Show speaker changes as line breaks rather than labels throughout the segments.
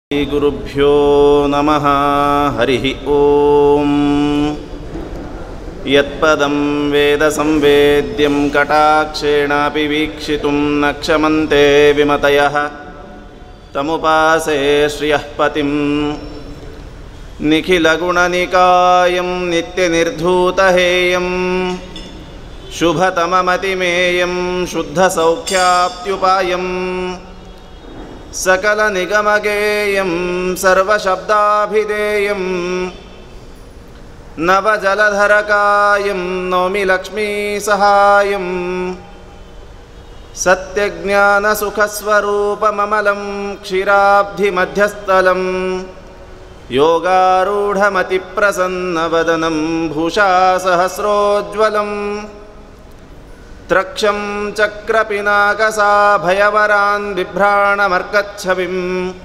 ಶ್ರೀಗುರುಭ್ಯೋ ನಮಃ. ಹರಿ ಓಂ. ಯತ್ಪದಂ ವೇದ ಸಂವೇದ್ಯಂ ಕಟಾಕ್ಷೇಣಾಪಿ ವೀಕ್ಷಿತುಂ ನ ಕ್ಷಮಂತೆ ವಿಮತಯಃ ತಮುಪಾಸೇ ಶ್ರಿಯಃ ಪತಿಂ. ನಿಖಿಲಗುಣನಿಕಾಯಂ ನಿತ್ಯನಿರ್ಧೂತಹೇಯಂ ಶುಭತಮಮತಿಮೇಯಂ ಶುದ್ಧಸೌಖ್ಯಾಪ್ತ್ಯುಪಾಯಂ ಸಕಲನಿಗಮಗೇಯಂ ಸರ್ವಶಬ್ದಾಭಿಧೇಯಂ ನವಜಲಧರಕಾಯಂ ನೌಮಿ ಲಕ್ಷ್ಮೀಸಹಾಯಂ. ಸತ್ಯಜ್ಞಾನಸುಖಸ್ವರೂಪಮಮಲಂ ಕ್ಷೀರಾಬ್ಧಿಮಧ್ಯಸ್ಥಲಂ ಯೋಗಾರೂಢಮತಿಪ್ರಸನ್ನವದನಂ ಭೂಷಾಸಹಸ್ರೋಜ್ವಲಂ. ತ್ರಕ್ಷಂ ಚಕ್ರಪಿನಾಕಸಾಭಯವರಾನ್ ಬಿಭ್ರಾಣಮರ್ಕಚ್ಛವಿಂ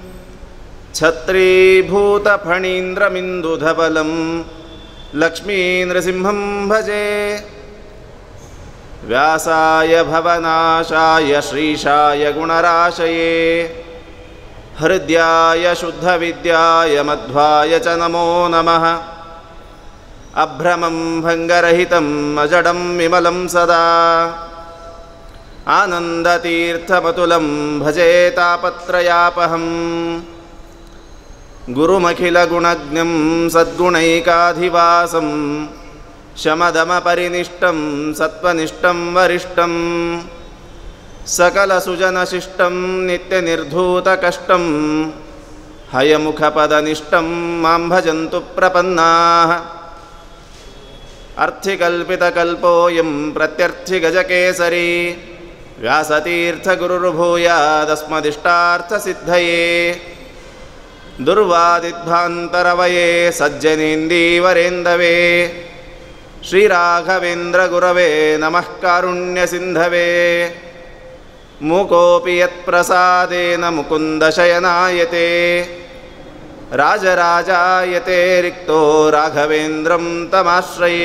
ಛತ್ರೀಭೂತಫಣೀಂದ್ರಮಿಂದುಧವಲಂ ಲಕ್ಷ್ಮೀನೃಸಿಂಹಂ ಭಜೆ. ವ್ಯಾಸಾಯ ಭವನಾಶಾಯ ಶ್ರೀಶಾಯ ಗುಣರಾಶಯೇ ಹೃದ್ಯಾಯ ಶುದ್ಧವಿದ್ಯಾಯ ಮಧ್ವಾಯ ಚ ನಮೋ ನಮಃ. ಅಭ್ರಮಂ ಭಂಗರಹಿತಂ ಅಜಡಂ ವಿಮಲಂ ಸದಾ ಆನಂದತೀರ್ಥಮತುಲಂ ಭಜೆ ತಾಪತ್ರಯಾಪಹಂ. ಗುರುಮಖಿಲಗುಣಜ್ಞಂ ಸದ್ಗುಣೈಕಾಧಿವಾಸಂ ಶಮದಮಪರಿನಿಷ್ಟಂ ಸತ್ವನಿಷ್ಠಂ ವರಿಷ್ಠಂ. ಸಕಲಸುಜನಶಿಷ್ಟಂ ನಿತ್ಯನಿರ್ಧೂತಕಷ್ಟಂ ಹಯಮುಖಪದನಿಷ್ಠಂ ಮಾಂ ಭಜಂತು ಪ್ರಪನ್ನಾಃ. ಅರ್ಥಿಕಲ್ಪಿತಕಲ್ಪೋಯಂ ಪ್ರತ್ಯರ್ಥಿಗಜಕೇಸರಿ ವ್ಯಾಸತೀರ್ಥಗುರುರ್ಭೂಯಾದಸ್ಮದಿಷ್ಟಾರ್ಥಸಿದ್ಧಯೇ. ದುರ್ವಾದಿಧ್ವಾಂತರವಯೇ ಸಜ್ಜನೇಂದೀವರೇಂದವೇ ಶ್ರೀರಾಘವೇಂದ್ರಗುರವೇ ನಮಃ ಕಾರುಣ್ಯಸಿಂಧವೇ. ಮೂಕೋಪಿ ಯತ್ಪ್ರಸಾದೇನ ಮುಕುಂದಶಯನಾಯತೆ ರಾಜರಾಜಾಯತೆ ರಿಕ್ತೋ ರಾಘವೇಂದ್ರಂ ತಮಾಶ್ರಯೇ.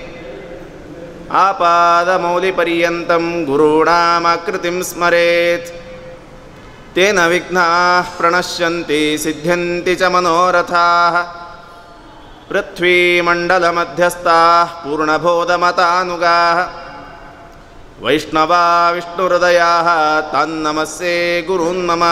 ಆಪಾದಮೌಲಿಪರ್ಯಂತಂ ಗುರುಣಾಮಾಕೃತಿಂ ಸ್ಮರೇತ್ ತೇನ ವಿಘ್ನಾಃ ಪ್ರಣಶ್ಯಂತಿ ಸಿದ್ಧ್ಯಂತಿ ಚ ಮನೋರಥಾಃ. ಪೃಥ್ವೀಮಂಡಲಮಧ್ಯಸ್ಥಾಃ ಪೂರ್ಣಬೋಧಮತಾನುಗಾಃ ವೈಷ್ಣವಾ ವಿಷ್ಣುಹೃದಯಾಃ ತಾನ್ನಮಸ್ಯೆ ಗುರುನ್ ಮಮ.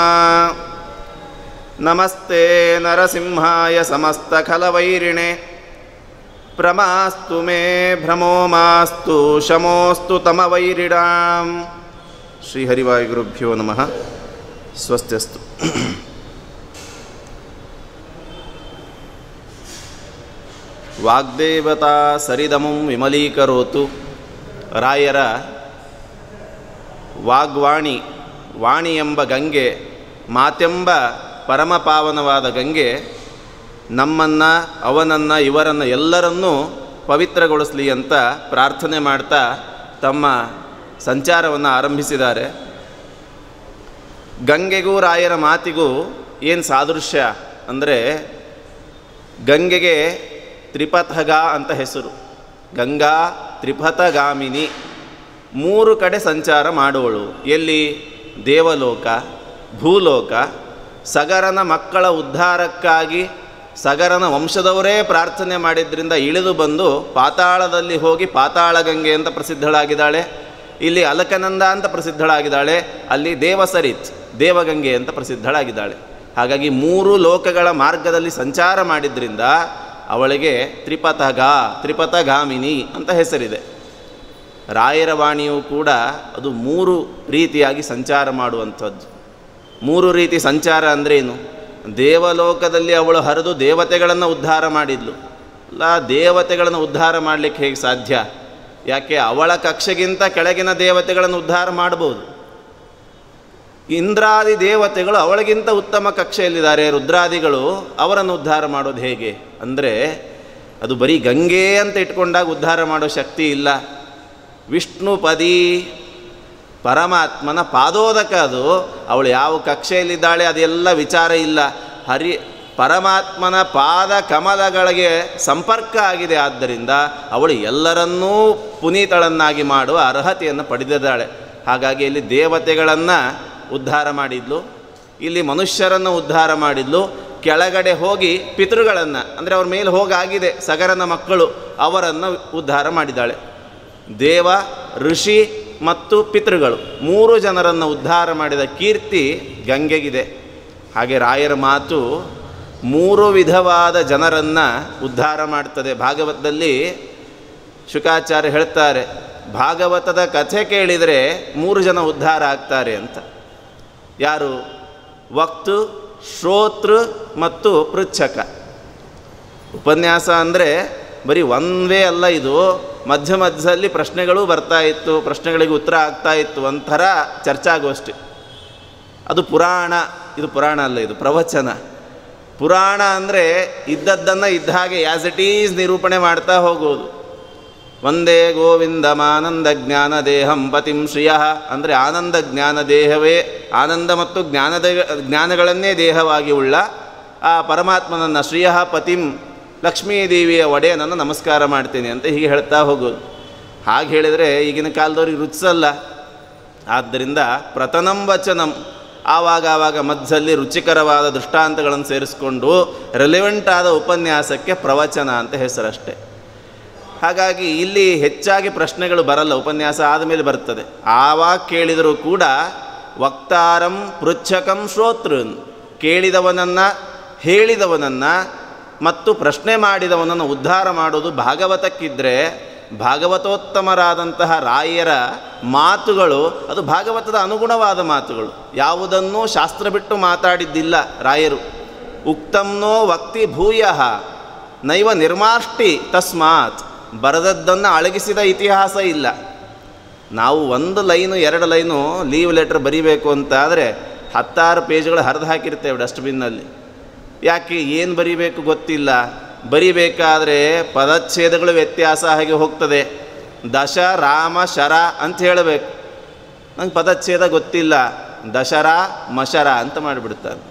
ನಮಸ್ತೆ ನರಸಿಂಹಾಯ ಸಮಸ್ತಖಲವೈರಿಣೆ ಪ್ರಮಾಸ್ತು ಮೇ ಭ್ರಮೋ ಮಾಸ್ತು ಶಮೋಸ್ತು ತಮವೈರಿಣಾಂ. ಶ್ರೀಹರಿವಾಯುಗುರುಭ್ಯೋ ನಮಃ. ಸ್ವಸ್ತ್ಯಸ್ತು. ವಾಗ್ದೇವತಾ ಸರಿದಮಂ ವಿಮಲೀಕರೋತು. ರಾಯರ ವಾಗ್ವಾಣಿ, ವಾಣಿ ಎಂಬ ಗಂಗೆ, ಮಾತೆಂಬ ಪರಮಪಾವನವಾದ ಗಂಗೆ ನಮ್ಮನ್ನು, ಅವನನ್ನು, ಇವರನ್ನು ಎಲ್ಲರನ್ನೂ ಪವಿತ್ರಗೊಳಿಸಲಿ ಅಂತ ಪ್ರಾರ್ಥನೆ ಮಾಡ್ತಾ ತಮ್ಮ ಸಂಚಾರವನ್ನು ಆರಂಭಿಸಿದ್ದಾರೆ. ಗಂಗೆಗೂ ರಾಯರ ಮಾತಿಗೂ ಏನು ಸಾದೃಶ್ಯ ಅಂದರೆ, ಗಂಗೆಗೆ ತ್ರಿಪಥಗ ಅಂತ ಹೆಸರು. ಗಂಗಾ ತ್ರಿಪಥಗಾಮಿನಿ, ಮೂರು ಕಡೆ ಸಂಚಾರ ಮಾಡುವಳು. ಎಲ್ಲಿ? ದೇವಲೋಕ, ಭೂಲೋಕ. ಸಗರನ ಮಕ್ಕಳ ಉದ್ಧಾರಕ್ಕಾಗಿ ಸಗರನ ವಂಶದವರೇ ಪ್ರಾರ್ಥನೆ ಮಾಡಿದ್ರಿಂದ ಇಳಿದು ಬಂದು ಪಾತಾಳದಲ್ಲಿ ಹೋಗಿ ಪಾತಾಳ ಗಂಗೆ ಅಂತ ಪ್ರಸಿದ್ಧಳಾಗಿದ್ದಾಳೆ. ಇಲ್ಲಿ ಅಲಕನಂದ ಅಂತ ಪ್ರಸಿದ್ಧಳಾಗಿದ್ದಾಳೆ. ಅಲ್ಲಿ ದೇವಸರಿತ್, ದೇವಗಂಗೆ ಅಂತ ಪ್ರಸಿದ್ಧಳಾಗಿದ್ದಾಳೆ. ಹಾಗಾಗಿ ಮೂರು ಲೋಕಗಳ ಮಾರ್ಗದಲ್ಲಿ ಸಂಚಾರ ಮಾಡಿದ್ರಿಂದ ಅವಳಿಗೆ ತ್ರಿಪಥಗಾಮಿನಿ ಅಂತ ಹೆಸರಿದೆ. ರಾಯರ ವಾಣಿಯೂ ಕೂಡ ಅದು ಮೂರು ರೀತಿಯಾಗಿ ಸಂಚಾರ ಮಾಡುವಂಥದ್ದು. ಮೂರು ರೀತಿ ಸಂಚಾರ ಅಂದ್ರೇನು? ದೇವಲೋಕದಲ್ಲಿ ಅವಳು ಹರಿದು ದೇವತೆಗಳನ್ನು ಉದ್ಧಾರ ಮಾಡಿದ್ಲು. ದೇವತೆಗಳನ್ನು ಉದ್ಧಾರ ಮಾಡಲಿಕ್ಕೆ ಹೇಗೆ ಸಾಧ್ಯ? ಯಾಕೆ? ಅವಳ ಕಕ್ಷೆಗಿಂತ ಕೆಳಗಿನ ದೇವತೆಗಳನ್ನು ಉದ್ಧಾರ ಮಾಡ್ಬೋದು. ಇಂದ್ರಾದಿ ದೇವತೆಗಳು ಅವಳಿಗಿಂತ ಉತ್ತಮ ಕಕ್ಷೆಯಲ್ಲಿದ್ದಾರೆ, ರುದ್ರಾದಿಗಳು. ಅವರನ್ನು ಉದ್ಧಾರ ಮಾಡೋದು ಹೇಗೆ ಅಂದರೆ, ಅದು ಬರೀ ಗಂಗೆ ಅಂತ ಇಟ್ಕೊಂಡಾಗ ಉದ್ಧಾರ ಮಾಡೋ ಶಕ್ತಿ ಇಲ್ಲ. ವಿಷ್ಣುಪದಿ ಪರಮಾತ್ಮನ ಪಾದೋದಕ ಅದು. ಅವಳು ಯಾವ ಕಕ್ಷೆಯಲ್ಲಿದ್ದಾಳೆ ಅದೆಲ್ಲ ವಿಚಾರ ಇಲ್ಲ. ಪರಮಾತ್ಮನ ಪಾದ ಕಮಲಗಳಿಗೆ ಸಂಪರ್ಕ ಆಗಿದೆ. ಆದ್ದರಿಂದ ಅವಳು ಎಲ್ಲರನ್ನೂ ಪುನೀತಳನ್ನಾಗಿ ಮಾಡುವ ಅರ್ಹತೆಯನ್ನು ಪಡೆದಿದ್ದಾಳೆ. ಹಾಗಾಗಿ ಇಲ್ಲಿ ದೇವತೆಗಳನ್ನು ಉದ್ಧಾರ ಮಾಡಿದ್ಲು. ಇಲ್ಲಿ ಮನುಷ್ಯರನ್ನು ಉದ್ಧಾರ ಮಾಡಿದ್ಲು, ಕೆಳಗಡೆ ಹೋಗಿ ಪಿತೃಗಳನ್ನು ಅಂದರೆ ಅವ್ರ ಮೇಲೆ ಹೋಗಾಗಿದೆ ಸಗರನ ಮಕ್ಕಳು ಅವರನ್ನು ಉದ್ಧಾರ ಮಾಡಿದ್ದಾಳೆ. ದೇವ, ಋಷಿ ಮತ್ತು ಪಿತೃಗಳು 3 ಜನರನ್ನು ಉದ್ಧಾರ ಮಾಡಿದ ಕೀರ್ತಿ ಗಂಗೆಗಿದೆ. ಹಾಗೆ ರಾಯರ ಮಾತು 3 ವಿಧವಾದ ಜನರನ್ನು ಉದ್ಧಾರ ಮಾಡ್ತದೆ. ಭಾಗವತದಲ್ಲಿ ಶುಕಾಚಾರ್ಯ ಹೇಳ್ತಾರೆ, ಭಾಗವತದ ಕಥೆ ಕೇಳಿದರೆ 3 ಜನ ಉದ್ಧಾರ ಆಗ್ತಾರೆ ಅಂತ. ಯಾರು? ವಕ್ತು, ಶ್ರೋತೃ ಮತ್ತು ಪೃಚ್ಛಕ. ಉಪನ್ಯಾಸ ಅಂದರೆ ಬರೀ ಒಂದೇ ಅಲ್ಲ, ಇದು ಮಧ್ಯ ಮಧ್ಯದಲ್ಲಿ ಪ್ರಶ್ನೆಗಳು ಬರ್ತಾ ಇತ್ತು, ಪ್ರಶ್ನೆಗಳಿಗೆ ಉತ್ತರ ಆಗ್ತಾ ಇತ್ತು, ಒಂಥರ ಚರ್ಚಾಗೋಷ್ಠಿ. ಅದು ಪುರಾಣ. ಇದು ಪುರಾಣ ಅಲ್ಲ, ಇದು ಪ್ರವಚನ. ಪುರಾಣ ಅಂದರೆ ಇದ್ದದ್ದನ್ನು ಇದ್ದ ಹಾಗೆ ಆ್ಯಸ್ ಇಟ್ ಈಸ್ ನಿರೂಪಣೆ ಮಾಡ್ತಾ ಹೋಗೋದು. ಒಂದೇ ಗೋವಿಂದಮಾನಂದ ಜ್ಞಾನ ದೇಹಂ ಪತಿಂ ಶ್ರಿಯಃ ಅಂದರೆ ಆನಂದ ಜ್ಞಾನ ದೇಹವೇ, ಆನಂದ ಮತ್ತು ಜ್ಞಾನಗಳನ್ನೇ ದೇಹವಾಗಿ ಉಳ್ಳ ಆ ಪರಮಾತ್ಮನನ್ನು ಶ್ರಿಯಃ ಪತಿಂ ಲಕ್ಷ್ಮೀದೇವಿಯ ಒಡೆಯನನ್ನು ನಮಸ್ಕಾರ ಮಾಡ್ತೀನಿ ಅಂತ ಹೀಗೆ ಹೇಳ್ತಾ ಹೋಗೋದು. ಹಾಗೆ ಹೇಳಿದರೆ ಈಗಿನ ಕಾಲದವ್ರಿಗೆ ರುಚಿಸಲ್ಲ. ಆದ್ದರಿಂದ ಪ್ರತನಂ ವಚನಂ, ಆವಾಗ ಮಧ್ಯದಲ್ಲಿ ರುಚಿಕರವಾದ ದೃಷ್ಟಾಂತಗಳನ್ನು ಸೇರಿಸ್ಕೊಂಡು ರೆಲೆವೆಂಟ್ ಆದ ಉಪನ್ಯಾಸಕ್ಕೆ ಪ್ರವಚನ ಅಂತ ಹೆಸರಷ್ಟೆ. ಹಾಗಾಗಿ ಇಲ್ಲಿ ಹೆಚ್ಚಾಗಿ ಪ್ರಶ್ನೆಗಳು ಬರಲ್ಲ, ಉಪನ್ಯಾಸ ಆದಮೇಲೆ ಬರ್ತದೆ. ಆವಾಗ ಕೇಳಿದರೂ ಕೂಡ ವಕ್ತಾರಂ ಪೃಚ್ಛಕಂ ಶ್ರೋತೃನ್, ಕೇಳಿದವನನ್ನು, ಹೇಳಿದವನನ್ನು ಮತ್ತು ಪ್ರಶ್ನೆ ಮಾಡಿದವನನ್ನು ಉದ್ಧಾರ ಮಾಡೋದು ಭಾಗವತಕ್ಕಿದ್ದರೆ, ಭಾಗವತೋತ್ತಮರಾದಂತಹ ರಾಯರ ಮಾತುಗಳು ಅದು ಭಾಗವತದ ಅನುಗುಣವಾದ ಮಾತುಗಳು. ಯಾವುದನ್ನೂ ಶಾಸ್ತ್ರ ಬಿಟ್ಟು ಮಾತಾಡಿದ್ದಿಲ್ಲ ರಾಯರು. ಉಕ್ತಂನೋ ವಕ್ತಿ ಭೂಯಃ ನೈವ ನಿರ್ಮಾಷ್ಟಿ ತಸ್ಮಾತ್, ಬರೆದದ್ದನ್ನು ಅಳಗಿಸಿದ ಇತಿಹಾಸ ಇಲ್ಲ. ನಾವು 1 ಲೈನು 2 ಲೈನು ಲೀವ್ ಲೆಟ್ರ್ ಬರೀಬೇಕು ಅಂತಾದರೆ 16 ಪೇಜ್ಗಳು ಹರಿದು ಹಾಕಿರ್ತೇವೆ ಡಸ್ಟ್ಬಿನ್ನಲ್ಲಿ. ಯಾಕೆ, ಏನು ಬರೀಬೇಕು ಗೊತ್ತಿಲ್ಲ. ಬರಿಬೇಕಾದ್ರೆ ಪದಚ್ಛೇದಗಳು ವ್ಯತ್ಯಾಸ ಆಗಿ ಹೋಗ್ತದೆ. ದಶ ರಾಮ ಶರ ಅಂತ ಹೇಳಬೇಕು, ನಂಗೆ ಪದಚ್ಛೇದ ಗೊತ್ತಿಲ್ಲ, ದಶರ ಮಶರ ಅಂತ ಮಾಡಿಬಿಡ್ತಾರೆ.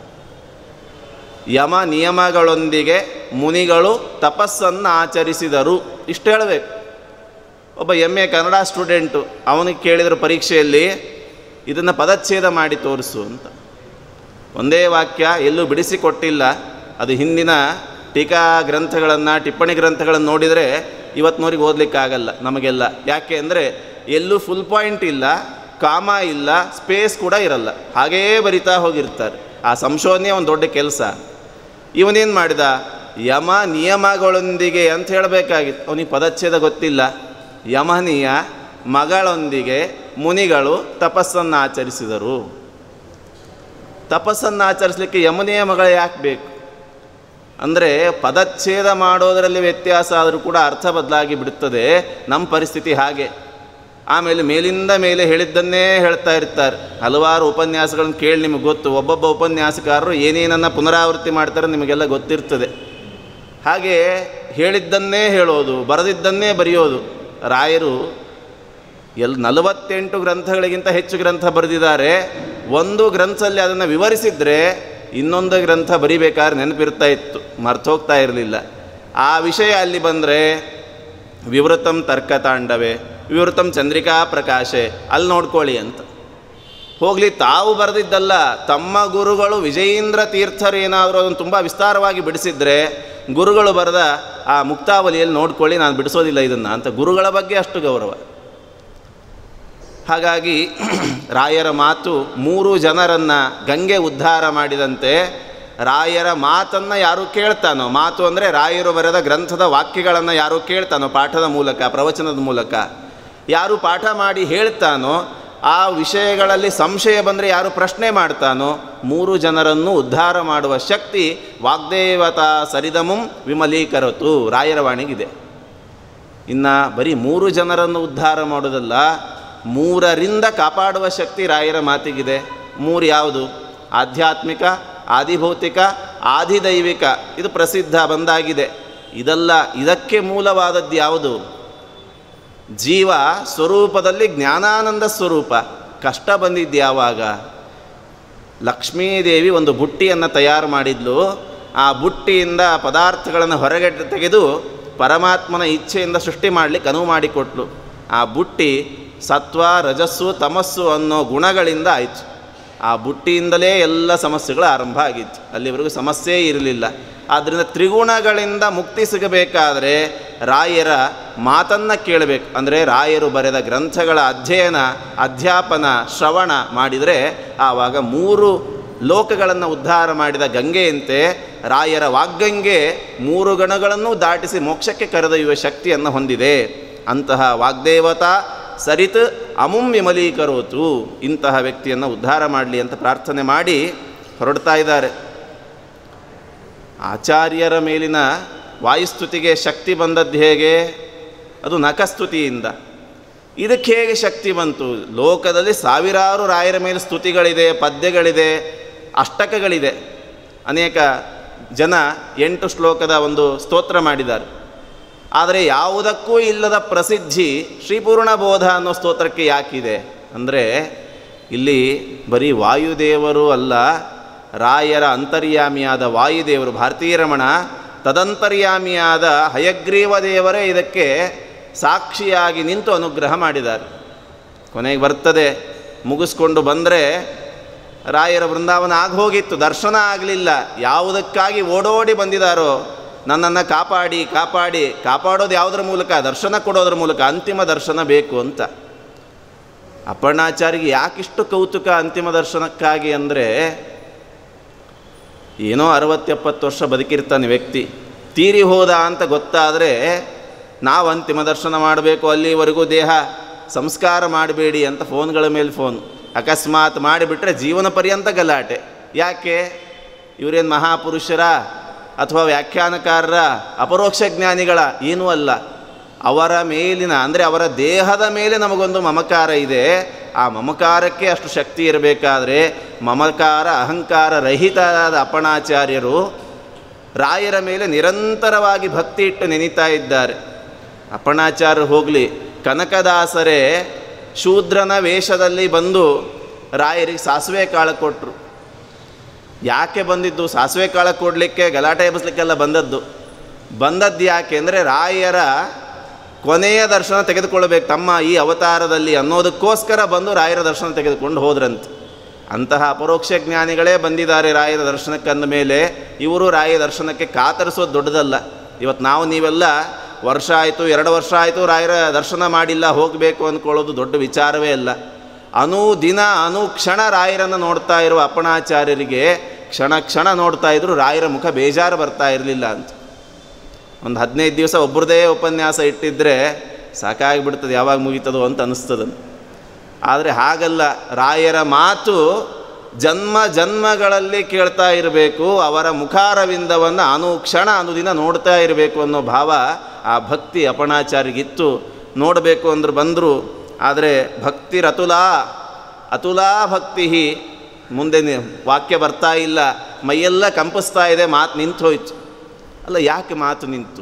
ಯಮ ನಿಯಮಗಳೊಂದಿಗೆ ಮುನಿಗಳು ತಪಸ್ಸನ್ನು ಆಚರಿಸಿದರು ಇಷ್ಟು ಹೇಳಬೇಕು. ಒಬ್ಬ MA ಕನ್ನಡ ಸ್ಟೂಡೆಂಟು, ಅವನಿಗೆ ಕೇಳಿದರು ಪರೀಕ್ಷೆಯಲ್ಲಿ ಇದನ್ನು ಪದಚ್ಛೇದ ಮಾಡಿ ತೋರಿಸು ಅಂತ. ಒಂದೇ ವಾಕ್ಯ ಎಲ್ಲೂ ಬಿಡಿಸಿಕೊಟ್ಟಿಲ್ಲ. ಅದು ಹಿಂದಿನ ಟೀಕಾ ಗ್ರಂಥಗಳನ್ನು, ಟಿಪ್ಪಣಿ ಗ್ರಂಥಗಳನ್ನು ನೋಡಿದರೆ ಇವತ್ತಿನವ್ರಿಗೆ ಓದಲಿಕ್ಕಾಗಲ್ಲ ನಮಗೆಲ್ಲ. ಯಾಕೆ ಅಂದರೆ ಎಲ್ಲೂ ಫುಲ್ ಪಾಯಿಂಟ್ ಇಲ್ಲ, ಕಾಮ ಇಲ್ಲ, ಸ್ಪೇಸ್ ಕೂಡ ಇರಲ್ಲ, ಹಾಗೇ ಬರಿತಾ ಹೋಗಿರ್ತಾರೆ. ಆ ಸಂಶೋಧನೆ ಒಂದು ದೊಡ್ಡ ಕೆಲಸ. ಇವನೇನು ಮಾಡಿದ, ಯಮ ನಿಯಮಗಳೊಂದಿಗೆ ಅಂತ ಹೇಳಬೇಕಾಗಿತ್ತು, ಅವನಿಗೆ ಪದಚ್ಛೇದ ಗೊತ್ತಿಲ್ಲ. ಯಮನಿಯ ಮಗಳೊಂದಿಗೆ ಮುನಿಗಳು ತಪಸ್ಸನ್ನು ಆಚರಿಸಿದರು. ತಪಸ್ಸನ್ನು ಆಚರಿಸಲಿಕ್ಕೆ ಯಮನಿಯ ಮಗಳು ಯಾಕೆ ಬೇಕು ಅಂದರೆ, ಪದಚ್ಛೇದ ಮಾಡೋದರಲ್ಲಿ ವ್ಯತ್ಯಾಸ ಆದರೂ ಕೂಡ ಅರ್ಥ ಬದಲಾಗಿ ಬಿಡುತ್ತದೆ. ನಮ್ಮ ಪರಿಸ್ಥಿತಿ ಹಾಗೆ. ಆಮೇಲೆ ಮೇಲಿಂದ ಮೇಲೆ ಹೇಳಿದ್ದನ್ನೇ ಹೇಳ್ತಾ ಇರ್ತಾರೆ. ಹಲವಾರು ಉಪನ್ಯಾಸಗಳನ್ನು ಕೇಳಿ ನಿಮಗೆ ಗೊತ್ತು, ಒಬ್ಬೊಬ್ಬ ಉಪನ್ಯಾಸಕಾರರು ಏನೇನನ್ನು ಪುನರಾವೃತ್ತಿ ಮಾಡ್ತಾರೆ ನಿಮಗೆಲ್ಲ ಗೊತ್ತಿರ್ತದೆ. ಹಾಗೆ ಹೇಳಿದ್ದನ್ನೇ ಹೇಳೋದು, ಬರೆದಿದ್ದನ್ನೇ ಬರೆಯೋದು. ರಾಯರು 48 ಗ್ರಂಥಗಳಿಗಿಂತ ಹೆಚ್ಚು ಗ್ರಂಥ ಬರೆದಿದ್ದಾರೆ. ಒಂದು ಗ್ರಂಥದಲ್ಲಿ ಅದನ್ನು ವಿವರಿಸಿದರೆ ಇನ್ನೊಂದು ಗ್ರಂಥ ಬರಿಬೇಕಾದ್ರೆ ನೆನಪಿರ್ತಾ ಇತ್ತು, ಮರ್ತೋಗ್ತಾ ಇರಲಿಲ್ಲ. ಆ ವಿಷಯ ಅಲ್ಲಿ ಬಂದರೆ ವಿವೃತಂ ತರ್ಕತಾಂಡವೇ, ವಿವೃತಂ ಚಂದ್ರಿಕಾ ಪ್ರಕಾಶೆ, ಅಲ್ಲಿ ನೋಡ್ಕೊಳ್ಳಿ ಅಂತ. ಹೋಗಲಿ, ತಾವು ಬರೆದಿದ್ದಲ್ಲ, ತಮ್ಮ ಗುರುಗಳು ವಿಜಯೇಂದ್ರ ತೀರ್ಥರು ಏನಾದರೂ ಅದನ್ನು ತುಂಬ ವಿಸ್ತಾರವಾಗಿ ಬಿಡಿಸಿದರೆ ಗುರುಗಳು ಬರೆದ ಆ ಮುಕ್ತಾವಲಿಯಲ್ಲಿ ನೋಡ್ಕೊಳ್ಳಿ, ನಾನು ಬಿಡಿಸೋದಿಲ್ಲ ಇದನ್ನು ಅಂತ. ಗುರುಗಳ ಬಗ್ಗೆ ಅಷ್ಟು ಗೌರವ. ಹಾಗಾಗಿ ರಾಯರ ಮಾತು 3 ಜನರನ್ನು ಗಂಗೆ ಉದ್ಧಾರ ಮಾಡಿದಂತೆ. ರಾಯರ ಮಾತನ್ನು ಯಾರು ಕೇಳ್ತಾನೋ, ಮಾತು ಅಂದರೆ ರಾಯರು ಬರೆದ ಗ್ರಂಥದ ವಾಕ್ಯಗಳನ್ನು ಯಾರು ಕೇಳ್ತಾನೋ ಪಾಠದ ಮೂಲಕ, ಪ್ರವಚನದ ಮೂಲಕ, ಯಾರು ಪಾಠ ಮಾಡಿ ಹೇಳ್ತಾನೋ, ಆ ವಿಷಯಗಳಲ್ಲಿ ಸಂಶಯ ಬಂದರೆ ಯಾರು ಪ್ರಶ್ನೆ ಮಾಡ್ತಾನೋ, 3 ಜನರನ್ನು ಉದ್ಧಾರ ಮಾಡುವ ಶಕ್ತಿ ವಾಗ್ದೇವತಾ ಸರಿದಮುಂ ವಿಮಲೀಕರತು ರಾಯರ ವಾಣಿಗಿದೆ. ಇನ್ನು ಬರೀ 3 ಜನರನ್ನು ಉದ್ಧಾರ ಮಾಡೋದಲ್ಲ, 3ರಿಂದ ಕಾಪಾಡುವ ಶಕ್ತಿ ರಾಯರ ಮಾತಿಗಿದೆ. 3 ಯಾವುದು? ಆಧ್ಯಾತ್ಮಿಕ, ಆದಿಭೌತಿಕ, ಆದಿದೈವಿಕ. ಇದು ಪ್ರಸಿದ್ಧ ಬಂದಾಗಿದೆ. ಇದಲ್ಲ, ಇದಕ್ಕೆ ಮೂಲವಾದದ್ದು ಯಾವುದು? ಜೀವ ಸ್ವರೂಪದಲ್ಲಿ ಜ್ಞಾನಾನಂದ ಸ್ವರೂಪ. ಕಷ್ಟ ಬಂದಿದ್ದು ಯಾವಾಗ? ಲಕ್ಷ್ಮೀದೇವಿ ಒಂದು ಬುಟ್ಟಿಯನ್ನು ತಯಾರು ಮಾಡಿದ್ಲು. ಆ ಬುಟ್ಟಿಯಿಂದ ಪದಾರ್ಥಗಳನ್ನು ಹೊರಗೆ ತೆಗೆದು ಪರಮಾತ್ಮನ ಇಚ್ಛೆಯಿಂದ ಸೃಷ್ಟಿ ಮಾಡಲಿಕ್ಕೆ ಅನುವು ಮಾಡಿಕೊಟ್ಲು. ಆ ಬುಟ್ಟಿ ಸತ್ವ, ರಜಸ್ಸು, ತಮಸ್ಸು ಅನ್ನೋ ಗುಣಗಳಿಂದ ಆಯಿತು. ಆ ಬುಟ್ಟಿಯಿಂದಲೇ ಎಲ್ಲ ಸಮಸ್ಯೆಗಳು ಆರಂಭ ಆಗಿತ್ತು. ಅಲ್ಲಿವರೆಗೂ ಸಮಸ್ಯೆ ಇರಲಿಲ್ಲ. ಆದ್ದರಿಂದ ತ್ರಿಗುಣಗಳಿಂದ ಮುಕ್ತಿ ಸಿಗಬೇಕಾದರೆ ರಾಯರ ಮಾತನ್ನು ಕೇಳಬೇಕು. ಅಂದರೆ ರಾಯರು ಬರೆದ ಗ್ರಂಥಗಳ ಅಧ್ಯಯನ, ಅಧ್ಯಾಪನ, ಶ್ರವಣ ಮಾಡಿದರೆ ಆವಾಗ 3 ಲೋಕಗಳನ್ನು ಉದ್ಧಾರ ಮಾಡಿದ ಗಂಗೆಯಂತೆ ರಾಯರ ವಾಗ್ಗಂಗೆ 3 ಗಣಗಳನ್ನು ದಾಟಿಸಿ ಮೋಕ್ಷಕ್ಕೆ ಕರೆದೊಯ್ಯುವ ಶಕ್ತಿಯನ್ನು ಹೊಂದಿದೆ. ಅಂತಹ ವಾಗ್ದೇವತಾ ಸರಿತ್ ಅಮುಂ ವಿಮಲೀಕರೋತು, ಇಂತಹ ವ್ಯಕ್ತಿಯನ್ನು ಉದ್ಧಾರ ಮಾಡಲಿ ಅಂತ ಪ್ರಾರ್ಥನೆ ಮಾಡಿ ಹೊರಡ್ತಾ ಇದ್ದಾರೆ. ಆಚಾರ್ಯರ ಮೇಲಿನ ವಾಯುಸ್ತುತಿಗೆ ಶಕ್ತಿ ಬಂದದ್ದು ಹೇಗೆ? ಅದು ನಖಸ್ತುತಿಯಿಂದ. ಇದಕ್ಕೆ ಹೇಗೆ ಶಕ್ತಿ ಬಂತು? ಲೋಕದಲ್ಲಿ ಸಾವಿರಾರು ರಾಯರ ಮೇಲೆ ಸ್ತುತಿಗಳಿದೆ, ಪದ್ಯಗಳಿದೆ, ಅಷ್ಟಕಗಳಿದೆ. ಅನೇಕ ಜನ 8 ಶ್ಲೋಕದ ಒಂದು ಸ್ತೋತ್ರ ಮಾಡಿದ್ದಾರೆ. ಆದರೆ ಯಾವುದಕ್ಕೂ ಇಲ್ಲದ ಪ್ರಸಿದ್ಧಿ ಶ್ರೀಪೂರ್ಣಬೋಧ ಅನ್ನೋ ಸ್ತೋತ್ರಕ್ಕೆ ಯಾಕಿದೆ ಅಂದರೆ, ಇಲ್ಲಿ ಬರೀ ವಾಯುದೇವರು ಅಲ್ಲ, ರಾಯರ ಅಂತರ್ಯಾಮಿಯಾದ ವಾಯುದೇವರು ಭಾರತೀಯ ರಮಣ, ತದಂತರ್ಯಾಮಿಯಾದ ಹಯಗ್ರೀವ ದೇವರೇ ಇದಕ್ಕೆ ಸಾಕ್ಷಿಯಾಗಿ ನಿಂತು ಅನುಗ್ರಹ ಮಾಡಿದ್ದಾರೆ. ಕೊನೆಗೆ ಬರ್ತದೆ, ಮುಗಿಸ್ಕೊಂಡು ಬಂದರೆ ರಾಯರ ವೃಂದಾವನ ಆಗೋಗಿತ್ತು, ದರ್ಶನ ಆಗಲಿಲ್ಲ. ಯಾವುದಕ್ಕಾಗಿ ಓಡೋಡಿ ಬಂದಿದ್ದಾರೋ, ನನ್ನನ್ನು ಕಾಪಾಡಿ ಕಾಪಾಡಿ, ಕಾಪಾಡೋದು ಯಾವುದರ ಮೂಲಕ? ದರ್ಶನ ಕೊಡೋದ್ರ ಮೂಲಕ. ಅಂತಿಮ ದರ್ಶನ ಬೇಕು ಅಂತ. ಅಪರ್ಣಾಚಾರ್ಯಗೆ ಯಾಕಿಷ್ಟು ಕೌತುಕ ಅಂತಿಮ ದರ್ಶನಕ್ಕಾಗಿ ಅಂದರೆ, ಏನೋ 60-70 ವರ್ಷ ಬದುಕಿರ್ತಾನೆ ವ್ಯಕ್ತಿ, ತೀರಿ ಹೋದ ಅಂತ ಗೊತ್ತಾದರೆ ನಾವು ಅಂತಿಮ ದರ್ಶನ ಮಾಡಬೇಕು, ಅಲ್ಲಿವರೆಗೂ ದೇಹ ಸಂಸ್ಕಾರ ಮಾಡಬೇಡಿ ಅಂತ ಫೋನ್ಗಳ ಮೇಲೆ ಫೋನ್. ಅಕಸ್ಮಾತ್ ಮಾಡಿಬಿಟ್ರೆ ಜೀವನ ಪರ್ಯಂತ ಗಲಾಟೆ. ಯಾಕೆ? ಇವರೇನು ಮಹಾಪುರುಷರ ಅಥವಾ ವ್ಯಾಖ್ಯಾನಕಾರರ, ಅಪರೋಕ್ಷ ಜ್ಞಾನಿಗಳ? ಏನೂ ಅಲ್ಲ. ಅವರ ಮೇಲಿನ, ಅಂದರೆ ಅವರ ದೇಹದ ಮೇಲೆ ನಮಗೊಂದು ಮಮಕಾರ ಇದೆ. ಆ ಮಮಕಾರಕ್ಕೆ ಅಷ್ಟು ಶಕ್ತಿ ಇರಬೇಕಾದ್ರೆ ಮಮಕಾರ ಅಹಂಕಾರ ರಹಿತರಾದ ಅಪರ್ಣಾಚಾರ್ಯರು ರಾಯರ ಮೇಲೆ ನಿರಂತರವಾಗಿ ಭಕ್ತಿ ಇಟ್ಟು ನೆನೀತಾ ಇದ್ದಾರೆ. ಅಪರ್ಣಾಚಾರ್ಯರು ಹೋಗಲಿ, ಕನಕದಾಸರೇ ಶೂದ್ರನ ವೇಷದಲ್ಲಿ ಬಂದು ರಾಯರಿಗೆ ಸಾಸಿವೆ ಕಾಳು ಕೊಟ್ಟರು. ಯಾಕೆ ಬಂದಿದ್ದು? ಸಾಸಿವೆ ಕಾಳು ಕೊಡಲಿಕ್ಕೆ, ಗಲಾಟೆ ಎಬ್ಬಿಸ್ಲಿಕ್ಕೆಲ್ಲ ಬಂದದ್ದು ಯಾಕೆ ಅಂದರೆ, ರಾಯರ ಕೊನೆಯ ದರ್ಶನ ತೆಗೆದುಕೊಳ್ಬೇಕು ತಮ್ಮ ಈ ಅವತಾರದಲ್ಲಿ ಅನ್ನೋದಕ್ಕೋಸ್ಕರ ಬಂದು ರಾಯರ ದರ್ಶನ ತೆಗೆದುಕೊಂಡು ಹೋದ್ರಂತೆ. ಅಂತಹ ಅಪರೋಕ್ಷ ಜ್ಞಾನಿಗಳೇ ಬಂದಿದ್ದಾರೆ ರಾಯರ ದರ್ಶನಕ್ಕಂದ ಮೇಲೆ ಇವರು ರಾಯ ದರ್ಶನಕ್ಕೆ ಕಾತರಿಸೋದು ದೊಡ್ಡದಲ್ಲ. ಇವತ್ತು ನೀವೆಲ್ಲ ವರ್ಷ ಆಯಿತು, 2 ವರ್ಷ ಆಯಿತು, ರಾಯರ ದರ್ಶನ ಮಾಡಿಲ್ಲ, ಹೋಗಬೇಕು ಅಂದ್ಕೊಳ್ಳೋದು ದೊಡ್ಡ ವಿಚಾರವೇ ಅಲ್ಲ. ಅನುದಿನ ಅನುಕ್ಷಣ ರಾಯರನ್ನು ನೋಡ್ತಾ ಇರುವ ಅಪರ್ಣಾಚಾರ್ಯರಿಗೆ ಕ್ಷಣ ಕ್ಷಣ ನೋಡ್ತಾ ಇದ್ರು ರಾಯರ ಮುಖ ಬೇಜಾರು ಬರ್ತಾ ಇರಲಿಲ್ಲ ಅಂತ. ಒಂದು 15 ದಿವಸ ಒಬ್ಬರದೇ ಉಪನ್ಯಾಸ ಇಟ್ಟಿದ್ದರೆ ಸಾಕಾಗಿಬಿಡ್ತದೆ, ಯಾವಾಗ ಮುಗೀತದೋ ಅಂತ ಅನ್ನಿಸ್ತದೆ. ಆದರೆ ಹಾಗಲ್ಲ, ರಾಯರ ಮಾತು ಜನ್ಮ ಜನ್ಮಗಳಲ್ಲಿ ಕೇಳ್ತಾ ಇರಬೇಕು, ಅವರ ಮುಖಾರವಿಂದವನ್ನು ಅನುಕ್ಷಣ ಅನುದಿನ ನೋಡ್ತಾ ಇರಬೇಕು ಅನ್ನೋ ಭಾವ, ಆ ಭಕ್ತಿ ಅಪರ್ಣಾಚಾರ್ಯಗಿತ್ತು. ನೋಡಬೇಕು ಅಂದ್ರೆ ಬಂದರು. ಆದರೆ ಭಕ್ತಿರತುಲಾ ಅತುಲಾ ಭಕ್ತಿ, ಮುಂದೆ ವಾಕ್ಯ ಬರ್ತಾ ಇಲ್ಲ, ಮೈಯೆಲ್ಲ ಕಂಪಿಸ್ತಾ ಇದೆ, ಮಾತು ನಿಂತು ಹೋಯ್ತು. ಅಲ್ಲ, ಯಾಕೆ ಮಾತು ನಿಂತು?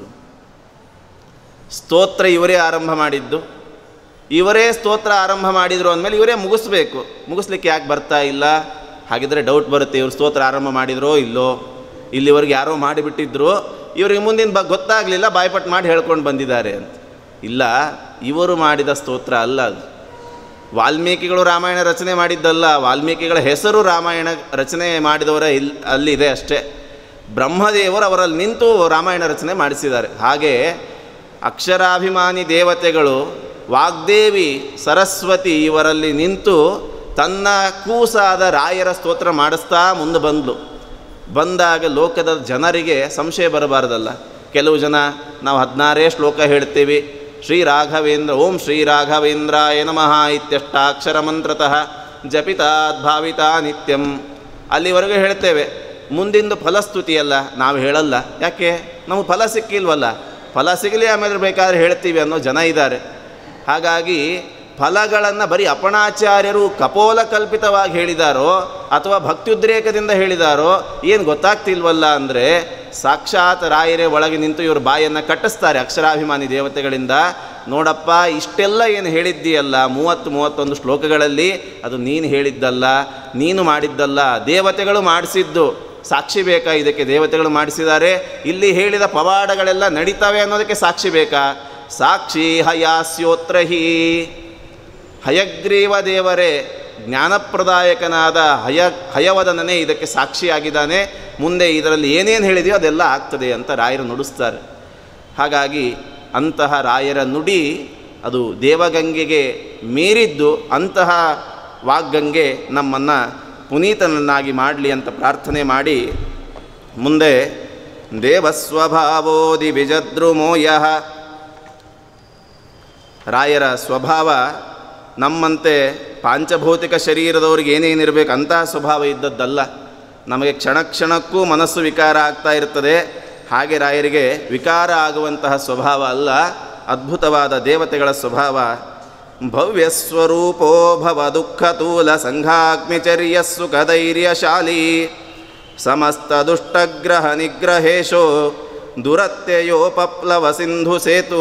ಸ್ತೋತ್ರ ಇವರೇ ಆರಂಭ ಮಾಡಿದ್ದು, ಇವರೇ ಸ್ತೋತ್ರ ಆರಂಭ ಮಾಡಿದರು ಅಂದಮೇಲೆ ಇವರೇ ಮುಗಿಸ್ಬೇಕು. ಮುಗಿಸ್ಲಿಕ್ಕೆ ಯಾಕೆ ಬರ್ತಾ ಇಲ್ಲ? ಹಾಗಿದ್ರೆ ಡೌಟ್ ಬರುತ್ತೆ, ಇವರು ಸ್ತೋತ್ರ ಆರಂಭ ಮಾಡಿದ್ರೋ ಇಲ್ಲೋ, ಇಲ್ಲಿವರೆಗೆ ಯಾರೋ ಮಾಡಿಬಿಟ್ಟಿದ್ರು, ಇವರಿಗೆ ಮುಂದಿನ ಗೊತ್ತಾಗಲಿಲ್ಲ, ಬಾಯ್ಪಟ್ಟು ಮಾಡಿ ಹೇಳ್ಕೊಂಡು ಬಂದಿದ್ದಾರೆ ಅಂತ. ಇಲ್ಲ, ಇವರು ಮಾಡಿದ ಸ್ತೋತ್ರ ಅಲ್ಲ ಅದು. ವಾಲ್ಮೀಕಿಗಳು ರಾಮಾಯಣ ರಚನೆ ಮಾಡಿದ್ದಲ್ಲ, ವಾಲ್ಮೀಕಿಗಳ ಹೆಸರು ರಾಮಾಯಣ ರಚನೆ ಮಾಡಿದವರ ಅಲ್ಲಿದೆ ಅಷ್ಟೇ. ಬ್ರಹ್ಮದೇವರು ಅವರಲ್ಲಿ ನಿಂತು ರಾಮಾಯಣ ರಚನೆ ಮಾಡಿಸಿದ್ದಾರೆ. ಹಾಗೆ ಅಕ್ಷರಾಭಿಮಾನಿ ದೇವತೆಗಳು ವಾಗ್ದೇವಿ ಸರಸ್ವತಿ ಇವರಲ್ಲಿ ನಿಂತು ತನ್ನ ಕೂಸಾದ ರಾಯರ ಸ್ತೋತ್ರ ಮಾಡಿಸ್ತಾ ಮುಂದೆ ಬಂದಾಗ ಲೋಕದ ಜನರಿಗೆ ಸಂಶಯ ಬರಬಾರ್ದಲ್ಲ. ಕೆಲವು ಜನ ನಾವು 16 ಶ್ಲೋಕ ಹೇಳ್ತೀವಿ, ಶ್ರೀರಾಘವೇಂದ್ರ ಓಂ ಶ್ರೀರಾಘವೇಂದ್ರಾಯ ನಮಃ ಇತ್ಯಷ್ಟಾಕ್ಷರ ಮಂತ್ರತಃ ಜಪಿತಾದ್ಭಾವಿತಾ ನಿತ್ಯಂ, ಅಲ್ಲಿವರೆಗೂ ಹೇಳ್ತೇವೆ. ಮುಂದಿಂದು ಫಲಸ್ತುತಿಯಲ್ಲ, ನಾವು ಹೇಳಲ್ಲ. ಯಾಕೆ? ನಮಗೆ ಫಲ ಸಿಕ್ಕಿಲ್ವಲ್ಲ, ಫಲ ಸಿಗಲಿ ಆಮೇಲೆ ಬೇಕಾದ್ರೆ ಹೇಳ್ತೀವಿ ಅನ್ನೋ ಜನ ಇದ್ದಾರೆ. ಹಾಗಾಗಿ ಫಲಗಳನ್ನು ಬರೀ ಅಪರ್ಣಾಚಾರ್ಯರು ಕಪೋಲ ಕಲ್ಪಿತವಾಗಿ ಹೇಳಿದಾರೋ ಅಥವಾ ಭಕ್ತ್ಯುದ್ರೇಕದಿಂದ ಹೇಳಿದಾರೋ ಏನು ಗೊತ್ತಾಗ್ತಿಲ್ವಲ್ಲ. ಅಂದರೆ ಸಾಕ್ಷಾತ್ ರಾಯರೇ ಒಳಗೆ ನಿಂತು ಇವರು ಬಾಯನ್ನು ಕಟ್ಟಿಸ್ತಾರೆ ಅಕ್ಷರಾಭಿಮಾನಿ ದೇವತೆಗಳಿಂದ. ನೋಡಪ್ಪ, ಇಷ್ಟೆಲ್ಲ ಏನು ಹೇಳಿದ್ದೀಯಲ್ಲ 30-31 ಶ್ಲೋಕಗಳಲ್ಲಿ, ಅದು ನೀನು ಹೇಳಿದ್ದಲ್ಲ, ನೀನು ಮಾಡಿದ್ದಲ್ಲ, ದೇವತೆಗಳು ಮಾಡಿಸಿದ್ದು. ಸಾಕ್ಷಿ ಬೇಕಾ ಇದಕ್ಕೆ? ದೇವತೆಗಳು ಮಾಡಿಸಿದ್ದಾರೆ, ಇಲ್ಲಿ ಹೇಳಿದ ಪವಾಡಗಳೆಲ್ಲ ನಡೀತವೆ ಅನ್ನೋದಕ್ಕೆ ಸಾಕ್ಷಿ ಬೇಕಾ? ಸಾಕ್ಷಿ ಹಯಾಸ್ಯೋತ್ರ ಹಿ, ಹಯಗ್ರೀವ ದೇವರೇ ಜ್ಞಾನಪ್ರದಾಯಕನಾದ ಹಯವದನನೇ ಇದಕ್ಕೆ ಸಾಕ್ಷಿಯಾಗಿದ್ದಾನೆ, ಮುಂದೆ ಇದರಲ್ಲಿ ಏನೇನು ಹೇಳಿದೆಯೋ ಅದೆಲ್ಲ ಆಗ್ತದೆ ಅಂತ ರಾಯರು ನುಡಿಸ್ತಾರೆ. ಹಾಗಾಗಿ ಅಂತಹ ರಾಯರ ನುಡಿ ಅದು ದೇವಗಂಗೆಗೆ ಮೀರಿದ್ದು. ಅಂತಹ ವಾಗ್ಗಂಗೆ ನಮ್ಮನ್ನು ಪುನೀತನನ್ನಾಗಿ ಮಾಡಲಿ ಅಂತ ಪ್ರಾರ್ಥನೆ ಮಾಡಿ ಮುಂದೆ ದೇವಸ್ವಭಾವೋದಿ ವಿಜದ್ರುಮೋಯ. ರಾಯರ ಸ್ವಭಾವ ನಮ್ಮಂತೆ ಪಾಂಚಭೌತಿಕ ಶರೀರದವ್ರಿಗೆ ಏನೇನಿರಬೇಕು ಅಂತಹ ಸ್ವಭಾವ ಇದ್ದದ್ದಲ್ಲ. ನಮಗೆ ಕ್ಷಣ ಕ್ಷಣಕ್ಕೂ ಮನಸ್ಸು ವಿಕಾರ ಆಗ್ತಾ ಇರ್ತದೆ, ಹಾಗೆ ರಾಯರಿಗೆ ವಿಕಾರ ಆಗುವಂತಹ ಸ್ವಭಾವ ಅಲ್ಲ, ಅದ್ಭುತವಾದ ದೇವತೆಗಳ ಸ್ವಭಾವ. ಭವ್ಯಸ್ವರೂಪೋ ಭವ ದುಃಖತೂಲ ಸಂಘಾಗ್ನಿಚರ್ಯ ಸುಖಧೈರ್ಯಶಾಲಿ ಸಮಸ್ತ ದುಷ್ಟಗ್ರಹ ನಿಗ್ರಹೇಶೋ ದುರತ್ಯಯೋಪಪ್ಲವ ಸಿಂಧು ಸೇತು.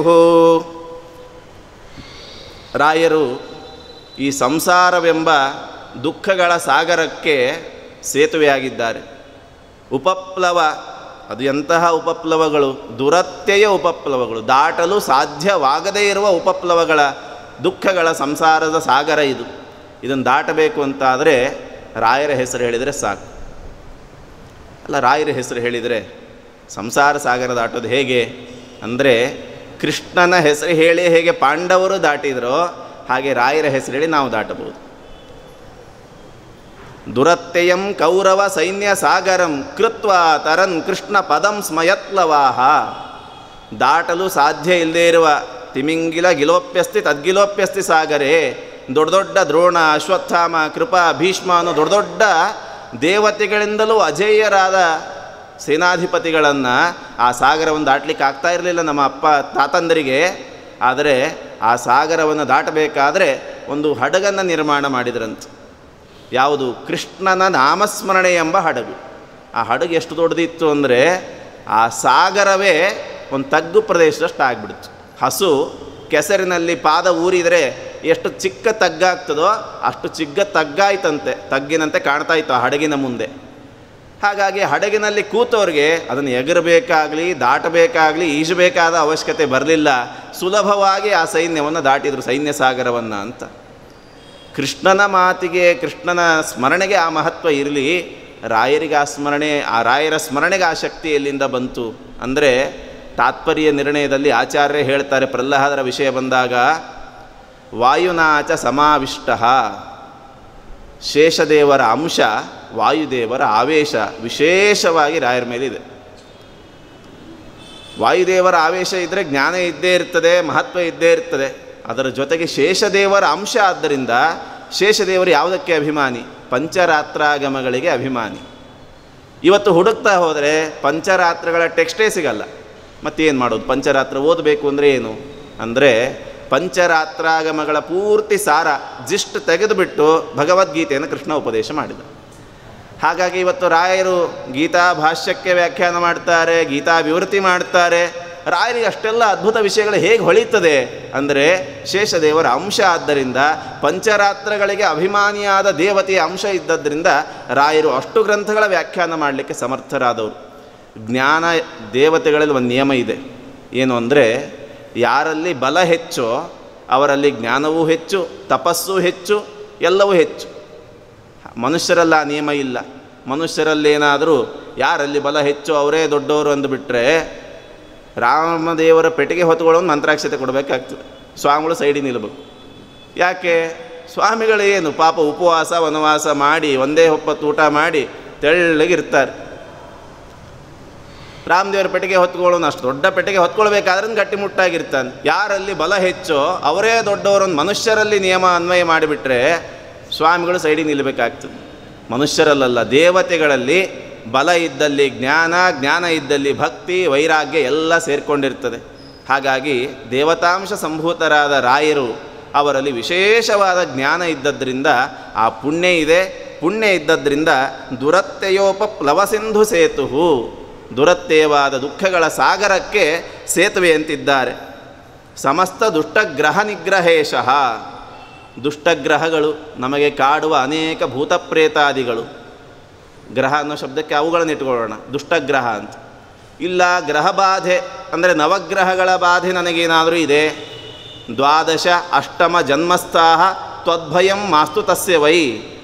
ರಾಯರು ಈ ಸಂಸಾರವೆಂಬ ದುಃಖಗಳ ಸಾಗರಕ್ಕೆ ಸೇತುವೆಯಾಗಿದ್ದಾರೆ. ಉಪಪ್ಲವ, ಅದು ಎಂತಹ ಉಪಪ್ಲವಗಳು, ದುರತ್ಯಯ ಉಪಪ್ಲವಗಳು, ದಾಟಲು ಸಾಧ್ಯವಾಗದೇ ಇರುವ ಉಪಪ್ಲವಗಳ ದುಃಖಗಳ ಸಂಸಾರದ ಸಾಗರ ಇದು. ಇದನ್ನು ದಾಟಬೇಕು ಅಂತಾದರೆ ರಾಯರ ಹೆಸರು ಹೇಳಿದರೆ ಸಾಕು. ಅಲ್ಲ, ರಾಯರ ಹೆಸರು ಹೇಳಿದರೆ ಸಂಸಾರ ಸಾಗರ ದಾಟೋದು ಹೇಗೆ ಅಂದರೆ, ಕೃಷ್ಣನ ಹೆಸರು ಹೇಳಿ ಹೇಗೆ ಪಾಂಡವರು ದಾಟಿದರೋ ಹಾಗೆ ರಾಯರ ಹೆಸರು ಹೇಳಿ ನಾವು ದಾಟಬಹುದು. ದುರತ್ಯಯಂ ಕೌರವ ಸೈನ್ಯ ಸಾಗರಂ ಕೃತ್ವ ತರನ್ ಕೃಷ್ಣ ಪದಂ ಸ್ಮಯತ್ಲವಾಹ. ದಾಟಲು ಸಾಧ್ಯ ಇಲ್ಲದೇ ಇರುವ ತಿಮಿಂಗಿಲ ಗಿಲೋಪ್ಯಸ್ತಿ ತದ್ಗಿಲೋಪ್ಯಸ್ತಿ ಸಾಗರೇ. ದೊಡ್ಡ ದೊಡ್ಡ ದ್ರೋಣ, ಅಶ್ವತ್ಥಾಮ, ಕೃಪಾ, ಭೀಷ್ಮ ಅನ್ನೋ ದೊಡ್ಡ ದೊಡ್ಡ ದೇವತೆಗಳಿಂದಲೂ ಅಜೇಯರಾದ ಸೇನಾಧಿಪತಿಗಳನ್ನು ಆ ಸಾಗರವನ್ನು ದಾಟಲಿಕ್ಕೆ ಆಗ್ತಾ ಇರಲಿಲ್ಲ ನಮ್ಮ ಅಪ್ಪ ತಾತಂದರಿಗೆ. ಆದರೆ ಆ ಸಾಗರವನ್ನು ದಾಟಬೇಕಾದರೆ ಒಂದು ಹಡಗನ್ನು ನಿರ್ಮಾಣ ಮಾಡಿದ್ರಂತೆ. ಯಾವುದು? ಕೃಷ್ಣನ ನಾಮಸ್ಮರಣೆ ಎಂಬ ಹಡಗು. ಆ ಹಡಗು ಎಷ್ಟು ದೊಡ್ಡದಿತ್ತು ಅಂದರೆ ಆ ಸಾಗರವೇ ಒಂದು ತಗ್ಗು ಪ್ರದೇಶದಷ್ಟು ಆಗಿಬಿಡ್ತು. ಹಸು ಕೆಸರಿನಲ್ಲಿ ಪಾದ ಊರಿದರೆ ಎಷ್ಟು ಚಿಕ್ಕ ತಗ್ಗಾಗ್ತದೋ ಅಷ್ಟು ಚಿಕ್ಕ ತಗ್ಗಾಯ್ತಂತೆ, ತಗ್ಗಿನಂತೆ ಕಾಣ್ತಾ ಇತ್ತು ಆ ಹಡಗಿನ ಮುಂದೆ. ಹಾಗಾಗಿ ಹಡಗಿನಲ್ಲಿ ಕೂತವ್ರಿಗೆ ಅದನ್ನು ಎಗರಬೇಕಾಗಲಿ ದಾಟಬೇಕಾಗಲಿ ಈಜಬೇಕಾದ ಅವಶ್ಯಕತೆ ಬರಲಿಲ್ಲ. ಸುಲಭವಾಗಿ ಆ ಸೈನ್ಯವನ್ನು ದಾಟಿದರು, ಸೈನ್ಯ ಸಾಗರವನ್ನು ಅಂತ. ಕೃಷ್ಣನ ಮಾತಿಗೆ, ಕೃಷ್ಣನ ಸ್ಮರಣೆಗೆ ಆ ಮಹತ್ವ ಇರಲಿ, ರಾಯರಿಗೆ ಆ ಸ್ಮರಣೆ, ಆ ರಾಯರ ಸ್ಮರಣೆಗೆ ಆ ಶಕ್ತಿ ಎಲ್ಲಿಂದ ಬಂತು ಅಂದರೆ, ತಾತ್ಪರ್ಯ ನಿರ್ಣಯದಲ್ಲಿ ಆಚಾರ್ಯ ಹೇಳ್ತಾರೆ, ಪ್ರಹ್ಲಾದರ ವಿಷಯ ಬಂದಾಗ ವಾಯುನಾಚ ಸಮಾವಿಷ್ಟ, ಶೇಷದೇವರ ಅಂಶ ವಾಯುದೇವರ ಆವೇಶ ವಿಶೇಷವಾಗಿ ರಾಯರ ಮೇಲಿದೆ. ವಾಯುದೇವರ ಆವೇಶ ಇದ್ದರೆ ಜ್ಞಾನ ಇದ್ದೇ ಇರ್ತದೆ, ಮಹತ್ವ ಇದ್ದೇ ಇರ್ತದೆ. ಅದರ ಜೊತೆಗೆ ಶೇಷದೇವರ ಅಂಶ ಆದ್ದರಿಂದ ಶೇಷದೇವರು ಯಾವುದಕ್ಕೆ ಅಭಿಮಾನಿ? ಪಂಚರಾತ್ರಾಗಮಗಳಿಗೆ ಅಭಿಮಾನಿ. ಇವತ್ತು ಹುಡುಕ್ತಾ ಹೋದರೆ ಪಂಚರಾತ್ರಗಳ ಟೆಕ್ಸ್ಟೇ ಸಿಗಲ್ಲ. ಮತ್ತೇನು ಮಾಡೋದು? ಪಂಚರಾತ್ರ ಓದಬೇಕು ಅಂದರೆ ಏನು ಅಂದರೆ, ಪಂಚರಾತ್ರಾಗಮಗಳ ಪೂರ್ತಿ ಸಾರ ಜಿಸ್ಟ್ ತೆಗೆದುಬಿಟ್ಟು ಭಗವದ್ಗೀತೆಯನ್ನು ಕೃಷ್ಣ ಉಪದೇಶ ಮಾಡಿದ. ಹಾಗಾಗಿ ಇವತ್ತು ರಾಯರು ಗೀತಾ ಭಾಷ್ಯಕ್ಕೆ ವ್ಯಾಖ್ಯಾನ ಮಾಡ್ತಾರೆ, ಗೀತಾ ವಿವೃತಿ ಮಾಡ್ತಾರೆ. ರಾಯರಿಗೆ ಅಷ್ಟೆಲ್ಲ ಅದ್ಭುತ ವಿಷಯಗಳು ಹೇಗೆ ಹೊಳೀತದೆ ಅಂದರೆ, ಶೇಷದೇವರ ಅಂಶ ಆದ್ದರಿಂದ, ಪಂಚರಾತ್ರಗಳಿಗೆ ಅಭಿಮಾನಿಯಾದ ದೇವತೆಯ ಅಂಶ ಇದ್ದದ್ದರಿಂದ ರಾಯರು ಅಷ್ಟು ಗ್ರಂಥಗಳ ವ್ಯಾಖ್ಯಾನ ಮಾಡಲಿಕ್ಕೆ ಸಮರ್ಥರಾದವರು. ಜ್ಞಾನ ದೇವತೆಗಳಲ್ಲಿ ಒಂದು ನಿಯಮ ಇದೆ, ಏನು ಅಂದರೆ, ಯಾರಲ್ಲಿ ಬಲ ಹೆಚ್ಚೋ ಅವರಲ್ಲಿ ಜ್ಞಾನವೂ ಹೆಚ್ಚು, ತಪಸ್ಸು ಹೆಚ್ಚು, ಎಲ್ಲವೂ ಹೆಚ್ಚು. ಮನುಷ್ಯರಲ್ಲ ಆ ನಿಯಮ ಇಲ್ಲ. ಮನುಷ್ಯರಲ್ಲೇನಾದರೂ ಯಾರಲ್ಲಿ ಬಲ ಹೆಚ್ಚು ಅವರೇ ದೊಡ್ಡವರು ಅಂದುಬಿಟ್ರೆ, ರಾಮದೇವರ ಪೆಟ್ಟಿಗೆ ಹೊತ್ತುಕೊಳ್ಳೋನು ಮಂತ್ರಾಕ್ಷತೆ ಕೊಡಬೇಕಾಗ್ತದೆ, ಸ್ವಾಮಿಗಳು ಸೈಡಿಗೆ ನಿಲ್ಲಬೇಕು. ಯಾಕೆ? ಸ್ವಾಮಿಗಳು ಏನು ಪಾಪ ಉಪವಾಸ ವನವಾಸ ಮಾಡಿ ಒಂದೇ ಹೊಪ್ಪತ್ತು ಊಟ ಮಾಡಿ ತೆಳ್ಳಗಿರ್ತಾರೆ. ರಾಮದೇವರ ಪೆಟ್ಟಿಗೆ ಹೊತ್ಕೊಳ್ಳೋನು ಅಷ್ಟು ದೊಡ್ಡ ಪೆಟ್ಟಿಗೆ ಹೊತ್ಕೊಳ್ಬೇಕಾದ್ರೆ ಗಟ್ಟಿಮುಟ್ಟಾಗಿರ್ತಾನೆ. ಯಾರಲ್ಲಿ ಬಲ ಹೆಚ್ಚೋ ಅವರೇ ದೊಡ್ಡವರೊಂದು ಮನುಷ್ಯರಲ್ಲಿ ನಿಯಮ ಅನ್ವಯ ಮಾಡಿಬಿಟ್ರೆ ಸ್ವಾಮಿಗಳು ಸೈಡಿಗೆ ನಿಲ್ಲಬೇಕಾಗ್ತದೆ. ಮನುಷ್ಯರಲ್ಲ, ದೇವತೆಗಳಲ್ಲಿ ಬಲ ಇದ್ದಲ್ಲಿ ಜ್ಞಾನ, ಜ್ಞಾನ ಇದ್ದಲ್ಲಿ ಭಕ್ತಿ, ವೈರಾಗ್ಯ ಎಲ್ಲ ಸೇರಿಕೊಂಡಿರ್ತದೆ. ಹಾಗಾಗಿ ದೇವತಾಂಶ ಸಂಭೂತರಾದ ರಾಯರು, ಅವರಲ್ಲಿ ವಿಶೇಷವಾದ ಜ್ಞಾನ ಇದ್ದದ್ರಿಂದ ಆ ಪುಣ್ಯ ಇದೆ. ಪುಣ್ಯ ಇದ್ದದ್ರಿಂದ ದುರತ್ಯಯೋಪಪ್ಲವ ಸಿಂಧು ಸೇತು, ದುರತ್ಯಯವಾದ ದುಃಖಗಳ ಸಾಗರಕ್ಕೆ ಸೇತುವೆ ಅಂತಿದ್ದಾರೆ. ಸಮಸ್ತ ದುಷ್ಟಗ್ರಹ ನಿಗ್ರಹೇಶಃ, ದುಷ್ಟಗ್ರಹಗಳು ನಮಗೆ ಕಾಡುವ ಅನೇಕ ಭೂತಪ್ರೇತಾದಿಗಳು. ಗ್ರಹ ಅನ್ನೋ ಶಬ್ದಕ್ಕೆ ಅವುಗಳನ್ನು ಇಟ್ಕೊಳ್ಳೋಣ, ದುಷ್ಟಗ್ರಹ ಅಂತ. ಇಲ್ಲ ಗ್ರಹ ಬಾಧೆ ಅಂದರೆ ನವಗ್ರಹಗಳ ಬಾಧೆ ನನಗೇನಾದರೂ ಇದೆ, ದ್ವಾದಶ ಅಷ್ಟಮ ಜನ್ಮಸ್ಥಾಹ ತ್ವದ್ಭಯಂ ಮಾಸ್ತು ತಸ್ಯ ವೈ.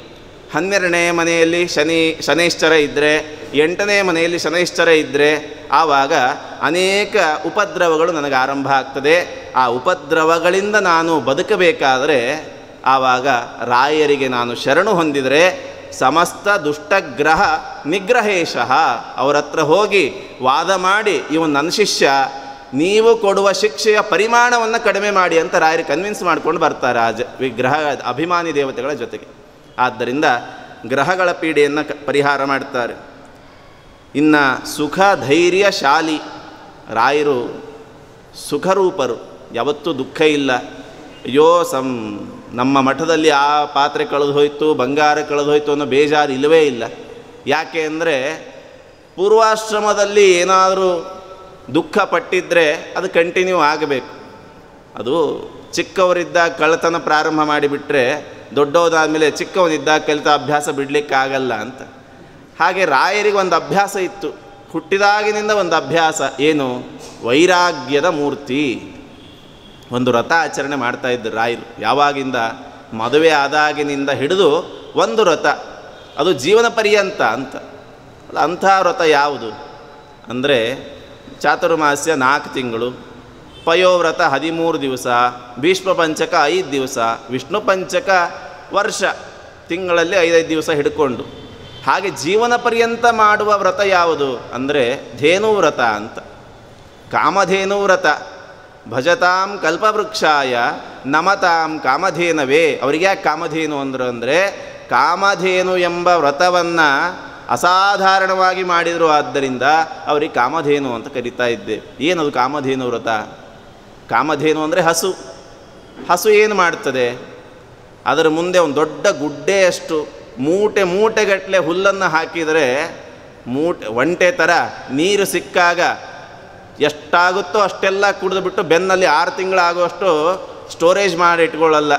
12ನೇ ಮನೆಯಲ್ಲಿ ಶನೈಶ್ಚರ ಇದ್ದರೆ, 8ನೇ ಮನೆಯಲ್ಲಿ ಶನೈಶ್ಚರ ಇದ್ದರೆ ಆವಾಗ ಅನೇಕ ಉಪದ್ರವಗಳು ನನಗೆ ಆರಂಭ ಆಗ್ತದೆ. ಆ ಉಪದ್ರವಗಳಿಂದ ನಾನು ಬದುಕಬೇಕಾದರೆ ಆವಾಗ ರಾಯರಿಗೆ ನಾನು ಶರಣು ಹೊಂದಿದರೆ ಸಮಸ್ತ ದುಷ್ಟಗ್ರಹ ನಿಗ್ರಹೇಶಃ, ಅವರ ಹತ್ರ ಹೋಗಿ ವಾದ ಮಾಡಿ, ಇವನು ನನ್ನ ಶಿಷ್ಯ, ನೀವು ಕೊಡುವ ಶಿಕ್ಷೆಯ ಪರಿಮಾಣವನ್ನು ಕಡಿಮೆ ಮಾಡಿ ಅಂತ ರಾಯರು ಕನ್ವಿನ್ಸ್ ಮಾಡ್ಕೊಂಡು ಬರ್ತಾರೆ ಆ ವಿಗ್ರಹ ಅಭಿಮಾನಿ ದೇವತೆಗಳ ಜೊತೆಗೆ. ಆದ್ದರಿಂದ ಗ್ರಹಗಳ ಪೀಡೆಯನ್ನು ಪರಿಹಾರ ಮಾಡ್ತಾರೆ. ಇನ್ನು ಸುಖ ಧೈರ್ಯಶಾಲಿ ರಾಯರು ಸುಖರೂಪರು, ಯಾವತ್ತೂ ದುಃಖ ಇಲ್ಲ. ಅಯ್ಯೋ ನಮ್ಮ ಮಠದಲ್ಲಿ ಆ ಪಾತ್ರೆ ಕಳೆದು ಹೋಯಿತು, ಬಂಗಾರ ಕಳೆದು ಹೋಯಿತು ಅನ್ನೋ ಬೇಜಾರು ಇಲ್ಲವೇ ಇಲ್ಲ. ಯಾಕೆ ಅಂದರೆ ಪೂರ್ವಾಶ್ರಮದಲ್ಲಿ ಏನಾದರೂ ದುಃಖ ಪಟ್ಟಿದ್ದರೆ ಅದು ಕಂಟಿನ್ಯೂ ಆಗಬೇಕು. ಅದು ಚಿಕ್ಕವರಿದ್ದಾಗ ಕಳ್ಳತನ ಪ್ರಾರಂಭ ಮಾಡಿಬಿಟ್ರೆ ದೊಡ್ಡವದಾದಮೇಲೆ ಚಿಕ್ಕವನಿದ್ದಾಗ ಕಲಿತ ಅಭ್ಯಾಸ ಬಿಡಲಿಕ್ಕಾಗಲ್ಲ ಅಂತ. ಹಾಗೆ ರಾಯರಿಗೆ ಒಂದು ಅಭ್ಯಾಸ ಇತ್ತು, ಹುಟ್ಟಿದಾಗಿನಿಂದ ಒಂದು ಅಭ್ಯಾಸ ಏನು? ವೈರಾಗ್ಯದ ಮೂರ್ತಿ. ಒಂದು ವ್ರತ ಆಚರಣೆ ಮಾಡ್ತಾಯಿದ್ದರು ರಾಯರು. ಯಾವಾಗಿಂದ? ಮದುವೆ ಆದಾಗಿನಿಂದ ಹಿಡಿದು ಒಂದು ವ್ರತ, ಅದು ಜೀವನ ಪರ್ಯಂತ ಅಂತ. ಅಲ್ಲ, ಅಂಥ ವ್ರತ ಯಾವುದು ಅಂದರೆ ಚಾತುರ್ಮಾಸ್ಯ 4 ತಿಂಗಳು, ಪಯೋವ್ರತ 13 ದಿವಸ, ಭೀಷ್ಮ ಪಂಚಕ 5 ದಿವಸ, ವಿಷ್ಣು ಪಂಚಕ ವರ್ಷ, ತಿಂಗಳಲ್ಲಿ 5 ದಿವಸ ಹಿಡ್ಕೊಂಡು. ಹಾಗೆ ಜೀವನ ಪರ್ಯಂತ ಮಾಡುವ ವ್ರತ ಯಾವುದು ಅಂದರೆ ಧೇನುವ್ರತ ಅಂತ. ಕಾಮಧೇನು ವ್ರತ. ಭಜತಾಂ ಕಲ್ಪವೃಕ್ಷಾಯ ನಮತಾಂ ಕಾಮಧೇನವೇ. ಅವ್ರಿಗೆ ಯಾಕೆ ಕಾಮಧೇನು ಅಂದರು ಅಂದರೆ ಕಾಮಧೇನು ಎಂಬ ವ್ರತವನ್ನು ಅಸಾಧಾರಣವಾಗಿ ಮಾಡಿದರು, ಆದ್ದರಿಂದ ಅವರಿಗೆ ಕಾಮಧೇನು ಅಂತ ಕರಿತಾ ಇದ್ದೇವೆ. ಏನದು ಕಾಮಧೇನು ವ್ರತ? ಕಾಮಧೇನು ಅಂದರೆ ಹಸು. ಹಸು ಏನು ಮಾಡ್ತದೆ? ಅದರ ಮುಂದೆ ಒಂದು ದೊಡ್ಡ ಗುಡ್ಡೆಯಷ್ಟು ಮೂಟೆಗಟ್ಟಲೆ ಹುಲ್ಲನ್ನು ಹಾಕಿದರೆ ಒಂಟೆ ಥರ ನೀರು ಸಿಕ್ಕಾಗ ಎಷ್ಟಾಗುತ್ತೋ ಅಷ್ಟೆಲ್ಲ ಕುಡಿದುಬಿಟ್ಟು ಬೆನ್ನಲ್ಲಿ 6 ತಿಂಗಳಾಗುವಷ್ಟು ಸ್ಟೋರೇಜ್ ಮಾಡಿ ಇಟ್ಕೊಳ್ಳಲ್ಲ.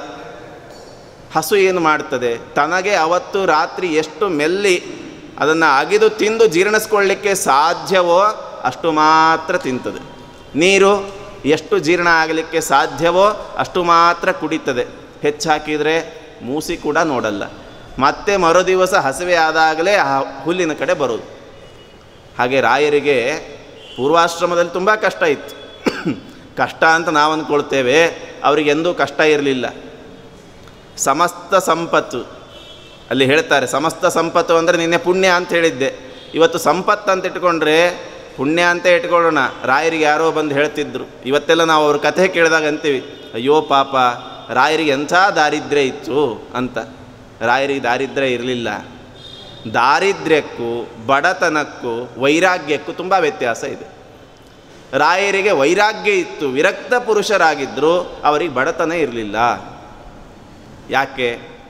ಹಸು ಏನು ಮಾಡ್ತದೆ? ತನಗೆ ಅವತ್ತು ರಾತ್ರಿ ಎಷ್ಟು ಮೆಲ್ಲಿ ಅದನ್ನು ಅಗಿದು ತಿಂದು ಜೀರ್ಣಿಸ್ಕೊಳ್ಳಿಕ್ಕೆ ಸಾಧ್ಯವೋ ಅಷ್ಟು ಮಾತ್ರ ತಿಂತದೆ. ನೀರು ಎಷ್ಟು ಜೀರ್ಣ ಆಗಲಿಕ್ಕೆ ಸಾಧ್ಯವೋ ಅಷ್ಟು ಮಾತ್ರ ಕುಡಿತದೆ. ಹೆಚ್ಚಾಕಿದರೆ ಮೂಸಿ ಕೂಡ ನೋಡಲ್ಲ. ಮತ್ತೆ ಮರುದಿವಸ ಹಸಿವೆ ಆದಾಗಲೇ ಆ ಹುಲ್ಲಿನ ಕಡೆ ಬರೋದು. ಹಾಗೆ ರಾಯರಿಗೆ ಪೂರ್ವಾಶ್ರಮದಲ್ಲಿ ತುಂಬ ಕಷ್ಟ ಇತ್ತು. ಕಷ್ಟ ಅಂತ ನಾವು ಅಂದ್ಕೊಳ್ತೇವೆ, ಅವರಿಗೆಂದೂ ಕಷ್ಟ ಇರಲಿಲ್ಲ. ಸಮಸ್ತ ಸಂಪತ್ತು, ಅಲ್ಲಿ ಹೇಳ್ತಾರೆ ಸಮಸ್ತ ಸಂಪತ್ತು ಅಂದರೆ ನಿನ್ನೆ ಪುಣ್ಯ ಅಂತ ಹೇಳಿದ್ದೆ, ಇವತ್ತು ಸಂಪತ್ತು ಅಂತ ಇಟ್ಕೊಂಡ್ರೆ ಪುಣ್ಯ ಅಂತ ಇಟ್ಕೊಳ್ಳೋಣ. ರಾಯರಿಗೆ ಯಾರೋ ಬಂದು ಹೇಳ್ತಿದ್ರು, ಇವತ್ತೆಲ್ಲ ನಾವು ಅವ್ರ ಕಥೆ ಕೇಳಿದಾಗ ಅಂತೀವಿ, ಅಯ್ಯೋ ಪಾಪ ರಾಯರಿಗೆ ಎಂಥ ದಾರಿದ್ರ್ಯ ಇತ್ತು ಅಂತ. ರಾಯರಿಗೆ ದಾರಿದ್ರ್ಯ ಇರಲಿಲ್ಲ. ದಾರಿದ್ರ್ಯಕ್ಕೂ ಬಡತನಕ್ಕೂ ವೈರಾಗ್ಯಕ್ಕೂ ತುಂಬ ವ್ಯತ್ಯಾಸ ಇದೆ. ರಾಯರಿಗೆ ವೈರಾಗ್ಯ ಇತ್ತು, ವಿರಕ್ತ ಪುರುಷರಾಗಿದ್ದರು, ಅವರಿಗೆ ಬಡತನ ಇರಲಿಲ್ಲ. ಯಾಕೆ?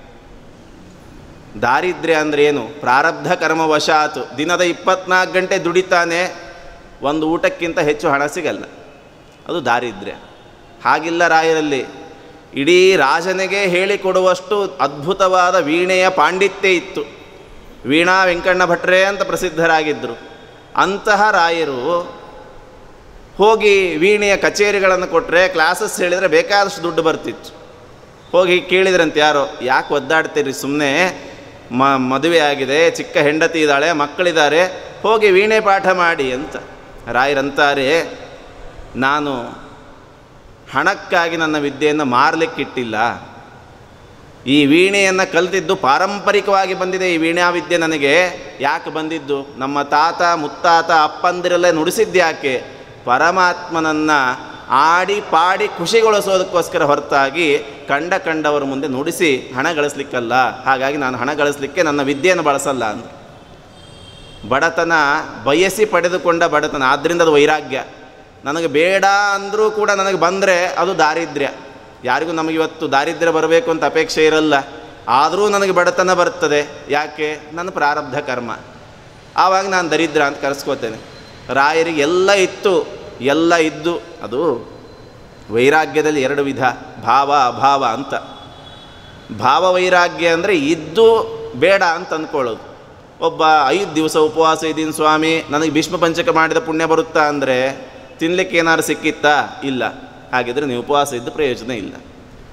ದಾರಿದ್ರ್ಯ ಅಂದರೆ ಏನು? ಪ್ರಾರಬ್ಧ ಕರ್ಮವಶಾತು ದಿನದ 24 ಗಂಟೆ ದುಡಿತಾನೆ, ಒಂದು ಊಟಕ್ಕಿಂತ ಹೆಚ್ಚು ಹಣ ಸಿಗಲ್ಲ, ಅದು ದಾರಿದ್ರ್ಯ. ಹಾಗಿಲ್ಲ ರಾಯರಲ್ಲಿ. ಇಡೀ ರಾಜನಿಗೆ ಹೇಳಿಕೊಡುವಷ್ಟು ಅದ್ಭುತವಾದ ವೀಣೆಯ ಪಾಂಡಿತ್ಯ ಇತ್ತು. ವೀಣಾ ವೆಂಕಣ್ಣ ಭಟ್ರೆ ಅಂತ ಪ್ರಸಿದ್ಧರಾಗಿದ್ದರು. ಅಂತಹ ರಾಯರು ಹೋಗಿ ವೀಣೆಯ ಕಚೇರಿಗಳನ್ನು ಕೊಟ್ಟರೆ, ಕ್ಲಾಸಸ್ ಹೇಳಿದರೆ ಬೇಕಾದಷ್ಟು ದುಡ್ಡು ಬರ್ತಿತ್ತು. ಹೋಗಿ ಕೇಳಿದ್ರಂತೆ ಯಾರೋ, ಯಾಕೆ ಒದ್ದಾಡ್ತೀರಿ, ಸುಮ್ಮನೆ ಮದುವೆ ಆಗಿದೆ, ಚಿಕ್ಕ ಹೆಂಡತಿ ಇದ್ದಾಳೆ, ಮಕ್ಕಳಿದ್ದಾರೆ, ಹೋಗಿ ವೀಣೆ ಪಾಠ ಮಾಡಿ ಅಂತ. ರಾಯರಂತಾರೆ, ನಾನು ಹಣಕ್ಕಾಗಿ ನನ್ನ ವಿದ್ಯೆಯನ್ನು ಮಾರಲಿಕ್ಕಿಟ್ಟಿಲ್ಲ. ಈ ವೀಣೆಯನ್ನು ಕಲಿತಿದ್ದು ಪಾರಂಪರಿಕವಾಗಿ ಬಂದಿದೆ. ಈ ವೀಣಾ ವಿದ್ಯೆ ನನಗೆ ಯಾಕೆ ಬಂದಿದ್ದು? ನಮ್ಮ ತಾತ ಮುತ್ತಾತ ಅಪ್ಪಂದಿರಲ್ಲೇ ನುಡಿಸಿದ್ಯಾಕೆ? ಪರಮಾತ್ಮನನ್ನು ಆಡಿ ಪಾಡಿ ಖುಷಿಗೊಳಿಸೋದಕ್ಕೋಸ್ಕರ ಹೊರತಾಗಿ ಕಂಡವರ ಮುಂದೆ ನುಡಿಸಿ ಹಣ ಗಳಿಸ್ಲಿಕ್ಕಲ್ಲ. ಹಾಗಾಗಿ ನಾನು ಹಣ ಗಳಿಸ್ಲಿಕ್ಕೆ ನನ್ನ ವಿದ್ಯೆಯನ್ನು ಬಳಸಲ್ಲ ಅಂತ. ಬಡತನ ಬಯಸಿ ಪಡೆದುಕೊಂಡ ಬಡತನ, ಆದ್ದರಿಂದ ಅದು ವೈರಾಗ್ಯ. ನನಗೆ ಬೇಡ ಅಂದರೂ ಕೂಡ ನನಗೆ ಬಂದರೆ ಅದು ದಾರಿದ್ರ್ಯ. ಯಾರಿಗೂ ನಮಗಿವತ್ತು ದಾರಿದ್ರ್ಯ ಬರಬೇಕು ಅಂತ ಅಪೇಕ್ಷೆ ಇರಲ್ಲ, ಆದರೂ ನನಗೆ ಬಡತನ ಬರ್ತದೆ. ಯಾಕೆ? ನನ್ನ ಪ್ರಾರಬ್ಧ ಕರ್ಮ. ಆವಾಗ ನಾನು ದರಿದ್ರ ಅಂತ ಕರೆಸ್ಕೋತೇನೆ. ರಾಯರಿಗೆ ಎಲ್ಲ ಇತ್ತು, ಎಲ್ಲ ಇದ್ದು. ಅದು ವೈರಾಗ್ಯದಲ್ಲಿ 2 ವಿಧ, ಭಾವ ಅಭಾವ ಅಂತ. ಭಾವ ವೈರಾಗ್ಯ ಅಂದರೆ ಇದ್ದು ಬೇಡ ಅಂತ ಅಂದ್ಕೊಳ್ಳೋದು. ಒಬ್ಬ 5 ದಿವಸ ಉಪವಾಸ ಇದ್ದೀನಿ ಸ್ವಾಮಿ, ನನಗೆ ಭೀಷ್ಮ ಪಂಚಕ ಮಾಡಿದ ಪುಣ್ಯ ಬರುತ್ತಾ ಅಂದರೆ ತಿನ್ನಲಿಕ್ಕೆ ಏನಾದ್ರು ಸಿಕ್ಕಿತ್ತಾ? ಇಲ್ಲ. ಹಾಗಿದ್ರೆ ನೀವು ಉಪವಾಸ ಇದ್ದು ಪ್ರಯೋಜನ ಇಲ್ಲ.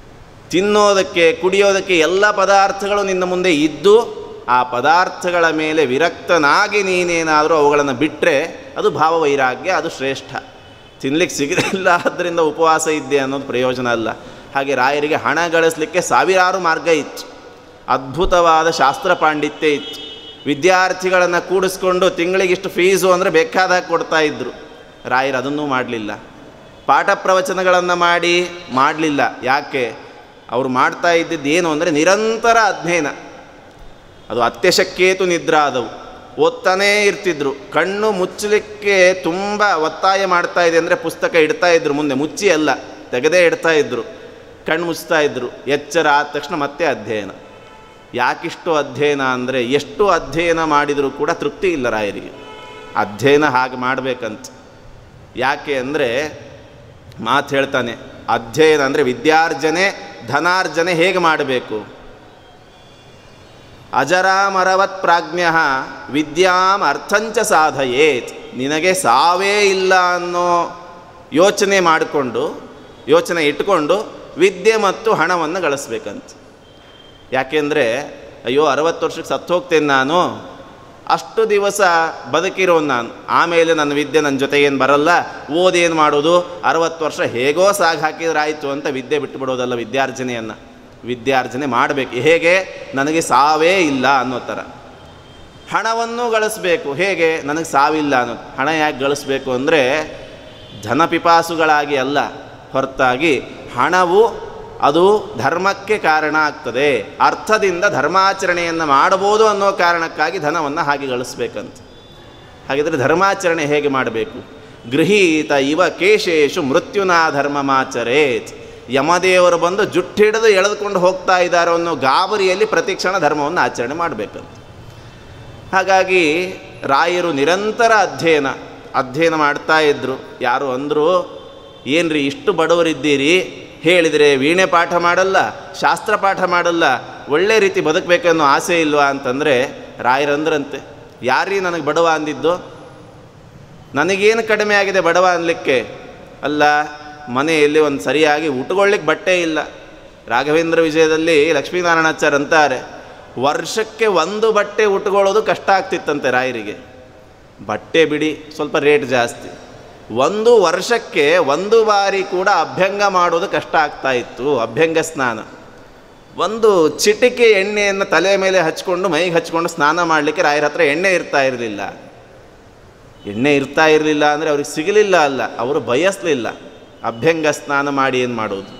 ತಿನ್ನೋದಕ್ಕೆ ಕುಡಿಯೋದಕ್ಕೆ ಎಲ್ಲ ಪದಾರ್ಥಗಳು ನಿನ್ನ ಮುಂದೆ ಇದ್ದು ಆ ಪದಾರ್ಥಗಳ ಮೇಲೆ ವಿರಕ್ತನಾಗಿ ನೀನೇನಾದರೂ ಅವುಗಳನ್ನು ಬಿಟ್ಟರೆ ಅದು ಭಾವವೈರಾಗ್ಯ, ಅದು ಶ್ರೇಷ್ಠ. ತಿನ್ನಲಿಕ್ಕೆ ಸಿಗಲಿಲ್ಲ ಆದ್ದರಿಂದ ಉಪವಾಸ ಇದ್ದೆ ಅನ್ನೋದು ಪ್ರಯೋಜನ ಅಲ್ಲ. ಹಾಗೆ ರಾಯರಿಗೆ ಹಣ ಗಳಿಸಲಿಕ್ಕೆ ಸಾವಿರಾರು ಮಾರ್ಗ ಇತ್ತು, ಅದ್ಭುತವಾದ ಶಾಸ್ತ್ರ ಪಾಂಡಿತ್ಯ ಇತ್ತು. ವಿದ್ಯಾರ್ಥಿಗಳನ್ನು ಕೂಡಿಸ್ಕೊಂಡು ತಿಂಗಳಿಗಿಷ್ಟು ಫೀಸು ಅಂದರೆ ಬೇಕಾದಾಗ ಕೊಡ್ತಾ ಇದ್ದರು. ರಾಯರು ಅದನ್ನೂ ಮಾಡಲಿಲ್ಲ. ಪಾಠ ಪ್ರವಚನಗಳನ್ನು ಮಾಡಲಿಲ್ಲ. ಯಾಕೆ? ಅವರು ಮಾಡ್ತಾ ಇದ್ದಿದ್ದು ಏನು ಅಂದರೆ ನಿರಂತರ ಅಧ್ಯಯನ. ಅದು ಅತ್ಯಶಕ್ಕೇತು ನಿದ್ರಾದವು, ಓದ್ತಾನೇ ಇರ್ತಿದ್ರು. ಕಣ್ಣು ಮುಚ್ಚಲಿಕ್ಕೆ ತುಂಬ ಒತ್ತಾಯ ಮಾಡ್ತಾ ಇದೆ ಅಂದರೆ ಪುಸ್ತಕ ಇಡ್ತಾ ಇದ್ರು, ಮುಂದೆ ಮುಚ್ಚಿ ಅಲ್ಲ, ತೆಗೆದೇ ಇಡ್ತಾ ಇದ್ದರು. ಕಣ್ಣು ಮುಚ್ತಾ ಇದ್ದರು. ಎಚ್ಚರ ಆದ ತಕ್ಷಣ ಮತ್ತೆ ಅಧ್ಯಯನ. ಯಾಕಿಷ್ಟು ಅಧ್ಯಯನ ಅಂದರೆ ಎಷ್ಟು ಅಧ್ಯಯನ ಮಾಡಿದರೂ ಕೂಡ ತೃಪ್ತಿ ಇಲ್ಲ ರಾಯರಿಗೆ. ಅಧ್ಯಯನ ಹಾಗೆ ಮಾಡಬೇಕಂತ. ಯಾಕೆ ಅಂದರೆ ಮಾತು ಹೇಳ್ತಾನೆ, ಅಧ್ಯಯನ ಅಂದರೆ ವಿದ್ಯಾರ್ಜನೆ ಧನಾರ್ಜನೆ ಹೇಗೆ ಮಾಡಬೇಕು? ಅಜರಾಮರವತ್ ಪ್ರಾಜ್ಞ ವಿದ್ಯಾಂ ಅರ್ಥಂಚ ಸಾಧಯೇತ್. ನಿನಗೆ ಸಾವೇ ಇಲ್ಲ ಅನ್ನೋ ಯೋಚನೆ ಇಟ್ಕೊಂಡು ವಿದ್ಯೆ ಮತ್ತು ಹಣವನ್ನು ಗಳಿಸ್ಬೇಕಂತ. ಯಾಕೆಂದರೆ ಅಯ್ಯೋ 60 ವರ್ಷಕ್ಕೆ ಸತ್ತು ಹೋಗ್ತೇನೆ ನಾನು, ಅಷ್ಟು ದಿವಸ ಬದುಕಿರೋನು ನಾನು, ಆಮೇಲೆ ನನ್ನ ವಿದ್ಯೆ ನನ್ನ ಜೊತೆಗೇನು ಬರಲ್ಲ, ಓದೇನು ಮಾಡೋದು, 60 ವರ್ಷ ಹೇಗೋ ಸಾಗಿ ಹಾಕಿದ್ರಾಯಿತು ಅಂತ ವಿದ್ಯೆ ಬಿಟ್ಟುಬಿಡೋದಲ್ಲ. ವಿದ್ಯಾರ್ಜನೆ ಮಾಡಬೇಕು. ಹೇಗೆ? ನನಗೆ ಸಾವೇ ಇಲ್ಲ ಅನ್ನೋ ಥರ. ಹಣವನ್ನು ಗಳಿಸ್ಬೇಕು. ಹೇಗೆ? ನನಗೆ ಸಾವಿಲ್ಲ ಅನ್ನೋದು. ಹಣ ಯಾಕೆ ಗಳಿಸ್ಬೇಕು ಅಂದರೆ ಧನಪಿಪಾಸುಗಳಾಗಿ ಅಲ್ಲ, ಹೊರತಾಗಿ ಹಣವು ಅದು ಧರ್ಮಕ್ಕೆ ಕಾರಣ ಆಗ್ತದೆ, ಅರ್ಥದಿಂದ ಧರ್ಮಾಚರಣೆಯನ್ನು ಮಾಡಬಹುದು ಅನ್ನೋ ಕಾರಣಕ್ಕಾಗಿ ಧನವನ್ನು ಹಾಗೆ ಗಳಿಸ್ಬೇಕಂತ. ಹಾಗಿದ್ರೆ ಧರ್ಮಾಚರಣೆ ಹೇಗೆ ಮಾಡಬೇಕು? ಗೃಹೀತ ಇವ ಕೇಶೇಶು ಮೃತ್ಯುನಾ ಧರ್ಮಮಾಚರೇತ್. ಯಮದೇವರು ಬಂದು ಜುಟ್ಟಿಡಿದು ಎಳೆದುಕೊಂಡು ಹೋಗ್ತಾ ಇದ್ದಾರೆ ಅನ್ನೋ ಗಾಬರಿಯಲ್ಲಿ ಪ್ರತಿಕ್ಷಣ ಧರ್ಮವನ್ನು ಆಚರಣೆ ಮಾಡಬೇಕಂತ. ಹಾಗಾಗಿ ರಾಯರು ನಿರಂತರ ಅಧ್ಯಯನ ಮಾಡ್ತಾ ಇದ್ದರು. ಯಾರು ಅಂದರು, ಏನ್ರಿ ಇಷ್ಟು ಬಡವರಿದ್ದೀರಿ, ಹೇಳಿದರೆ ವೀಣೆ ಪಾಠ ಮಾಡಲ್ಲ, ಶಾಸ್ತ್ರ ಪಾಠ ಮಾಡಲ್ಲ, ಒಳ್ಳೆ ರೀತಿ ಬದುಕಬೇಕನ್ನೋ ಆಸೆ ಇಲ್ವಾ ಅಂತಂದರೆ ರಾಯರಂದ್ರಂತೆ, ಯಾರೀ ನನಗೆ ಬಡವ ಅಂದಿದ್ದು? ನನಗೇನು ಕಡಿಮೆ ಆಗಿದೆ ಬಡವ ಅನ್ನಲಿಕ್ಕೆ? ಅಲ್ಲ, ಮನೆಯಲ್ಲಿ ಒಂದು ಸರಿಯಾಗಿ ಉಟ್ಕೊಳ್ಳಿಕ್ಕೆ ಬಟ್ಟೆ ಇಲ್ಲ. ರಾಘವೇಂದ್ರ ವಿಜಯದಲ್ಲಿ ಲಕ್ಷ್ಮೀನಾರಾಯಣಾಚಾರ್ಯ ಅಂತಾರೆ, ವರ್ಷಕ್ಕೆ ಒಂದು ಬಟ್ಟೆ ಉಟ್ಕೊಳ್ಳೋದು ಕಷ್ಟ ಆಗ್ತಿತ್ತಂತೆ ರಾಯರಿಗೆ. ಬಟ್ಟೆ ಬಿಡಿ, ಸ್ವಲ್ಪ ರೇಟ್ ಜಾಸ್ತಿ. ಒಂದು ವರ್ಷಕ್ಕೆ ಒಂದು ಬಾರಿ ಕೂಡ ಅಭ್ಯಂಗ ಮಾಡೋದು ಕಷ್ಟ ಆಗ್ತಾ ಇತ್ತು. ಅಭ್ಯಂಗ ಸ್ನಾನ, ಒಂದು ಚಿಟಿಕೆ ಎಣ್ಣೆಯನ್ನು ತಲೆ ಮೇಲೆ ಹಚ್ಕೊಂಡು ಮೈಗೆ ಹಚ್ಕೊಂಡು ಸ್ನಾನ ಮಾಡಲಿಕ್ಕೆ ರಾಯರ ಹತ್ರ ಎಣ್ಣೆ ಇರ್ತಾ ಇರಲಿಲ್ಲ ಅಂದರೆ ಅವ್ರಿಗೆ ಸಿಗಲಿಲ್ಲ ಅಲ್ಲ, ಅವರು ಬಯಸಲಿಲ್ಲ. ಅಭ್ಯಂಗ ಸ್ನಾನ ಮಾಡಿ ಏನು ಮಾಡೋದು?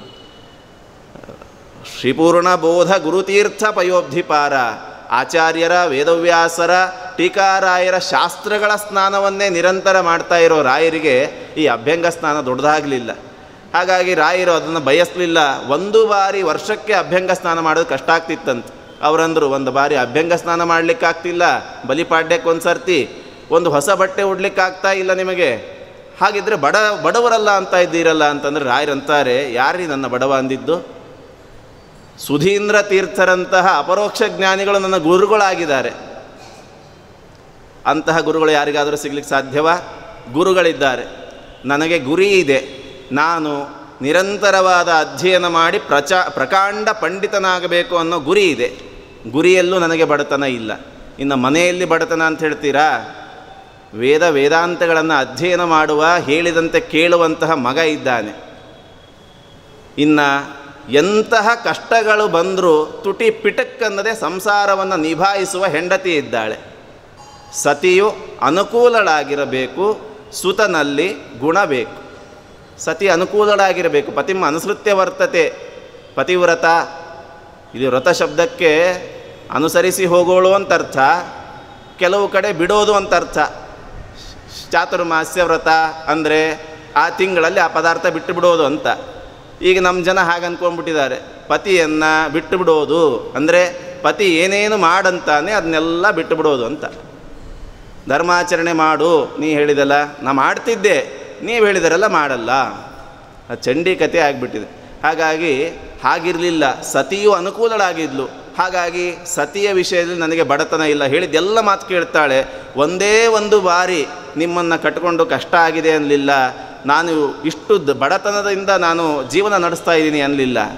ಶ್ರೀಪೂರ್ಣ ಬೋಧ ಗುರುತೀರ್ಥ ಪಯೋಬ್ಧಿಪಾರ ಆಚಾರ್ಯರ, ವೇದವ್ಯಾಸರ, ಟೀಕಾರಾಯರ ಶಾಸ್ತ್ರಗಳ ಸ್ನಾನವನ್ನೇ ನಿರಂತರ ಮಾಡ್ತಾ ಇರೋ ರಾಯರಿಗೆ ಈ ಅಭ್ಯಂಗ ಸ್ನಾನ ದೊಡ್ಡದಾಗಲಿಲ್ಲ. ಹಾಗಾಗಿ ರಾಯರು ಅದನ್ನು ಬಯಸಲಿಲ್ಲ. ಒಂದು ಬಾರಿ ವರ್ಷಕ್ಕೆ ಅಭ್ಯಂಗ ಸ್ನಾನ ಮಾಡೋದು ಕಷ್ಟ ಆಗ್ತಿತ್ತಂತೆ. ಅವರಂದರು, ಒಂದು ಬಾರಿ ಅಭ್ಯಂಗ ಸ್ನಾನ ಮಾಡಲಿಕ್ಕಾಗ್ತಿಲ್ಲ, ಬಲಿಪಾಡ್ಯಕ್ಕೆ ಒಂದು ಸರ್ತಿ, ಒಂದು ಹೊಸ ಬಟ್ಟೆ ಉಡ್ಲಿಕ್ಕಾಗ್ತಾ ಇಲ್ಲ ನಿಮಗೆ, ಹಾಗಿದ್ರೆ ಬಡವರಲ್ಲ ಅಂತ ಇದ್ದೀರಲ್ಲ ಅಂತಂದರೆ ರಾಯರಂತಾರೆ, ಯಾರೀ ನನ್ನ ಬಡವ ಅಂದಿದ್ದು? ಸುಧೀಂದ್ರ ತೀರ್ಥರಂತಹ ಅಪರೋಕ್ಷ ಜ್ಞಾನಿಗಳು ನನ್ನ ಗುರುಗಳಾಗಿದ್ದಾರೆ. ಅಂತಹ ಗುರುಗಳು ಯಾರಿಗಾದರೂ ಸಿಗ್ಲಿಕ್ಕೆ ಸಾಧ್ಯವಾ? ಗುರುಗಳಿದ್ದಾರೆ. ನನಗೆ ಗುರಿ ಇದೆ. ನಾನು ನಿರಂತರವಾದ ಅಧ್ಯಯನ ಮಾಡಿ ಪ್ರಕಾಂಡ ಪಂಡಿತನಾಗಬೇಕು ಅನ್ನೋ ಗುರಿ ಇದೆ. ಗುರಿಯಲ್ಲೂ ನನಗೆ ಬಡತನ ಇಲ್ಲ. ಇನ್ನು ಮನೆಯಲ್ಲಿ ಬಡತನ ಅಂತ ಹೇಳ್ತೀರಾ? ವೇದಾಂತಗಳನ್ನು ಅಧ್ಯಯನ ಮಾಡುವ, ಹೇಳಿದಂತೆ ಕೇಳುವಂತಹ ಮಗ ಇದ್ದಾನೆ. ಇನ್ನು ಎಂತಹ ಕಷ್ಟಗಳು ಬಂದರೂ ತುಟಿ ಪಿಟಕ್ಕನ್ನದೇ ಸಂಸಾರವನ್ನು ನಿಭಾಯಿಸುವ ಹೆಂಡತಿ ಇದ್ದಾಳೆ. ಸತಿಯು ಅನುಕೂಲಳಾಗಿರಬೇಕು, ಸುತನಲ್ಲಿ ಗುಣ ಬೇಕು. ಸತಿ ಅನುಕೂಲಳಾಗಿರಬೇಕು. ಪತಿಂ ಅನುಸೃತ್ಯ ವರ್ತತೆ, ಪತಿವ್ರತ. ಇದು ವ್ರತ ಶಬ್ದಕ್ಕೆ ಅನುಸರಿಸಿ ಹೋಗೋಳು ಅಂತ ಅರ್ಥ, ಕೆಲವು ಕಡೆ ಬಿಡೋದು ಅಂತ ಅರ್ಥ. ಚಾತುರ್ಮಾಸ್ಯ ವ್ರತ ಅಂದರೆ ಆ ತಿಂಗಳಲ್ಲಿ ಆ ಪದಾರ್ಥ ಬಿಟ್ಟು ಬಿಡೋದು ಅಂತ. ಈಗ ನಮ್ಮ ಜನ ಹಾಗೆ ಅಂದ್ಕೊಂಡ್ಬಿಟ್ಟಿದ್ದಾರೆ. ಪತಿಯನ್ನು ಬಿಟ್ಟು ಬಿಡೋದು ಅಂದರೆ ಪತಿ ಏನೇನು ಮಾಡಂತಾನೆ ಅದನ್ನೆಲ್ಲ ಬಿಟ್ಟು ಬಿಡೋದು ಅಂತ. ಧರ್ಮಾಚರಣೆ ಮಾಡು, ನೀ ಹೇಳಿದಲ್ಲ, ನಾ ಮಾಡ್ತಿದ್ದೆ, ನೀವು ಹೇಳಿದರಲ್ಲ ಮಾಡಲ್ಲ. ಅದು ಚಂಡಿ ಕತೆ ಆಗಿಬಿಟ್ಟಿದೆ. ಹಾಗಾಗಿ ಹಾಗಿರಲಿಲ್ಲ. ಸತಿಯು ಅನುಕೂಲಳಾಗಿದ್ಲು. ಹಾಗಾಗಿ ಸತಿಯ ವಿಷಯದಲ್ಲಿ ನನಗೆ ಬಡತನ ಇಲ್ಲ. ಹೇಳಿದ್ದೆಲ್ಲ ಮಾತು ಕೇಳ್ತಾಳೆ. ಒಂದೇ ಒಂದು ಬಾರಿ ನಿಮ್ಮನ್ನು ಕಟ್ಕೊಂಡು ಕಷ್ಟ ಆಗಿದೆ ಅನ್ನಲಿಲ್ಲ. ನಾನು ಇಷ್ಟು ಬಡತನದಿಂದ ನಾನು ಜೀವನ ನಡೆಸ್ತಾ ಇದ್ದೀನಿ ಅನ್ನಲಿಲ್ಲ.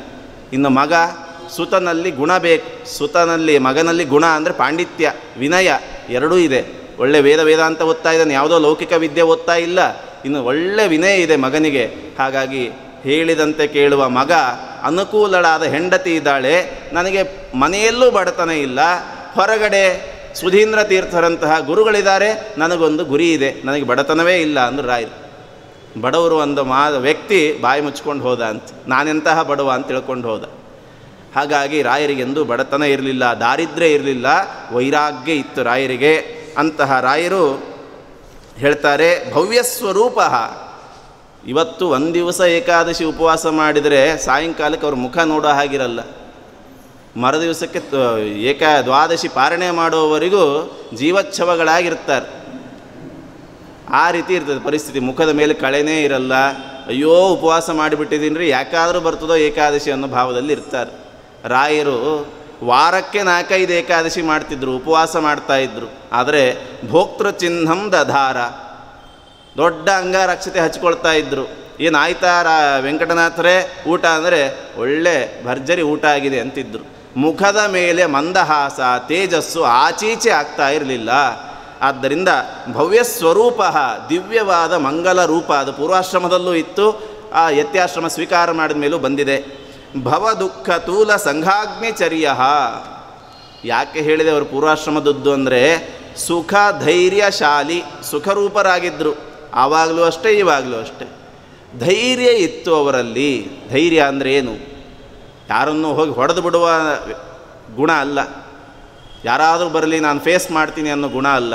ಇನ್ನು ಮಗ ಸುತನಲ್ಲಿ ಗುಣ ಬೇಕು. ಸುತನಲ್ಲಿ ಮಗನಲ್ಲಿ ಗುಣ ಅಂದರೆ ಪಾಂಡಿತ್ಯ, ವಿನಯ ಎರಡೂ ಇದೆ. ಒಳ್ಳೆ ವೇದಾಂತ ಓದ್ತಾ ಇದ್ದಾನೆ, ಯಾವುದೋ ಲೌಕಿಕ ವಿದ್ಯೆ ಓದ್ತಾ ಇಲ್ಲ, ಇನ್ನು ಒಳ್ಳೆ ವಿನಯ ಇದೆ ಮಗನಿಗೆ. ಹಾಗಾಗಿ ಹೇಳಿದಂತೆ ಕೇಳುವ ಮಗ, ಅನುಕೂಲಳಾದ ಹೆಂಡತಿ ಇದ್ದಾಳೆ, ನನಗೆ ಮನೆಯಲ್ಲೂ ಬಡತನ ಇಲ್ಲ, ಹೊರಗಡೆ ಸುಧೀಂದ್ರ ತೀರ್ಥರಂತಹ ಗುರುಗಳಿದ್ದಾರೆ, ನನಗೊಂದು ಗುರಿ ಇದೆ, ನನಗೆ ಬಡತನವೇ ಇಲ್ಲ ಅಂದರು ರಾಯರು. ಬಡವರು ಒಂದು ವ್ಯಕ್ತಿ ಬಾಯಿ ಮುಚ್ಕೊಂಡು ಹೋದ ಅಂತ, ನಾನೆಂತಹ ಬಡವ ಅಂತ ತಿಳ್ಕೊಂಡು ಹೋದ. ಹಾಗಾಗಿ ರಾಯರಿಗೆಂದೂ ಬಡತನ ಇರಲಿಲ್ಲ, ದಾರಿದ್ರ್ಯ ಇರಲಿಲ್ಲ, ವೈರಾಗ್ಯ ಇತ್ತು ರಾಯರಿಗೆ. ಅಂತಹ ರಾಯರು ಹೇಳ್ತಾರೆ, ಭವ್ಯಸ್ವರೂಪ. ಇವತ್ತು ಒಂದು ದಿವಸ ಏಕಾದಶಿ ಉಪವಾಸ ಮಾಡಿದರೆ ಸಾಯಂಕಾಲಕ್ಕೆ ಅವ್ರ ಮುಖ ನೋಡೋ ಹಾಗಿರಲ್ಲ. ಮರುದಿವಸಕ್ಕೆ ದ್ವಾದಶಿ ಪಾರಣೆ ಮಾಡುವವರೆಗೂ ಜೀವಚ್ಛವಗಳಾಗಿರ್ತಾರೆ. ಆ ರೀತಿ ಇರ್ತದೆ ಪರಿಸ್ಥಿತಿ. ಮುಖದ ಮೇಲೆ ಕಳೆನೇ ಇರಲ್ಲ. ಅಯ್ಯೋ ಉಪವಾಸ ಮಾಡಿಬಿಟ್ಟಿದ್ದೀನಿ ರೀ, ಯಾಕಾದರೂ ಬರ್ತದೋ ಏಕಾದಶಿ ಅನ್ನೋ ಭಾವದಲ್ಲಿ ಇರ್ತಾರೆ. ರಾಯರು ವಾರಕ್ಕೆ 4-5 ಏಕಾದಶಿ ಮಾಡ್ತಿದ್ರು, ಉಪವಾಸ ಮಾಡ್ತಾಯಿದ್ರು. ಆದರೆ ಭೋಕ್ತೃ ಚಿಹ್ನಂ ದಧಾರ, ದೊಡ್ಡ ಅಂಗಾರಕ್ಷತೆ ಹಚ್ಕೊಳ್ತಾ ಇದ್ದರು. ಏನಾಯ್ತಾ ವೆಂಕಟನಾಥರೇ ಊಟ ಅಂದರೆ ಒಳ್ಳೆ ಭರ್ಜರಿ ಊಟ ಆಗಿದೆ ಅಂತಿದ್ರು. ಮುಖದ ಮೇಲೆ ಮಂದಹಾಸ, ತೇಜಸ್ಸು ಆಚೀಚೆ ಆಗ್ತಾ ಇರಲಿಲ್ಲ. ಆದ್ದರಿಂದ ಭವ್ಯ ಸ್ವರೂಪ, ದಿವ್ಯವಾದ ಮಂಗಲ ರೂಪ. ಅದು ಪೂರ್ವಾಶ್ರಮದಲ್ಲೂ ಇತ್ತು, ಆ ಯತ್ಯಾಶ್ರಮ ಸ್ವೀಕಾರ ಮಾಡಿದ ಮೇಲೂ ಬಂದಿದೆ. ಭವ ದುಃಖ ತೂಲ ಸಂಘಾಗ್ನಿಚರ್ಯ. ಯಾಕೆ ಹೇಳಿದೆ ಅವರು ಪೂರ್ವಾಶ್ರಮದದ್ದು ಅಂದರೆ, ಸುಖ ಧೈರ್ಯಶಾಲಿ, ಸುಖರೂಪರಾಗಿದ್ದರು. ಆವಾಗಲೂ ಅಷ್ಟೇ, ಇವಾಗಲೂ ಅಷ್ಟೇ. ಧೈರ್ಯ ಇತ್ತು ಅವರಲ್ಲಿ. ಧೈರ್ಯ ಅಂದರೆ ಏನು? ಯಾರನ್ನು ಹೋಗಿ ಹೊಡೆದು ಬಿಡುವ ಗುಣ ಅಲ್ಲ, ಯಾರಾದರೂ ಬರಲಿ ನಾನು ಫೇಸ್ ಮಾಡ್ತೀನಿ ಅನ್ನೋ ಗುಣ ಅಲ್ಲ.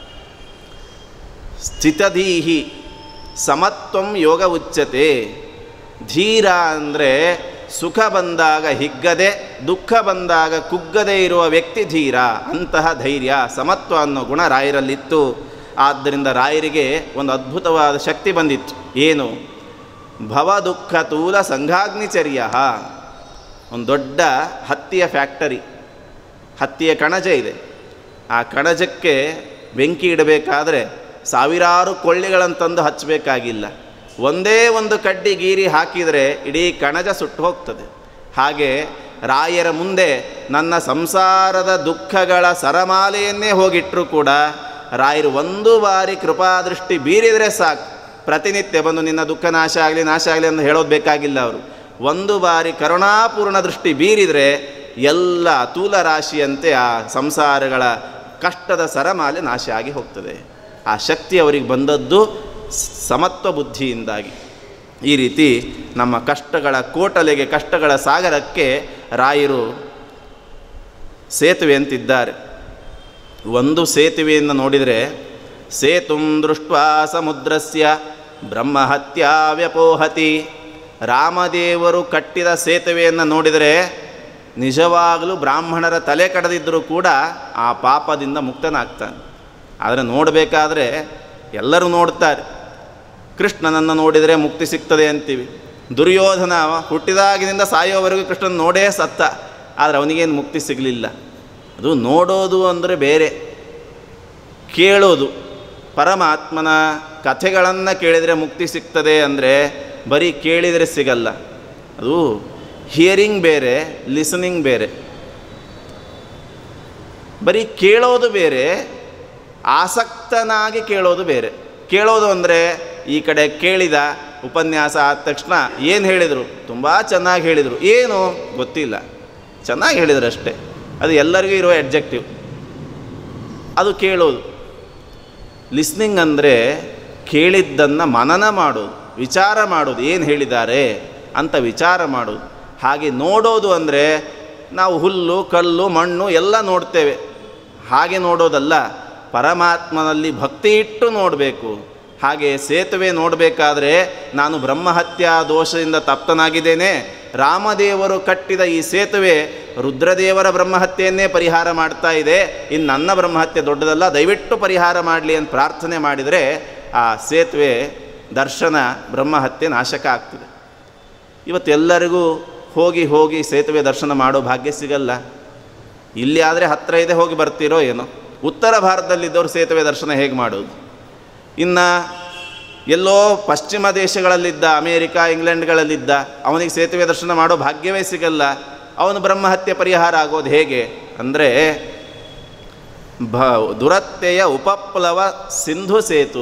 ಸ್ಥಿತಧೀಹಿ ಸಮತ್ವಂ ಯೋಗ ಉಚ್ಯತೆ. ಧೀರ ಅಂದರೆ ಸುಖ ಬಂದಾಗ ಹಿಗ್ಗದೆ, ದುಃಖ ಬಂದಾಗ ಕುಗ್ಗದೇ ಇರುವ ವ್ಯಕ್ತಿ ಧೀರ. ಅಂತಹ ಧೈರ್ಯ, ಸಮತ್ವ ಅನ್ನೋ ಗುಣ ರಾಯರಲ್ಲಿತ್ತು. ಆದ್ದರಿಂದ ರಾಯರಿಗೆ ಒಂದು ಅದ್ಭುತವಾದ ಶಕ್ತಿ ಬಂದಿತ್ತು. ಏನು? ಭವ ದುಃಖ ತೂಲ ಸಂಘಾಗ್ನಿಚರ್ಯ. ಒಂದು ದೊಡ್ಡ ಹತ್ತಿಯ ಫ್ಯಾಕ್ಟರಿ, ಹತ್ತಿಯ ಕಣಜ ಇದೆ. ಆ ಕಣಜಕ್ಕೆ ಬೆಂಕಿ ಇಡಬೇಕಾದ್ರೆ ಸಾವಿರಾರು ಕೊಳ್ಳಿಗಳಂತಂದು ಹಚ್ಚಬೇಕಾಗಿಲ್ಲ. ಒಂದೇ ಒಂದು ಕಡ್ಡಿ ಗೀರಿ ಹಾಕಿದರೆ ಇಡೀ ಕಣಜ ಸುಟ್ಟು ಹೋಗ್ತದೆ. ಹಾಗೆ ರಾಯರ ಮುಂದೆ ನನ್ನ ಸಂಸಾರದ ದುಃಖಗಳ ಸರಮಾಲೆಯನ್ನೇ ಹೋಗಿಟ್ಟರೂ ಕೂಡ ರಾಯರು ಒಂದು ಬಾರಿ ಕೃಪಾದೃಷ್ಟಿ ಬೀರಿದರೆ ಸಾಕು. ಪ್ರತಿನಿತ್ಯ ಬಂದು ನಿನ್ನ ದುಃಖ ನಾಶ ಆಗಲಿ ನಾಶ ಆಗಲಿ ಅಂತ ಹೇಳೋದು ಬೇಕಾಗಿಲ್ಲ. ಅವರು ಒಂದು ಬಾರಿ ಕರುಣಾಪೂರ್ಣ ದೃಷ್ಟಿ ಬೀರಿದರೆ ಎಲ್ಲ ತೂಲ ರಾಶಿಯಂತೆ ಆ ಸಂಸಾರಗಳ ಕಷ್ಟದ ಸರಮಾಲೆ ನಾಶ ಆಗಿ ಹೋಗ್ತದೆ. ಆ ಶಕ್ತಿ ಅವರಿಗೆ ಬಂದದ್ದು ಸಮತ್ವ ಬುದ್ಧಿಯಿಂದಾಗಿ. ಈ ರೀತಿ ನಮ್ಮ ಕಷ್ಟಗಳ ಕೋಟಲೆಗೆ, ಕಷ್ಟಗಳ ಸಾಗರಕ್ಕೆ ರಾಯರು ಸೇತುವೆ ಅಂತಿದ್ದಾರೆ. ಒಂದು ಸೇತುವೆಯನ್ನು ನೋಡಿದರೆ, ಸೇತುಂ ದೃಷ್ಟ್ವಾ ಸಮುದ್ರಸ್ಯ ಬ್ರಹ್ಮಹತ್ಯಾ ವ್ಯಪೋಹತಿ. ರಾಮದೇವರು ಕಟ್ಟಿದ ಸೇತುವೆಯನ್ನು ನೋಡಿದರೆ ನಿಜವಾಗಲೂ ಬ್ರಾಹ್ಮಣರ ತಲೆ ಕಡದಿದ್ದರೂ ಕೂಡ ಆ ಪಾಪದಿಂದ ಮುಕ್ತನಾಗ್ತಾನೆ. ಆದರೆ ನೋಡಬೇಕಾದ್ರೆ ಎಲ್ಲರೂ ನೋಡ್ತಾರೆ. ಕೃಷ್ಣನನ್ನು ನೋಡಿದರೆ ಮುಕ್ತಿ ಸಿಗ್ತದೆ ಅಂತೀವಿ. ದುರ್ಯೋಧನ ಹುಟ್ಟಿದಾಗಿನಿಂದ ಸಾಯೋವರೆಗೂ ಕೃಷ್ಣನ ನೋಡೇ ಸತ್ತ, ಆದರೆ ಅವನಿಗೇನು ಮುಕ್ತಿ ಸಿಗಲಿಲ್ಲ. ಅದು ನೋಡೋದು ಅಂದರೆ ಬೇರೆ, ಕೇಳೋದು. ಪರಮಾತ್ಮನ ಕಥೆಗಳನ್ನು ಕೇಳಿದರೆ ಮುಕ್ತಿ ಸಿಗ್ತದೆ ಅಂದರೆ ಬರೀ ಕೇಳಿದರೆ ಸಿಗಲ್ಲ. ಅದು ಹಿಯರಿಂಗ್ ಬೇರೆ, ಲಿಸನಿಂಗ್ ಬೇರೆ. ಬರೀ ಕೇಳೋದು ಬೇರೆ, ಆಸಕ್ತನಾಗಿ ಕೇಳೋದು ಬೇರೆ. ಕೇಳೋದು ಅಂದರೆ ಈ ಕಡೆ ಕೇಳಿದ ಉಪನ್ಯಾಸ ಆದ ತಕ್ಷಣ ಏನು ಹೇಳಿದರು, ತುಂಬ ಚೆನ್ನಾಗಿ ಹೇಳಿದರು, ಏನು ಗೊತ್ತಿಲ್ಲ, ಚೆನ್ನಾಗಿ ಹೇಳಿದ್ರು ಅಷ್ಟೇ. ಅದು ಎಲ್ಲರಿಗೂ ಇರುವ ಎಡ್ಜೆಕ್ಟಿವ್, ಅದು ಕೇಳೋದು. ಲಿಸ್ನಿಂಗ್ ಅಂದರೆ ಕೇಳಿದ್ದನ್ನು ಮನನ ಮಾಡೋದು, ವಿಚಾರ ಮಾಡೋದು, ಏನು ಹೇಳಿದ್ದಾರೆ ಅಂತ ವಿಚಾರ ಮಾಡೋದು. ಹಾಗೆ ನೋಡೋದು ಅಂದರೆ ನಾವು ಹುಲ್ಲು ಕಲ್ಲು ಮಣ್ಣು ಎಲ್ಲ ನೋಡ್ತೇವೆ, ಹಾಗೆ ನೋಡೋದಲ್ಲ, ಪರಮಾತ್ಮನಲ್ಲಿ ಭಕ್ತಿ ಇಟ್ಟು ನೋಡಬೇಕು. ಹಾಗೆ ಸೇತುವೆ ನೋಡಬೇಕಾದ್ರೆ ನಾನು ಬ್ರಹ್ಮಹತ್ಯಾ ದೋಷದಿಂದ ತಪ್ತನಾಗಿದ್ದೇನೆ, ರಾಮದೇವರು ಕಟ್ಟಿದ ಈ ಸೇತುವೆ ರುದ್ರದೇವರ ಬ್ರಹ್ಮಹತ್ಯೆಯನ್ನೇ ಪರಿಹಾರ ಮಾಡ್ತಾ ಇದೆ, ಇನ್ನು ನನ್ನ ಬ್ರಹ್ಮಹತ್ಯೆ ದೊಡ್ಡದಲ್ಲ, ದಯವಿಟ್ಟು ಪರಿಹಾರ ಮಾಡಲಿ ಅಂತ ಪ್ರಾರ್ಥನೆ ಮಾಡಿದರೆ ಆ ಸೇತುವೆ ದರ್ಶನ ಬ್ರಹ್ಮಹತ್ಯೆ ನಾಶಕ ಆಗ್ತದೆ. ಇವತ್ತು ಎಲ್ಲರಿಗೂ ಹೋಗಿ ಹೋಗಿ ಸೇತುವೆ ದರ್ಶನ ಮಾಡೋ ಭಾಗ್ಯ ಸಿಗಲ್ಲ. ಇಲ್ಲಿ ಆದರೆ ಹತ್ತಿರ ಇದೆ, ಹೋಗಿ ಬರ್ತೀರೋ ಏನೋ. ಉತ್ತರ ಭಾರತದಲ್ಲಿದ್ದವರು ಸೇತುವೆ ದರ್ಶನ ಹೇಗೆ ಮಾಡೋದು? ಇನ್ನು ಎಲ್ಲೋ ಪಶ್ಚಿಮ ದೇಶಗಳಲ್ಲಿದ್ದ, ಅಮೇರಿಕಾ ಇಂಗ್ಲೆಂಡ್ಗಳಲ್ಲಿದ್ದ, ಅವನಿಗೆ ಸೇತುವೆ ದರ್ಶನ ಮಾಡೋ ಭಾಗ್ಯವೇ ಸಿಗಲ್ಲ. ಅವನು ಬ್ರಹ್ಮಹತ್ಯೆ ಪರಿಹಾರ ಆಗೋದು ಹೇಗೆ ಅಂದರೆ ದುರತ್ಯಯ ಉಪಪ್ಲವ ಸಿಂಧು ಸೇತು,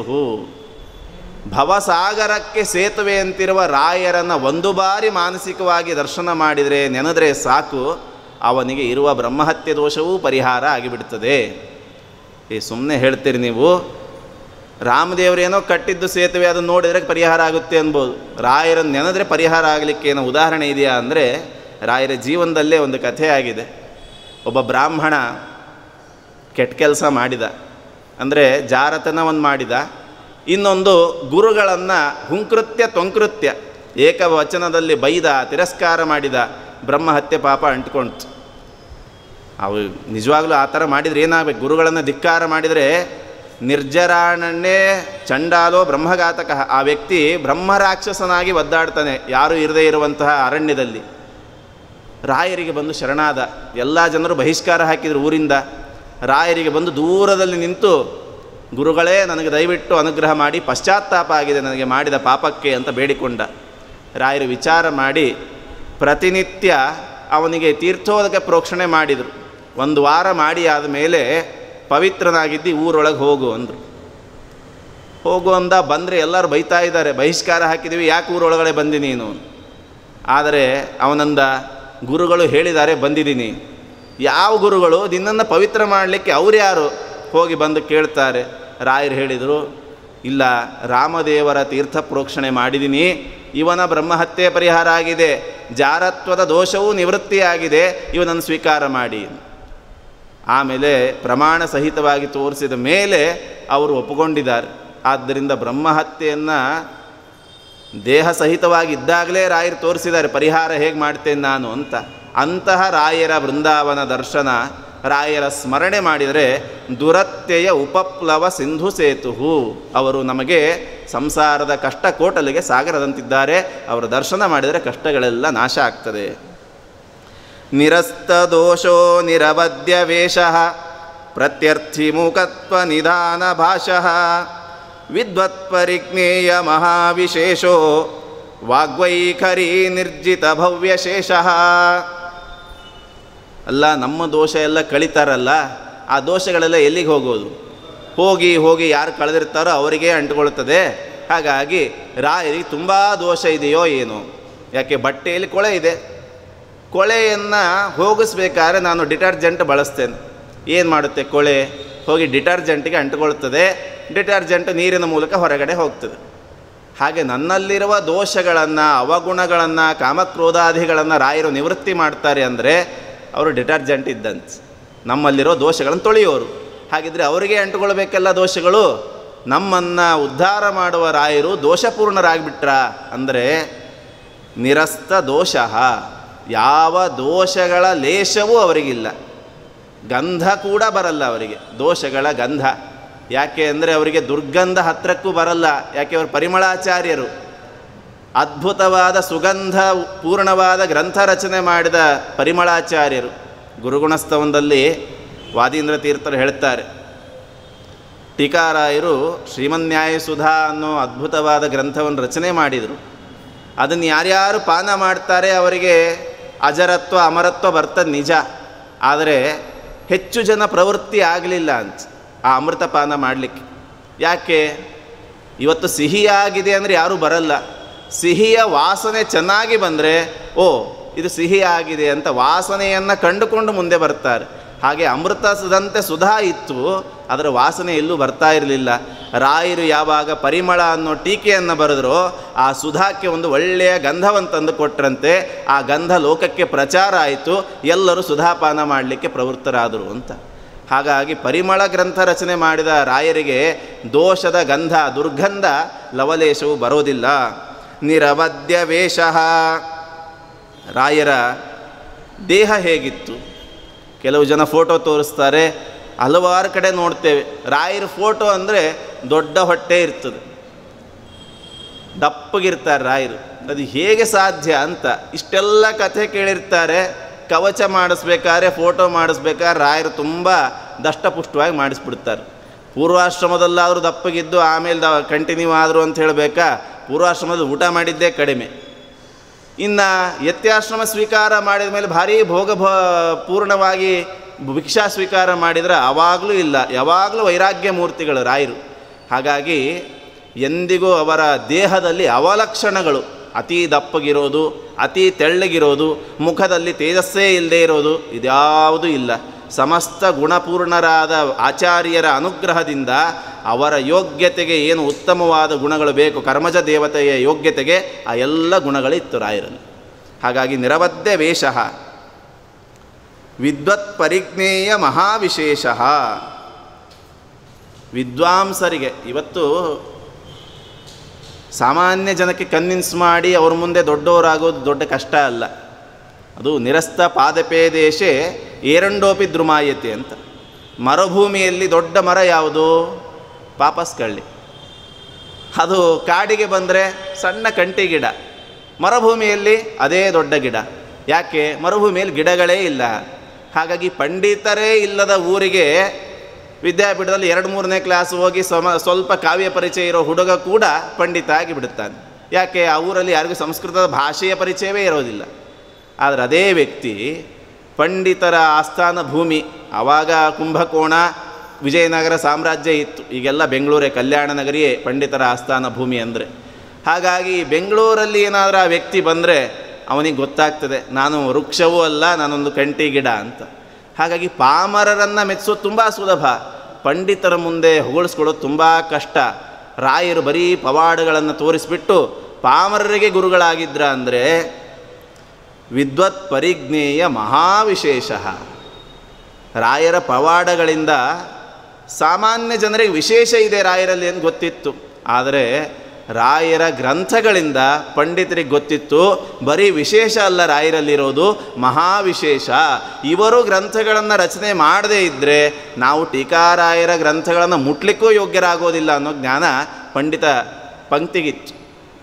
ಭವಸಾಗರಕ್ಕೆ ಸೇತುವೆಯಂತಿರುವ ರಾಯರನ್ನು ಒಂದು ಬಾರಿ ಮಾನಸಿಕವಾಗಿ ದರ್ಶನ ಮಾಡಿದರೆ, ನೆನೆದರೆ ಸಾಕು, ಅವನಿಗೆ ಇರುವ ಬ್ರಹ್ಮಹತ್ಯೆ ದೋಷವೂ ಪರಿಹಾರ ಆಗಿಬಿಡ್ತದೆ. ಸುಮ್ಮನೆ ಹೇಳ್ತೀರಿ ನೀವು, ರಾಮದೇವರೇನೋ ಕಟ್ಟಿದ್ದು ಸೇತುವೆ ಅದನ್ನು ನೋಡಿದರೆ ಪರಿಹಾರ ಆಗುತ್ತೆ ಅನ್ಬೋದು. ರಾಯರನ್ನು ನೆನೆದ್ರೆ ಪರಿಹಾರ ಆಗಲಿಕ್ಕೆ ಏನೋ ಉದಾಹರಣೆ ಇದೆಯಾ ಅಂದರೆ, ರಾಯರ ಜೀವನದಲ್ಲೇ ಒಂದು ಕಥೆ ಆಗಿದೆ. ಒಬ್ಬ ಬ್ರಾಹ್ಮಣ ಕೆಟ್ಟ ಕೆಲಸ ಮಾಡಿದ, ಅಂದರೆ ಜಾರತನವನ್ನು ಮಾಡಿದ. ಇನ್ನೊಂದು ಗುರುಗಳನ್ನು ಹುಂಕೃತ್ಯ ತೊಂಕೃತ್ಯ ಏಕವಚನದಲ್ಲಿ ಬೈದ, ತಿರಸ್ಕಾರ ಮಾಡಿದ. ಬ್ರಹ್ಮಹತ್ಯೆ ಪಾಪ ಅಂಟ್ಕೊಳ್ತು. ಅವು ನಿಜವಾಗ್ಲೂ ಆ ಥರ ಮಾಡಿದರೆ ಏನಾಗಬೇಕು? ಗುರುಗಳನ್ನು ಧಿಕ್ಕಾರ ಮಾಡಿದರೆ ನಿರ್ಜರಾಣನ್ನೇ ಚಂಡಾಲೋ ಬ್ರಹ್ಮಘಾತಕ, ಆ ವ್ಯಕ್ತಿ ಬ್ರಹ್ಮರಾಕ್ಷಸನಾಗಿ ಒದ್ದಾಡ್ತಾನೆ ಯಾರೂ ಇರದೇ ಇರುವಂತಹ ಅರಣ್ಯದಲ್ಲಿ. ರಾಯರಿಗೆ ಬಂದು ಶರಣಾದ. ಎಲ್ಲ ಜನರು ಬಹಿಷ್ಕಾರ ಹಾಕಿದರು ಊರಿಂದ. ರಾಯರಿಗೆ ಬಂದು ದೂರದಲ್ಲಿ ನಿಂತು, ಗುರುಗಳೇ ನನಗೆ ದಯವಿಟ್ಟು ಅನುಗ್ರಹ ಮಾಡಿ, ಪಶ್ಚಾತ್ತಾಪ ಆಗಿದೆ ನನಗೆ ಮಾಡಿದ ಪಾಪಕ್ಕೆ ಅಂತ ಬೇಡಿಕೊಂಡ. ರಾಯರು ವಿಚಾರ ಮಾಡಿ ಪ್ರತಿನಿತ್ಯ ಅವನಿಗೆ ತೀರ್ಥೋದಕ ಪ್ರೋಕ್ಷಣೆ ಮಾಡಿದರು. ಒಂದು ವಾರ ಮಾಡಿ ಆದಮೇಲೆ ಪವಿತ್ರನಾಗಿದ್ದು ಊರೊಳಗೆ ಹೋಗು ಅಂದರು. ಹೋಗು ಅಂದ. ಬಂದರೆ ಎಲ್ಲರೂ ಬೈತಾ ಇದ್ದಾರೆ, ಬಹಿಷ್ಕಾರ ಹಾಕಿದ್ದೀವಿ, ಯಾಕೆ ಊರೊಳಗಡೆ ಬಂದಿ ನೀನು? ಆದರೆ ಅವನಂದ, ಗುರುಗಳು ಹೇಳಿದ್ದಾರೆ ಬಂದಿದ್ದೀನಿ. ಯಾವ ಗುರುಗಳು? ನಿನ್ನನ್ನು ಪವಿತ್ರ ಮಾಡಲಿಕ್ಕೆ ಅವ್ರು ಯಾರು? ಹೋಗಿ ಬಂದು ಕೇಳ್ತಾರೆ. ರಾಯರು ಹೇಳಿದರು, ಇಲ್ಲ, ರಾಮದೇವರ ತೀರ್ಥ ಪ್ರೋಕ್ಷಣೆ ಮಾಡಿದ್ದೀನಿ, ಇವನ ಬ್ರಹ್ಮಹತ್ಯೆ ಪರಿಹಾರ ಆಗಿದೆ, ಜಾರತ್ವದ ದೋಷವೂ ನಿವೃತ್ತಿಯಾಗಿದೆ, ಇವನನ್ನು ಸ್ವೀಕಾರ ಮಾಡಿ. ಆಮೇಲೆ ಪ್ರಮಾಣ ಸಹಿತವಾಗಿ ತೋರಿಸಿದ ಮೇಲೆ ಅವರು ಒಪ್ಪಿಕೊಂಡಿದ್ದಾರೆ. ಆದ್ದರಿಂದ ಬ್ರಹ್ಮಹತ್ಯೆಯನ್ನು ದೇಹ ಸಹಿತವಾಗಿ ಇದ್ದಾಗಲೇ ರಾಯರು ತೋರಿಸಿದ್ದಾರೆ ಪರಿಹಾರ ಹೇಗೆ ಮಾಡ್ತೇನೆ ನಾನು ಅಂತ. ಅಂತಹ ರಾಯರ ಬೃಂದಾವನ ದರ್ಶನ, ರಾಯರ ಸ್ಮರಣೆ ಮಾಡಿದರೆ ದುರತ್ಯಯ ಉಪಪ್ಲವ ಸಿಂಧು ಸೇತು, ಅವರು ನಮಗೆ ಸಂಸಾರದ ಕಷ್ಟ ಕೋಟಲಿಗೆ ಸಾಗರದಂತಿದ್ದಾರೆ. ಅವರ ದರ್ಶನ ಮಾಡಿದರೆ ಕಷ್ಟಗಳೆಲ್ಲ ನಾಶ ಆಗ್ತದೆ. ನಿರಸ್ತ ದೋಷೋ ನಿರವದ್ಯ ವೇಷಃ ಪ್ರತ್ಯರ್ಥಿ ಮೂಕತ್ವ ನಿಧಾನ ಭಾಷಃ ವಿದ್ವತ್ ಪರಿಜ್ಞೇಯ ಮಹಾವಿಶೇಷೋ ವಾಗ್ವೈಖರಿ ನಿರ್ಜಿತ ಭವ್ಯಶೇಷಃ. ಅಲ್ಲ, ನಮ್ಮ ದೋಷ ಎಲ್ಲ ಕಳೀತಾರಲ್ಲ, ಆ ದೋಷಗಳೆಲ್ಲ ಎಲ್ಲಿಗೆ ಹೋಗೋದು? ಹೋಗಿ ಹೋಗಿ ಯಾರು ಕಳೆದಿರ್ತಾರೋ ಅವರಿಗೆ ಅಂಟುಕೊಳ್ತದೆ. ಹಾಗಾಗಿ ರಾಯರಿಗೆ ತುಂಬ ದೋಷ ಇದೆಯೋ ಏನು? ಯಾಕೆ ಬಟ್ಟೆಯಲ್ಲಿ ಕೊಳೆ ಇದೆ, ಕೊಳೆಯನ್ನು ಹೋಗಿಸ್ಬೇಕಾದ್ರೆ ನಾನು ಡಿಟರ್ಜೆಂಟ್ ಬಳಸ್ತೇನೆ. ಏನು ಮಾಡುತ್ತೆ ಕೊಳೆ? ಹೋಗಿ ಡಿಟರ್ಜೆಂಟಿಗೆ ಅಂಟುಕೊಳ್ತದೆ, ಡಿಟರ್ಜೆಂಟ್ ನೀರಿನ ಮೂಲಕ ಹೊರಗಡೆ ಹೋಗ್ತದೆ. ಹಾಗೆ ನನ್ನಲ್ಲಿರುವ ದೋಷಗಳನ್ನು, ಅವಗುಣಗಳನ್ನು, ಕಾಮಕ್ರೋಧಾದಿಗಳನ್ನು ರಾಯರು ನಿವೃತ್ತಿ ಮಾಡ್ತಾರೆ ಅಂದರೆ ಅವರು ಡಿಟರ್ಜೆಂಟ್ ಇದ್ದಂತೆ, ನಮ್ಮಲ್ಲಿರೋ ದೋಷಗಳನ್ನು ತೊಳೆಯೋರು. ಹಾಗಿದ್ರೆ ಅವರಿಗೆ ಅಂಟುಕೊಳ್ಬೇಕೆಲ್ಲ ದೋಷಗಳು. ನಮ್ಮನ್ನು ಉದ್ಧಾರ ಮಾಡುವ ರಾಯರು ದೋಷಪೂರ್ಣರಾಗಿಬಿಟ್ರ ಅಂದರೆ ನಿರಸ್ತ ದೋಷ, ಯಾವ ದೋಷಗಳ ಲೇಷವೂ ಅವರಿಗಿಲ್ಲ, ಗಂಧ ಕೂಡ ಬರಲ್ಲ ಅವರಿಗೆ, ದೋಷಗಳ ಗಂಧ. ಯಾಕೆ ಅಂದರೆ ಅವರಿಗೆ ದುರ್ಗಂಧ ಹತ್ತಿರಕ್ಕೂ ಬರಲ್ಲ. ಯಾಕೆ? ಅವರು ಪರಿಮಳಾಚಾರ್ಯರು, ಅದ್ಭುತವಾದ ಸುಗಂಧ ಪೂರ್ಣವಾದ ಗ್ರಂಥ ರಚನೆ ಮಾಡಿದ ಪರಿಮಳಾಚಾರ್ಯರು. ಗುರುಗುಣಸ್ತವನದಲ್ಲಿ ವಾದೀಂದ್ರ ತೀರ್ಥರು ಹೇಳ್ತಾರೆ, ಟೀಕಾರಾಯರು ಶ್ರೀಮನ್ಯಾಯಸುಧಾ ಅನ್ನೋ ಅದ್ಭುತವಾದ ಗ್ರಂಥವನ್ನು ರಚನೆ ಮಾಡಿದರು. ಅದನ್ನು ಯಾರ್ಯಾರು ಪಾನ ಮಾಡ್ತಾರೆ ಅವರಿಗೆ ಅಜರತ್ವ ಅಮರತ್ವ ಬರ್ತದೆ ನಿಜ. ಆದರೆ ಹೆಚ್ಚು ಜನ ಪ್ರವೃತ್ತಿ ಆಗಲಿಲ್ಲ ಅಂತ ಆ ಅಮೃತ ಪಾನ ಮಾಡಲಿಕ್ಕೆ. ಯಾಕೆ? ಇವತ್ತು ಸಿಹಿಯಾಗಿದೆ ಅಂದರೆ ಯಾರೂ ಬರಲ್ಲ. ಸಿಹಿಯ ವಾಸನೆ ಚೆನ್ನಾಗಿ ಬಂದರೆ ಓ ಇದು ಸಿಹಿಯಾಗಿದೆ ಅಂತ ವಾಸನೆಯನ್ನು ಕಂಡುಕೊಂಡು ಮುಂದೆ ಬರ್ತಾರೆ. ಹಾಗೆ ಅಮೃತದಂತೆ ಸುಧಾ ಇತ್ತು, ಅದರ ವಾಸನೆ ಎಲ್ಲೂ ಬರ್ತಾ ಇರಲಿಲ್ಲ. ರಾಯರು ಯಾವಾಗ ಪರಿಮಳ ಅನ್ನೋ ಟೀಕೆಯನ್ನು ಬರೆದರೋ ಆ ಸುಧಾಕ್ಕೆ ಒಂದು ಒಳ್ಳೆಯ ಗಂಧವನ್ನು ತಂದು ಕೊಟ್ಟರಂತೆ. ಆ ಗಂಧ ಲೋಕಕ್ಕೆ ಪ್ರಚಾರ ಆಯಿತು, ಎಲ್ಲರೂ ಸುಧಾಪಾನ ಮಾಡಲಿಕ್ಕೆ ಪ್ರವೃತ್ತರಾದರು ಅಂತ. ಹಾಗಾಗಿ ಪರಿಮಳ ಗ್ರಂಥ ರಚನೆ ಮಾಡಿದ ರಾಯರಿಗೆ ದೋಷದ ಗಂಧ, ದುರ್ಗಂಧ ಲವಲೇಶವು ಬರೋದಿಲ್ಲ. ನಿರವದ್ಯ ವೇಷಃ, ರಾಯರ ದೇಹ ಹೇಗಿತ್ತು? ಕೆಲವು ಜನ ಫೋಟೋ ತೋರಿಸ್ತಾರೆ, ಹಲವಾರು ಕಡೆ ನೋಡ್ತೇವೆ. ರಾಯರ ಫೋಟೋ ಅಂದರೆ ದೊಡ್ಡ ಹೊಟ್ಟೆ ಇರ್ತದೆ, ದಪ್ಪಗಿರ್ತಾರೆ ರಾಯರು. ಅದು ಹೇಗೆ ಸಾಧ್ಯ ಅಂತ ಇಷ್ಟೆಲ್ಲ ಕಥೆ ಕೇಳಿರ್ತಾರೆ. ಕವಚ ಮಾಡಿಸ್ಬೇಕಾದ್ರೆ, ಫೋಟೋ ಮಾಡಿಸ್ಬೇಕಾದ್ರೆ ರಾಯರು ತುಂಬ ದಷ್ಟಪುಷ್ಟವಾಗಿ ಮಾಡಿಸ್ಬಿಡ್ತಾರೆ. ಪೂರ್ವಾಶ್ರಮದಲ್ಲಾದರೂ ದಪ್ಪಗಿದ್ದು ಆಮೇಲೆ ಕಂಟಿನ್ಯೂ ಆದರು ಅಂತ ಹೇಳಬೇಕಾ? ಪೂರ್ವಾಶ್ರಮದಲ್ಲಿ ಊಟ ಮಾಡಿದ್ದೇ ಕಡಿಮೆ. ಇನ್ನು ಯತ್ಯಾಶ್ರಮ ಸ್ವೀಕಾರ ಮಾಡಿದ ಮೇಲೆ ಭಾರೀ ಪೂರ್ಣವಾಗಿ ಭಿಕ್ಷಾ ಸ್ವೀಕಾರ ಮಾಡಿದರೆ ಆವಾಗಲೂ ಇಲ್ಲ, ಯಾವಾಗಲೂ ವೈರಾಗ್ಯ ಮೂರ್ತಿಗಳು ರಾಯರು. ಹಾಗಾಗಿ ಎಂದಿಗೂ ಅವರ ದೇಹದಲ್ಲಿ ಅವಲಕ್ಷಣಗಳು, ಅತಿ ದಪ್ಪಗಿರೋದು, ಅತಿ ತೆಳ್ಳಗಿರೋದು, ಮುಖದಲ್ಲಿ ತೇಜಸ್ಸೇ ಇಲ್ಲದೆ ಇರೋದು, ಇದ್ಯಾವುದೂ ಇಲ್ಲ. ಸಮಸ್ತ ಗುಣಪೂರ್ಣರಾದ ಆಚಾರ್ಯರ ಅನುಗ್ರಹದಿಂದ ಅವರ ಯೋಗ್ಯತೆಗೆ ಏನು ಉತ್ತಮವಾದ ಗುಣಗಳು ಬೇಕು, ಕರ್ಮಜ ದೇವತೆಯ ಯೋಗ್ಯತೆಗೆ ಆ ಎಲ್ಲ ಗುಣಗಳಿತ್ತು ರಾಯರಲ್ಲಿ. ಹಾಗಾಗಿ ನಿರವಧ್ಯ ವೇಷ ವಿದ್ವತ್ ಪರಿಜ್ಞೇಯ ಮಹಾವಿಶೇಷ. ವಿದ್ವಾಂಸರಿಗೆ ಇವತ್ತು ಸಾಮಾನ್ಯ ಜನಕ್ಕೆ ಕನ್ವಿನ್ಸ್ ಮಾಡಿ ಅವ್ರ ಮುಂದೆ ದೊಡ್ಡವರಾಗೋದು ದೊಡ್ಡ ಕಷ್ಟ ಅಲ್ಲ. ಅದು ನಿರಸ್ತ ಪಾದಪೇ ದೇಶೆ ಏರಂಡೋಪಿ ದ್ರುಮಾಯತೆ ಅಂತ. ಮರುಭೂಮಿಯಲ್ಲಿ ದೊಡ್ಡ ಮರ ಯಾವುದು? ಪಾಪಸ್ಕಳ್ಳಿ. ಅದು ಕಾಡಿಗೆ ಬಂದರೆ ಸಣ್ಣ ಕಂಟಿ ಗಿಡ, ಮರುಭೂಮಿಯಲ್ಲಿ ಅದೇ ದೊಡ್ಡ ಗಿಡ. ಯಾಕೆ? ಮರುಭೂಮಿಯಲ್ಲಿ ಗಿಡಗಳೇ ಇಲ್ಲ. ಹಾಗಾಗಿ ಪಂಡಿತರೇ ಇಲ್ಲದ ಊರಿಗೆ ವಿದ್ಯಾಪೀಠದಲ್ಲಿ 2-3ನೇ ಕ್ಲಾಸ್ ಹೋಗಿ ಸ್ವಲ್ಪ ಕಾವ್ಯ ಪರಿಚಯ ಇರೋ ಹುಡುಗ ಕೂಡ ಪಂಡಿತ ಆಗಿ ಬಿಡುತ್ತಾನೆ. ಯಾಕೆ? ಆ ಊರಲ್ಲಿ ಯಾರಿಗೂ ಸಂಸ್ಕೃತದ ಭಾಷೆಯ ಪರಿಚಯವೇ ಇರೋದಿಲ್ಲ. ಆದರೆ ಅದೇ ವ್ಯಕ್ತಿ ಪಂಡಿತರ ಆಸ್ಥಾನ ಭೂಮಿ, ಆವಾಗ ಕುಂಭಕೋಣ ವಿಜಯನಗರ ಸಾಮ್ರಾಜ್ಯ ಇತ್ತು, ಈಗೆಲ್ಲ ಬೆಂಗಳೂರೇ, ಕಲ್ಯಾಣ ನಗರಿಯೇ ಪಂಡಿತರ ಆಸ್ಥಾನ ಭೂಮಿ ಅಂದರೆ. ಹಾಗಾಗಿ ಬೆಂಗಳೂರಲ್ಲಿ ಏನಾದರೂ ಆ ವ್ಯಕ್ತಿ ಬಂದರೆ ಅವನಿಗೆ ಗೊತ್ತಾಗ್ತದೆ, ನಾನು ವೃಕ್ಷವೂ ಅಲ್ಲ, ನಾನೊಂದು ಕಂಟಿ ಗಿಡ ಅಂತ. ಹಾಗಾಗಿ ಪಾಮರರನ್ನು ಮೆಚ್ಚಿಸೋದು ತುಂಬ ಸುಲಭ, ಪಂಡಿತರ ಮುಂದೆ ಹೊಗಳಿಸ್ಕೊಳ್ಳೋದು ತುಂಬ ಕಷ್ಟ. ರಾಯರು ಬರೀ ಪವಾಡಗಳನ್ನು ತೋರಿಸಿಬಿಟ್ಟು ಪಾಮರರಿಗೆ ಗುರುಗಳಾಗಿದ್ರ ಅಂದರೆ ವಿದ್ವತ್ ಪರಿಜ್ಞೇಯ ಮಹಾವಿಶೇಷ. ರಾಯರ ಪವಾಡಗಳಿಂದ ಸಾಮಾನ್ಯ ಜನರಿಗೆ ವಿಶೇಷ ಇದೆ ರಾಯರಲ್ಲಿ ಅಂತ ಗೊತ್ತಿತ್ತು. ಆದರೆ ರಾಯರ ಗ್ರಂಥಗಳಿಂದ ಪಂಡಿತರಿಗೆ ಗೊತ್ತಿತ್ತು, ಬರೀ ವಿಶೇಷ ಅಲ್ಲ ರಾಯರಲ್ಲಿರೋದು, ಮಹಾವಿಶೇಷ. ಇವರು ಗ್ರಂಥಗಳನ್ನು ರಚನೆ ಮಾಡದೇ ಇದ್ದರೆ ನಾವು ಟೀಕಾರಾಯರ ಗ್ರಂಥಗಳನ್ನು ಮುಟ್ಲಿಕ್ಕೂ ಯೋಗ್ಯರಾಗೋದಿಲ್ಲ ಅನ್ನೋ ಜ್ಞಾನ ಪಂಡಿತ ಪಂಕ್ತಿಗಿತ್ತು.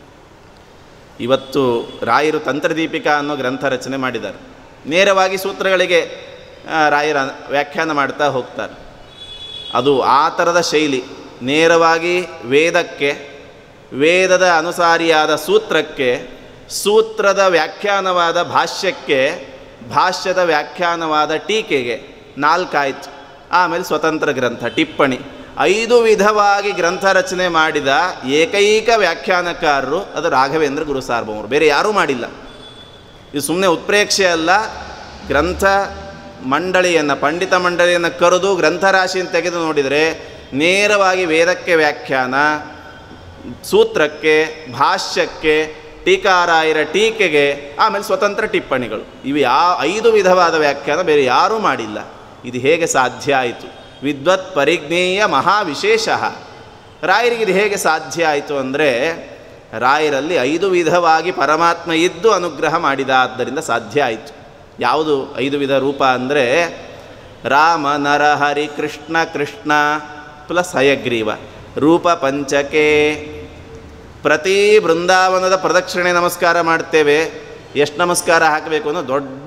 ಇವತ್ತು ರಾಯರು ತಂತ್ರದೀಪಿಕಾ ಅನ್ನೋ ಗ್ರಂಥ ರಚನೆ ಮಾಡಿದ್ದಾರೆ. ನೇರವಾಗಿ ಸೂತ್ರಗಳಿಗೆ ರಾಯರ ವ್ಯಾಖ್ಯಾನ ಮಾಡ್ತಾ ಹೋಗ್ತಾರೆ. ಅದು ಆ ಥರದ ಶೈಲಿ, ನೇರವಾಗಿ ವೇದಕ್ಕೆ, ವೇದದ ಅನುಸಾರಿಯಾದ ಸೂತ್ರಕ್ಕೆ, ಸೂತ್ರದ ವ್ಯಾಖ್ಯಾನವಾದ ಭಾಷ್ಯಕ್ಕೆ, ಭಾಷ್ಯದ ವ್ಯಾಖ್ಯಾನವಾದ ಟೀಕೆಗೆ 4 ಆಯಿತು. ಆಮೇಲೆ ಸ್ವತಂತ್ರ ಗ್ರಂಥ, ಟಿಪ್ಪಣಿ, 5 ವಿಧವಾಗಿ ಗ್ರಂಥ ರಚನೆ ಮಾಡಿದ ಏಕೈಕ ವ್ಯಾಖ್ಯಾನಕಾರರು ಅದು ರಾಘವೇಂದ್ರ ಗುರು ಸಾರ್ವಭೌಮರು, ಬೇರೆ ಯಾರೂ ಮಾಡಿಲ್ಲ. ಇದು ಸುಮ್ಮನೆ ಉತ್ಪ್ರೇಕ್ಷೆ ಅಲ್ಲ. ಗ್ರಂಥ ಮಂಡಳಿಯನ್ನು, ಪಂಡಿತ ಮಂಡಳಿಯನ್ನು ಕರೆದು ಗ್ರಂಥರಾಶಿಯನ್ನು ತೆಗೆದು ನೋಡಿದರೆ ನೇರವಾಗಿ ವೇದಕ್ಕೆ ವ್ಯಾಖ್ಯಾನ, ಸೂತ್ರಕ್ಕೆ, ಭಾಷ್ಯಕ್ಕೆ, ಟೀಕಾರಾಯರ ಟೀಕೆಗೆ, ಆಮೇಲೆ ಸ್ವತಂತ್ರ ಟಿಪ್ಪಣಿಗಳು, ಇವು 5 ವಿಧವಾದ ವ್ಯಾಖ್ಯಾನ ಬೇರೆ ಯಾರೂ ಮಾಡಿಲ್ಲ. ಇದು ಹೇಗೆ ಸಾಧ್ಯ ಆಯಿತು? ವಿದ್ವತ್ ಪರಿಜ್ಞೇಯ ಮಹಾವಿಶೇಷ. ರಾಯರಿಗೆ ಇದು ಹೇಗೆ ಸಾಧ್ಯ ಆಯಿತು ಅಂದರೆ ರಾಯರಲ್ಲಿ 5 ವಿಧವಾಗಿ ಪರಮಾತ್ಮ ಇದ್ದು ಅನುಗ್ರಹ ಮಾಡಿದ, ಆದ್ದರಿಂದ ಸಾಧ್ಯ ಆಯಿತು. ಯಾವುದು 5 ವಿಧ ರೂಪ ಅಂದರೆ ರಾಮ, ನರ, ಹರಿ, ಕೃಷ್ಣ, ಕೃಷ್ಣ ಪ್ಲಸ್ ಹಯಗ್ರೀವ, ರೂಪ ಪಂಚಕೆ. ಪ್ರತಿ ಬೃಂದಾವನದ ಪ್ರದಕ್ಷಿಣೆ ನಮಸ್ಕಾರ ಮಾಡ್ತೇವೆ, ಎಷ್ಟು ನಮಸ್ಕಾರ ಹಾಕಬೇಕು ಅನ್ನೋ ದೊಡ್ಡ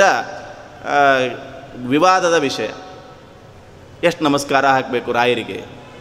ವಿವಾದದ ವಿಷಯ. ಎಷ್ಟು ನಮಸ್ಕಾರ ಹಾಕಬೇಕು ರಾಯರಿಗೆ?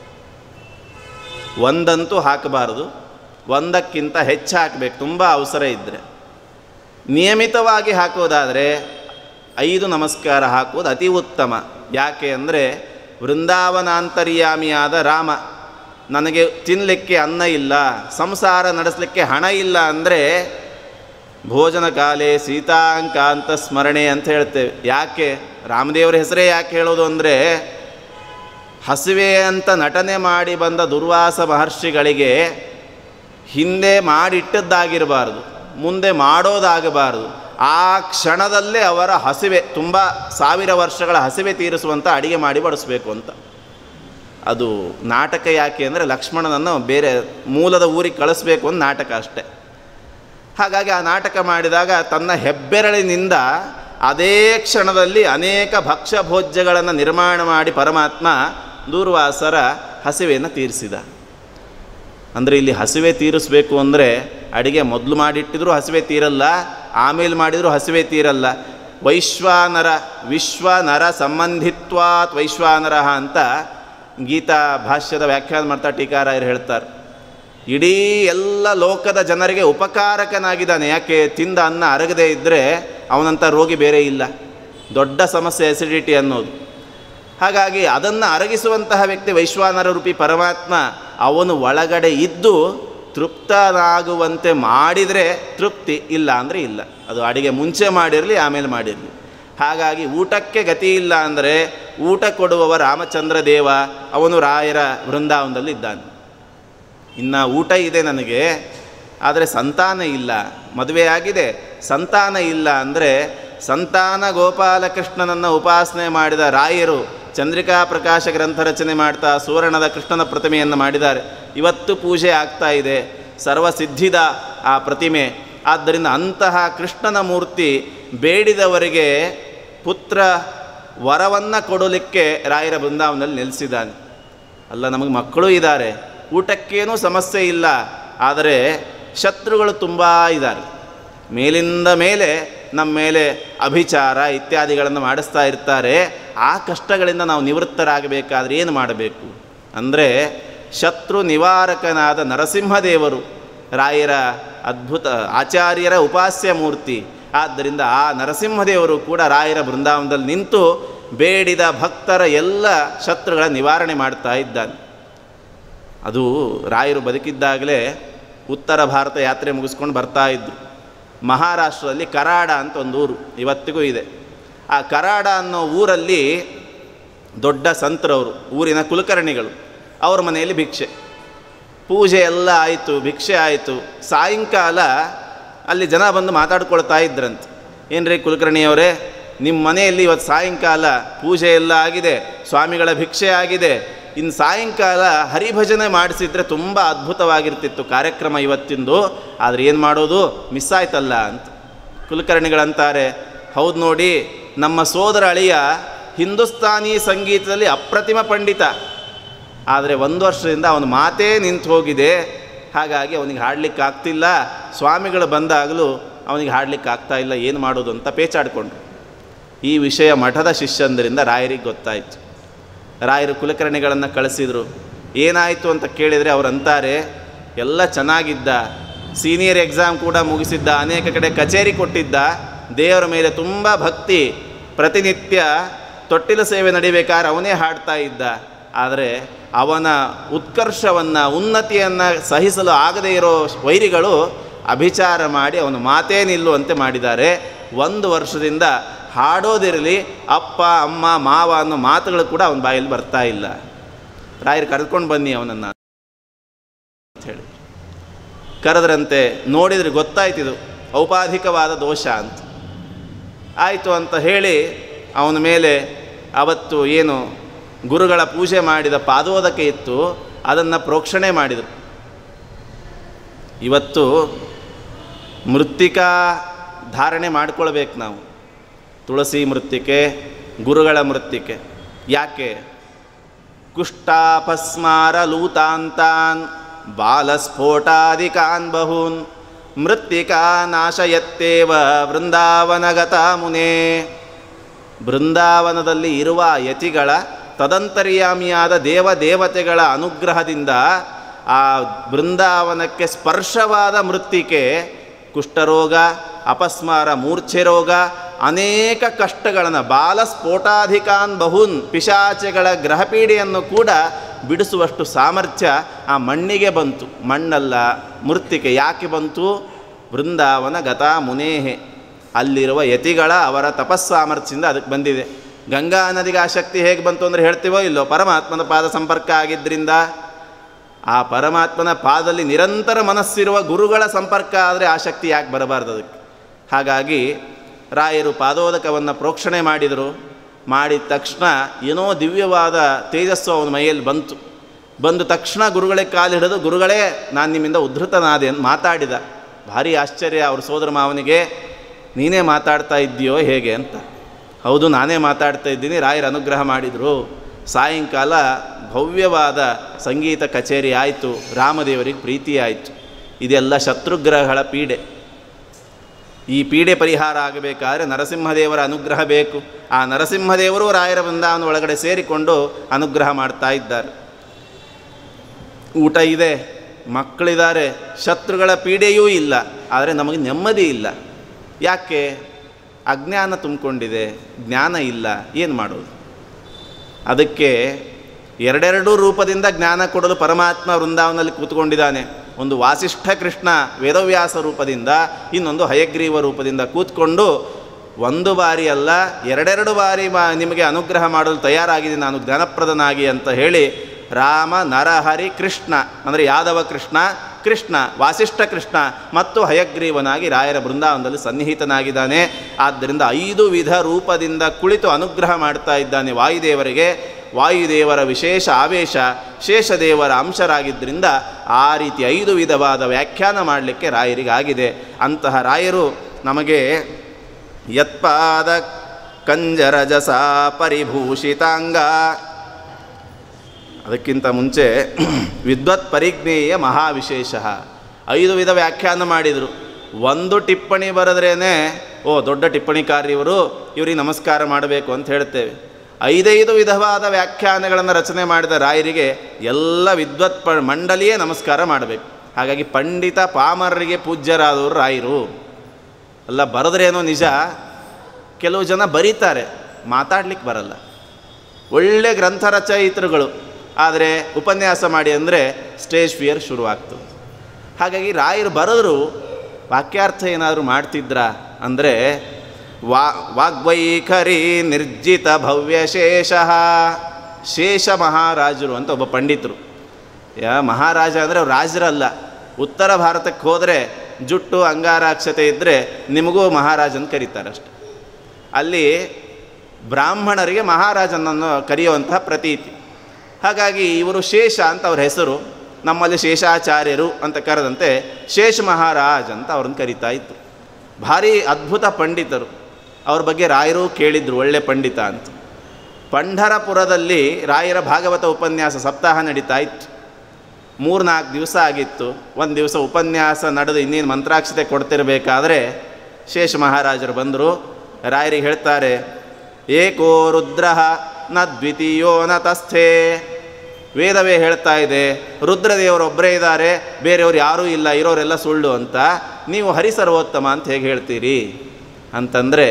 ಒಂದಂತೂ ಹಾಕಬಾರದು, 1ಕ್ಕಿಂತ ಹೆಚ್ಚು ಹಾಕಬೇಕು ತುಂಬ ಅವಸರ ಇದ್ದರೆ. ನಿಯಮಿತವಾಗಿ ಹಾಕೋದಾದರೆ 5 ನಮಸ್ಕಾರ ಹಾಕೋದು ಅತಿ ಉತ್ತಮ. ಯಾಕೆ ಅಂದರೆ ವೃಂದಾವನಾಂತರ್ಯಾಮಿಯಾದ ರಾಮ, ನನಗೆ ತಿನ್ನಲಿಕ್ಕೆ ಅನ್ನ ಇಲ್ಲ, ಸಂಸಾರ ನಡೆಸಲಿಕ್ಕೆ ಹಣ ಇಲ್ಲ ಅಂದರೆ ಭೋಜನ ಕಾಲೇ ಸೀತಾಂಕಾಂತ ಸ್ಮರಣೆ ಅಂತ ಹೇಳ್ತೇವೆ. ಯಾಕೆ ರಾಮದೇವರ ಹೆಸರೇ ಯಾಕೆ ಹೇಳೋದು ಅಂದರೆ ಹಸಿವೆ ಅಂತ ನಟನೆ ಮಾಡಿ ಬಂದ ದುರ್ವಾಸ ಮಹರ್ಷಿಗಳಿಗೆ ಹಿಂದೆ ಮಾಡಿಟ್ಟದ್ದಾಗಿರಬಾರ್ದು, ಮುಂದೆ ಮಾಡೋದಾಗಬಾರ್ದು. ಆ ಕ್ಷಣದಲ್ಲೇ ಅವರ ಹಸಿವೆ, ತುಂಬ 1000 ವರ್ಷಗಳ ಹಸಿವೆ ತೀರಿಸುವಂಥ ಅಡಿಗೆ ಮಾಡಿ ಬಡಿಸ್ಬೇಕು ಅಂತ. ಅದು ನಾಟಕ. ಯಾಕೆ ಅಂದರೆ ಲಕ್ಷ್ಮಣನನ್ನು ಬೇರೆ ಮೂಲದ ಊರಿಗೆ ಕಳಿಸ್ಬೇಕು ಅಂತ ನಾಟಕ ಅಷ್ಟೆ. ಹಾಗಾಗಿ ಆ ನಾಟಕ ಮಾಡಿದಾಗ ತನ್ನ ಹೆಬ್ಬೆರಳಿನಿಂದ ಅದೇ ಕ್ಷಣದಲ್ಲಿ ಅನೇಕ ಭಕ್ಷ್ಯ ಭೋಜ್ಯಗಳನ್ನು ನಿರ್ಮಾಣ ಮಾಡಿ ಪರಮಾತ್ಮ ದೂರ್ವಾಸರ ಹಸಿವೆಯನ್ನು ತೀರಿಸಿದ. ಅಂದರೆ ಇಲ್ಲಿ ಹಸಿವೆ ತೀರಿಸಬೇಕು ಅಂದರೆ ಅಡಿಗೆ ಮೊದಲು ಮಾಡಿಟ್ಟಿದ್ರೂ ಹಸಿವೆ ತೀರಲ್ಲ, ಆಮೇಲೆ ಮಾಡಿದರೂ ಹಸಿವೆ ತೀರಲ್ಲ. ವೈಶ್ವಾನರ, ವಿಶ್ವನರ ಸಂಬಂಧಿತ್ವಾತ್ ವೈಶ್ವಾನರ ಅಂತ ಗೀತಾ ಭಾಷ್ಯದ ವ್ಯಾಖ್ಯಾನ ಮಾಡ್ತಾ ಟೀಕಾರಾಯರು ಹೇಳ್ತಾರೆ, ಇಡೀ ಎಲ್ಲ ಲೋಕದ ಜನರಿಗೆ ಉಪಕಾರಕನಾಗಿದ್ದಾನೆ. ಯಾಕೆ? ತಿಂದ ಅನ್ನ ಅರಗದೇ ಇದ್ದರೆ ಅವನಂಥ ರೋಗಿ ಬೇರೆ ಇಲ್ಲ. ದೊಡ್ಡ ಸಮಸ್ಯೆ ಎಸಿಡಿಟಿ ಅನ್ನೋದು. ಹಾಗಾಗಿ ಅದನ್ನು ಅರಗಿಸುವಂತಹ ವ್ಯಕ್ತಿ ವೈಶ್ವಾನರ ರೂಪಿ ಪರಮಾತ್ಮ. ಅವನು ಒಳಗಡೆ ಇದ್ದು ತೃಪ್ತನಾಗುವಂತೆ ಮಾಡಿದರೆ ತೃಪ್ತಿ, ಇಲ್ಲ ಅಂದರೆ ಇಲ್ಲ. ಅದು ಅಡಿಗೆ ಮುಂಚೆ ಮಾಡಿರಲಿ ಆಮೇಲೆ ಮಾಡಿರಲಿ. ಹಾಗಾಗಿ ಊಟಕ್ಕೆ ಗತಿ ಇಲ್ಲ ಅಂದರೆ ಊಟ ಕೊಡುವವ ರಾಮಚಂದ್ರ ದೇವ, ಅವನು ರಾಯರ ವೃಂದಾವನದಲ್ಲಿ ಇದ್ದಾನೆ. ಇನ್ನು ಊಟ ಇದೆ ನನಗೆ, ಆದರೆ ಸಂತಾನ ಇಲ್ಲ. ಮದುವೆಯಾಗಿದೆ, ಸಂತಾನ ಇಲ್ಲ ಅಂದರೆ ಸಂತಾನ ಗೋಪಾಲಕೃಷ್ಣನನ್ನು ಉಪಾಸನೆ ಮಾಡಿದ ರಾಯರು ಚಂದ್ರಿಕಾ ಪ್ರಕಾಶ ಗ್ರಂಥ ರಚನೆ ಮಾಡ್ತಾ ಸುವರ್ಣದ ಕೃಷ್ಣನ ಪ್ರತಿಮೆಯನ್ನು ಮಾಡಿದ್ದಾರೆ. ಇವತ್ತು ಪೂಜೆ ಆಗ್ತಾ ಇದೆ, ಸರ್ವಸಿದ್ಧಿದ ಆ ಪ್ರತಿಮೆ. ಆದ್ದರಿಂದ ಅಂತಹ ಕೃಷ್ಣನ ಮೂರ್ತಿ ಬೇಡಿದವರಿಗೆ ಪುತ್ರ ವರವನ್ನು ಕೊಡಲಿಕ್ಕೆ ರಾಯರ ಬೃಂದಾವನದಲ್ಲಿ ನೆಲೆಸಿದ್ದಾನೆ. ಅಲ್ಲ, ನಮಗೆ ಮಕ್ಕಳು ಇದ್ದಾರೆ, ಊಟಕ್ಕೇನೂ ಸಮಸ್ಯೆ ಇಲ್ಲ, ಆದರೆ ಶತ್ರುಗಳು ತುಂಬ ಇದ್ದಾರೆ. ಮೇಲಿಂದ ಮೇಲೆ ನಮ್ಮ ಮೇಲೆ ಅಭಿಚಾರ ಇತ್ಯಾದಿಗಳನ್ನು ಮಾಡಿಸ್ತಾ ಇರ್ತಾರೆ. ಆ ಕಷ್ಟಗಳಿಂದ ನಾವು ನಿವೃತ್ತರಾಗಬೇಕಾದ್ರೆ ಏನು ಮಾಡಬೇಕು ಅಂದರೆ, ಶತ್ರು ನಿವಾರಕನಾದ ನರಸಿಂಹದೇವರು ರಾಯರ ಅದ್ಭುತ ಆಚಾರ್ಯರ ಉಪಾಸ್ಯ ಮೂರ್ತಿ. ಆದ್ದರಿಂದ ಆ ನರಸಿಂಹದೇವರು ಕೂಡ ರಾಯರ ಬೃಂದಾವನದಲ್ಲಿ ನಿಂತು ಬೇಡಿದ ಭಕ್ತರ ಎಲ್ಲ ಶತ್ರುಗಳ ನಿವಾರಣೆ ಮಾಡ್ತಾ ಇದ್ದಾನೆ. ಅದು ರಾಯರು ಬದುಕಿದ್ದಾಗಲೇ ಉತ್ತರ ಭಾರತ ಯಾತ್ರೆ ಮುಗಿಸ್ಕೊಂಡು ಬರ್ತಾ ಇದ್ದರು. ಮಹಾರಾಷ್ಟ್ರದಲ್ಲಿ ಕರಾಡ ಅಂತ ಒಂದು ಊರು ಇವತ್ತಿಗೂ ಇದೆ. ಆ ಕರಾಡ ಅನ್ನೋ ಊರಲ್ಲಿ ದೊಡ್ಡ ಸಂತರವರು, ಊರಿನ ಕುಲಕರ್ಣಿಗಳು, ಅವ್ರ ಮನೆಯಲ್ಲಿ ಭಿಕ್ಷೆ. ಪೂಜೆ ಎಲ್ಲ ಆಯಿತು, ಭಿಕ್ಷೆ ಆಯಿತು. ಸಾಯಂಕಾಲ ಅಲ್ಲಿ ಜನ ಬಂದು ಮಾತಾಡ್ಕೊಳ್ತಾ ಇದ್ರಂತೆ, ಏನ್ರಿ ಕುಲಕರ್ಣಿಯವರೇ, ನಿಮ್ಮ ಮನೆಯಲ್ಲಿ ಇವತ್ತು ಸಾಯಂಕಾಲ ಪೂಜೆ ಎಲ್ಲ ಆಗಿದೆ, ಸ್ವಾಮಿಗಳ ಭಿಕ್ಷೆ ಆಗಿದೆ, ಇನ್ನು ಸಾಯಂಕಾಲ ಹರಿಭಜನೆ ಮಾಡಿಸಿದ್ರೆ ತುಂಬ ಅದ್ಭುತವಾಗಿರ್ತಿತ್ತು ಕಾರ್ಯಕ್ರಮ ಇವತ್ತಿಂದು, ಆದರೆ ಏನು ಮಾಡೋದು, ಮಿಸ್ ಆಯ್ತಲ್ಲ ಅಂತ. ಕುಲಕರ್ಣಿಗಳಂತಾರೆ, ಹೌದು ನೋಡಿ, ನಮ್ಮ ಸೋದರ ಅಳಿಯ ಹಿಂದೂಸ್ತಾನಿ ಸಂಗೀತದಲ್ಲಿ ಅಪ್ರತಿಮ ಪಂಡಿತ, ಆದರೆ 1 ವರ್ಷದಿಂದ ಅವನ ಮಾತೇ ನಿಂತು ಹೋಗಿದೆ. ಹಾಗಾಗಿ ಅವನಿಗೆ ಹಾಡಲಿಕ್ಕೆ ಆಗ್ತಿಲ್ಲ, ಸ್ವಾಮಿಗಳು ಬಂದಾಗಲೂ ಅವನಿಗೆ ಹಾಡಲಿಕ್ಕೆ ಆಗ್ತಾ ಇಲ್ಲ, ಏನು ಮಾಡೋದು ಅಂತ ಪೇಚಾಡಿಕೊಂಡ್ರು. ಈ ವಿಷಯ ಮಠದ ಶಿಷ್ಯಂದರಿಂದ ರಾಯರಿಗೆ ಗೊತ್ತಾಯಿತು. ರಾಯರು ಕುಲಕರ್ಣಿಗಳನ್ನು ಕಳಿಸಿದರು. ಏನಾಯಿತು ಅಂತ ಕೇಳಿದರೆ ಅವರು ಅಂತಾರೆ, ಎಲ್ಲ ಚೆನ್ನಾಗಿದ್ದ, ಸೀನಿಯರ್ ಎಕ್ಸಾಮ್ ಕೂಡ ಮುಗಿಸಿದ್ದ, ಅನೇಕ ಕಡೆ ಕಚೇರಿ ಕೊಟ್ಟಿದ್ದ, ದೇವರ ಮೇಲೆ ತುಂಬ ಭಕ್ತಿ, ಪ್ರತಿನಿತ್ಯ ತೊಟ್ಟಿಲ ಸೇವೆ ನಡಿಬೇಕಾದ್ರೆ ಅವನೇ ಹಾಡ್ತಾ ಇದ್ದ. ಆದರೆ ಅವನ ಉತ್ಕರ್ಷವನ್ನು ಉನ್ನತಿಯನ್ನು ಸಹಿಸಲು ಆಗದೇ ಇರೋ ವೈರಿಗಳು ಅಭಿಚಾರ ಮಾಡಿ ಅವನ ಮಾತೇ ನಿಲ್ಲುವಂತೆ ಮಾಡಿದ್ದಾರೆ. 1 ವರ್ಷದಿಂದ ಹಾಡೋದಿರಲಿ, ಅಪ್ಪ ಅಮ್ಮ ಮಾವ ಅನ್ನೋ ಮಾತುಗಳು ಕೂಡ ಅವನ ಬಾಯಲ್ಲಿ ಬರ್ತಾ ಇಲ್ಲ. ರಾಯರು ಕರೆದುಕೊಂಡು ಬನ್ನಿ ಅವನನ್ನು ಅಂತ ಹೇಳಿ ಕರೆದ್ರಂತೆ. ನೋಡಿದರೆ ಗೊತ್ತಾಯ್ತಿದು ಔಪಾಧಿಕವಾದ ದೋಷ ಅಂತ. ಆಯಿತು ಅಂತ ಹೇಳಿ ಅವನ ಮೇಲೆ ಅವತ್ತು ಏನು ಗುರುಗಳ ಪೂಜೆ ಮಾಡಿದ ಪಾದೋದಕ ಇತ್ತು, ಅದನ್ನು ಪ್ರೋಕ್ಷಣೆ ಮಾಡಿದರು. ಇವತ್ತು ಮೃತ್ತಿಕಾ ಧಾರಣೆ ಮಾಡಿಕೊಳ್ಬೇಕು ನಾವು. ತುಳಸಿ ಮೃತ್ತಿಕೆ, ಗುರುಗಳ ಮೃತ್ತಿಕೆ. ಯಾಕೆ? ಕುಷ್ಠಾಪಸ್ಮಾರ ಲೂತಾಂತಾನ್ ಬಾಲಸ್ಫೋಟಾದಿಕಾನ್ ಬಹೂನ್ ಮೃತ್ತಿಕಾ ನಾಶಯತ್ತೇವ ವೃಂದಾವನಗತ ಮುನೇ. ಬೃಂದಾವನದಲ್ಲಿ ಇರುವ ಯತಿಗಳ ತದಂತರ್ಯಾಮಿಯಾದ ದೇವದೇವತೆಗಳ ಅನುಗ್ರಹದಿಂದ ಆ ಬೃಂದಾವನಕ್ಕೆ ಸ್ಪರ್ಶವಾದ ಮೃತ್ತಿಕೆ ಕುಷ್ಠರೋಗ, ಅಪಸ್ಮಾರ, ಮೂರ್ಛೆ ರೋಗ, ಅನೇಕ ಕಷ್ಟಗಳನ್ನು, ಬಾಲಸ್ಫೋಟಾಧಿಕಾನ್ ಬಹೂನ್, ಪಿಶಾಚೆಗಳ ಗ್ರಹಪೀಡೆಯನ್ನು ಕೂಡ ಬಿಡಿಸುವಷ್ಟು ಸಾಮರ್ಥ್ಯ ಆ ಮಣ್ಣಿಗೆ ಬಂತು. ಮಣ್ಣಲ್ಲ, ಮೃತ್ತಿಕೆ. ಯಾಕೆ ಬಂತು? ವೃಂದಾವನ ಗತಾ ಮುನೇಹೆ, ಅಲ್ಲಿರುವ ಯತಿಗಳ ಅವರ ತಪಸ್ಸಾಮರ್ಥ್ಯದಿಂದ ಅದಕ್ಕೆ ಬಂದಿದೆ. ಗಂಗಾ ನದಿಗೆ ಆ ಶಕ್ತಿ ಹೇಗೆ ಬಂತು ಅಂದರೆ ಹೇಳ್ತೀವೋ ಇಲ್ಲೋ, ಪರಮಾತ್ಮನ ಪಾದ ಸಂಪರ್ಕ ಆಗಿದ್ದರಿಂದ. ಆ ಪರಮಾತ್ಮನ ಪಾದದಲ್ಲಿ ನಿರಂತರ ಮನಸ್ಸಿರುವ ಗುರುಗಳ ಸಂಪರ್ಕ ಆದರೆ ಆ ಶಕ್ತಿ ಯಾಕೆ ಬರಬಾರ್ದು ಅದಕ್ಕೆ? ಹಾಗಾಗಿ ರಾಯರು ಪಾದೋದಕವನ್ನು ಪ್ರೋಕ್ಷಣೆ ಮಾಡಿದರು. ಮಾಡಿದ ತಕ್ಷಣ ಏನೋ ದಿವ್ಯವಾದ ತೇಜಸ್ಸು ಅವನ ಮೈಯಲ್ಲಿ ಬಂತು. ಬಂದ ತಕ್ಷಣ ಗುರುಗಳಿಗೆ ಕಾಲು ಹಿಡಿದು, ಗುರುಗಳೇ ನಾನು ನಿಮ್ಮಿಂದ ಉದ್ಧತನಾದೆ ಅಂತ ಮಾತಾಡಿದ. ಭಾರಿ ಆಶ್ಚರ್ಯ ಅವ್ರ ಸೋದರ ಮಾವನಿಗೆ. ನೀನೇ ಮಾತಾಡ್ತಾ ಇದ್ದೀಯೋ ಹೇಗೆ ಅಂತ. ಹೌದು, ನಾನೇ ಮಾತಾಡ್ತಾ ಇದ್ದೀನಿ, ರಾಯರ ಅನುಗ್ರಹ ಮಾಡಿದರು. ಸಾಯಂಕಾಲ ಭವ್ಯವಾದ ಸಂಗೀತ ಕಚೇರಿ ಆಯಿತು, ರಾಮದೇವರಿಗೆ ಪ್ರೀತಿ ಆಯಿತು. ಇದೆಲ್ಲ ಶತ್ರುಗ್ರಹಗಳ ಪೀಡೆ. ಈ ಪೀಡೆ ಪರಿಹಾರ ಆಗಬೇಕಾದ್ರೆ ನರಸಿಂಹದೇವರ ಅನುಗ್ರಹ ಬೇಕು. ಆ ನರಸಿಂಹದೇವರು ರಾಯರ ಬೃಂದಾವನ ಒಳಗಡೆ ಸೇರಿಕೊಂಡು ಅನುಗ್ರಹ ಮಾಡ್ತಾ ಇದ್ದಾರೆ. ಊಟ ಇದೆ, ಮಕ್ಕಳಿದ್ದಾರೆ, ಶತ್ರುಗಳ ಪೀಡೆಯೂ ಇಲ್ಲ, ಆದರೆ ನಮಗೆ ನೆಮ್ಮದಿ ಇಲ್ಲ. ಯಾಕೆ? ಅಜ್ಞಾನ ತುಂಬಿಕೊಂಡಿದೆ, ಜ್ಞಾನ ಇಲ್ಲ. ಏನು ಮಾಡೋದು? ಅದಕ್ಕೆ ಎರಡೆರಡೂ ರೂಪದಿಂದ ಜ್ಞಾನ ಕೊಡಲು ಪರಮಾತ್ಮ ವೃಂದಾವನಲ್ಲಿ ಕೂತ್ಕೊಂಡಿದ್ದಾನೆ. ಒಂದು ವಾಸಿಷ್ಠ ಕೃಷ್ಣ ವೇದವ್ಯಾಸ ರೂಪದಿಂದ, ಇನ್ನೊಂದು ಹಯಗ್ರೀವ ರೂಪದಿಂದ ಕೂತ್ಕೊಂಡು ಒಂದು ಬಾರಿ ಅಲ್ಲ ಎರಡೆರಡು ಬಾರಿ ನಿಮಗೆ ಅನುಗ್ರಹ ಮಾಡಲು ತಯಾರಾಗಿದೆ ನಾನು ಜ್ಞಾನಪ್ರದನಾಗಿ ಅಂತ ಹೇಳಿ ರಾಮ, ನರಹರಿ, ಕೃಷ್ಣ ಅಂದರೆ ಯಾದವ ಕೃಷ್ಣ, ಕೃಷ್ಣ ವಾಸಿಷ್ಠ ಕೃಷ್ಣ ಮತ್ತು ಹಯಗ್ರೀವನಾಗಿ ರಾಯರ ಬೃಂದಾವನದಲ್ಲಿ ಸನ್ನಿಹಿತನಾಗಿದ್ದಾನೆ. ಆದ್ದರಿಂದ 5 ವಿಧ ರೂಪದಿಂದ ಕುಳಿತು ಅನುಗ್ರಹ ಮಾಡ್ತಾ ಇದ್ದಾನೆ ವಾಯುದೇವರಿಗೆ. ವಾಯುದೇವರ ವಿಶೇಷ ಆವೇಶ ಶೇಷದೇವರ ಅಂಶರಾಗಿದ್ದರಿಂದ ಆ ರೀತಿ 5 ವಿಧವಾದ ವ್ಯಾಖ್ಯಾನ ಮಾಡಲಿಕ್ಕೆ ರಾಯರಿಗಾಗಿದೆ. ಅಂತಹ ರಾಯರು ನಮಗೆ ಯತ್ಪಾದ ಕಂಜರಜಸ ಪರಿಭೂಷಿತಾಂಗ, ಅದಕ್ಕಿಂತ ಮುಂಚೆ ವಿದ್ವತ್ ಪರಿಜ್ಞೇಯ ಮಹಾವಿಶೇಷ 5 ವಿಧ ವ್ಯಾಖ್ಯಾನ ಮಾಡಿದರು. ಒಂದು ಟಿಪ್ಪಣಿ ಬರೆದ್ರೇ ದೊಡ್ಡ ಟಿಪ್ಪಣಿಕಾರರಿವರು, ಇವರಿಗೆ ನಮಸ್ಕಾರ ಮಾಡಬೇಕು ಅಂತ ಹೇಳ್ತೇವೆ. 5 ವಿಧವಾದ ವ್ಯಾಖ್ಯಾನಗಳನ್ನು ರಚನೆ ಮಾಡಿದ ರಾಯರಿಗೆ ಎಲ್ಲ ವಿದ್ವತ್ ಮಂಡಲಿಯೇ ನಮಸ್ಕಾರ ಮಾಡಬೇಕು. ಹಾಗಾಗಿ ಪಂಡಿತ ಪಾಮರರಿಗೆ ಪೂಜ್ಯರಾದವರು ರಾಯರು ಅಲ್ಲ. ಬರೆದ್ರೇನೋ ನಿಜ, ಕೆಲವು ಜನ ಬರೀತಾರೆ, ಮಾತಾಡ್ಲಿಕ್ಕೆ ಬರಲ್ಲ. ಒಳ್ಳೆ ಗ್ರಂಥ ರಚಯಿತರುಗಳು, ಆದರೆ ಉಪನ್ಯಾಸ ಮಾಡಿ ಅಂದರೆ ಸ್ಟೇಜ್ ಫಿಯರ್ ಶುರುವಾಗ್ತದೆ. ಹಾಗಾಗಿ ರಾಯರು ಬರೆದ್ರು ವಾಕ್ಯಾರ್ಥ ಏನಾದರೂ ಮಾಡ್ತಿದ್ರಾ ಅಂದರೆ ವಾಗ್ವೈಖರಿ ನಿರ್ಜಿತ ಭವ್ಯಶೇಷ, ಶೇಷ ಮಹಾರಾಜರು ಅಂತ ಒಬ್ಬ ಪಂಡಿತರು. ಮಹಾರಾಜ ಅಂದರೆ ಅವ್ರು ರಾಜರಲ್ಲ. ಉತ್ತರ ಭಾರತಕ್ಕೆ ಹೋದರೆ ಜುಟ್ಟು ಅಂಗಾರಾಕ್ಷತೆ ಇದ್ದರೆ ನಿಮಗೂ ಮಹಾರಾಜನ ಕರೀತಾರೆ ಅಷ್ಟೆ. ಅಲ್ಲಿ ಬ್ರಾಹ್ಮಣರಿಗೆ ಮಹಾರಾಜನನ್ನು ಕರೆಯುವಂತಹ ಪ್ರತೀತಿ. ಹಾಗಾಗಿ ಇವರು ಶೇಷ ಅಂತ ಅವ್ರ ಹೆಸರು. ನಮ್ಮಲ್ಲಿ ಶೇಷಾಚಾರ್ಯರು ಅಂತ ಕರೆದಂತೆ ಶೇಷ ಮಹಾರಾಜ್ ಅಂತ ಅವ್ರನ್ನ ಕರೀತಾ ಇತ್ತು. ಭಾರಿ ಅದ್ಭುತ ಪಂಡಿತರು. ಅವ್ರ ಬಗ್ಗೆ ರಾಯರು ಕೇಳಿದ್ರು, ಒಳ್ಳೆ ಪಂಡಿತ ಅಂತ. ಪಂಢರಪುರದಲ್ಲಿ ರಾಯರ ಭಾಗವತ ಉಪನ್ಯಾಸ ಸಪ್ತಾಹ ನಡೀತಾ ಇತ್ತು. 3-4 ದಿವಸ ಆಗಿತ್ತು. ಒಂದು ದಿವಸ ಉಪನ್ಯಾಸ ನಡೆದು ಇನ್ನೇನು ಮಂತ್ರಾಕ್ಷತೆ ಕೊಡ್ತಿರಬೇಕಾದ್ರೆ ಶೇಷ ಮಹಾರಾಜರು ಬಂದರು. ರಾಯರಿಗೆ ಹೇಳ್ತಾರೆ, ಏಕೋ ರುದ್ರ ನ ದ್ವಿತೀಯೋ ನ ತಸ್ಥೆ. ವೇದವೇ ಹೇಳ್ತಾ ಇದೆ ರುದ್ರದೇವರೊಬ್ಬರೇ ಇದ್ದಾರೆ, ಬೇರೆಯವರು ಯಾರೂ ಇಲ್ಲ, ಇರೋರೆಲ್ಲ ಸುಳ್ಳು ಅಂತ. ನೀವು ಹರಿಸರ್ವೋತ್ತಮ ಅಂತ ಹೇಗೆ ಹೇಳ್ತೀರಿ ಅಂತಂದರೆ,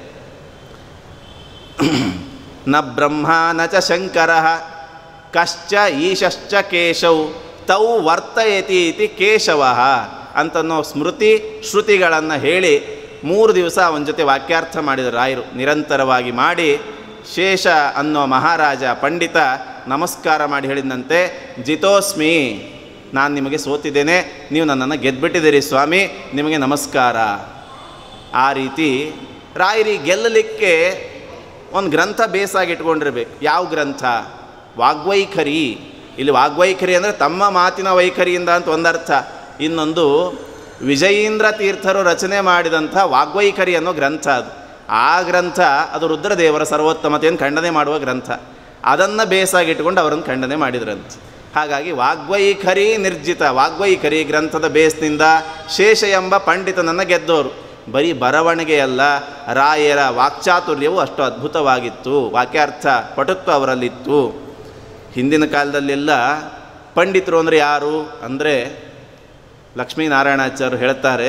ನ ಬ್ರಹ್ಮ ನ ಚ ಶಂಕರ ಕಶ್ಚ ಈಶಶ್ಚ ಕೇಶವ್ ತೌ ವರ್ತಯತಿ ಇತಿ ಕೇಶವ ಅಂತನ್ನೋ ಸ್ಮೃತಿ ಶ್ರುತಿಗಳನ್ನು ಹೇಳಿ 3 ದಿವಸ ಅವನ ಜೊತೆ ವಾಕ್ಯಾರ್ಥ ಮಾಡಿದ ರಾಯರು. ನಿರಂತರವಾಗಿ ಮಾಡಿ ಶೇಷ ಅನ್ನೋ ಮಹಾರಾಜ ಪಂಡಿತ ನಮಸ್ಕಾರ ಮಾಡಿ ಹೇಳಿದಂತೆ, ಜಿತೋಸ್ಮಿ, ನಾನು ನಿಮಗೆ ಸೋತಿದ್ದೇನೆ, ನೀವು ನನ್ನನ್ನು ಗೆದ್ದುಬಿಟ್ಟಿದ್ದೀರಿ ಸ್ವಾಮಿ, ನಿಮಗೆ ನಮಸ್ಕಾರ. ಆ ರೀತಿ ರಾಯರಿ ಗೆಲ್ಲಲಿಕ್ಕೆ ಒಂದು ಗ್ರಂಥ ಬೇಸಾಗಿ ಇಟ್ಕೊಂಡಿರ್ಬೇಕು. ಯಾವ ಗ್ರಂಥ? ವಾಗ್ವೈಖರಿ. ಇಲ್ಲಿ ವಾಗ್ವೈಖರಿ ಅಂದರೆ ತಮ್ಮ ಮಾತಿನ ವೈಖರಿಯಿಂದ ಅಂತ ಒಂದರ್ಥ. ಇನ್ನೊಂದು ವಿಜಯೀಂದ್ರ ತೀರ್ಥರು ರಚನೆ ಮಾಡಿದಂಥ ವಾಗ್ವೈಖರಿ ಅನ್ನೋ ಗ್ರಂಥ. ಆ ಗ್ರಂಥ ಅದು ರುದ್ರದೇವರ ಸರ್ವೋತ್ತಮತೆಯನ್ನು ಖಂಡನೆ ಮಾಡುವ ಗ್ರಂಥ. ಅದನ್ನು ಬೇಸಾಗಿ ಇಟ್ಕೊಂಡು ಅವರನ್ನು ಖಂಡನೆ ಮಾಡಿದ್ರಂತೆ. ಹಾಗಾಗಿ ವಾಗ್ವೈಖರಿ ನಿರ್ಜಿತ, ವಾಗ್ವೈಖರಿ ಗ್ರಂಥದ ಬೇಸ್ನಿಂದ ಶೇಷ ಎಂಬ ಪಂಡಿತನನ್ನು ಗೆದ್ದವರು. ಬರೀ ಬರವಣಿಗೆಯಲ್ಲ, ರಾಯರ ವಾಕ್ಚಾತುರ್ಯವು ಅಷ್ಟು ಅದ್ಭುತವಾಗಿತ್ತು. ವಾಕ್ಯಾರ್ಥ ಪಟುತ್ವ ಅವರಲ್ಲಿತ್ತು. ಹಿಂದಿನ ಕಾಲದಲ್ಲೆಲ್ಲ ಪಂಡಿತರು ಅಂದರೆ ಯಾರು ಅಂದರೆ ಲಕ್ಷ್ಮೀನಾರಾಯಣಾಚಾರ್ಯರು ಹೇಳ್ತಾರೆ,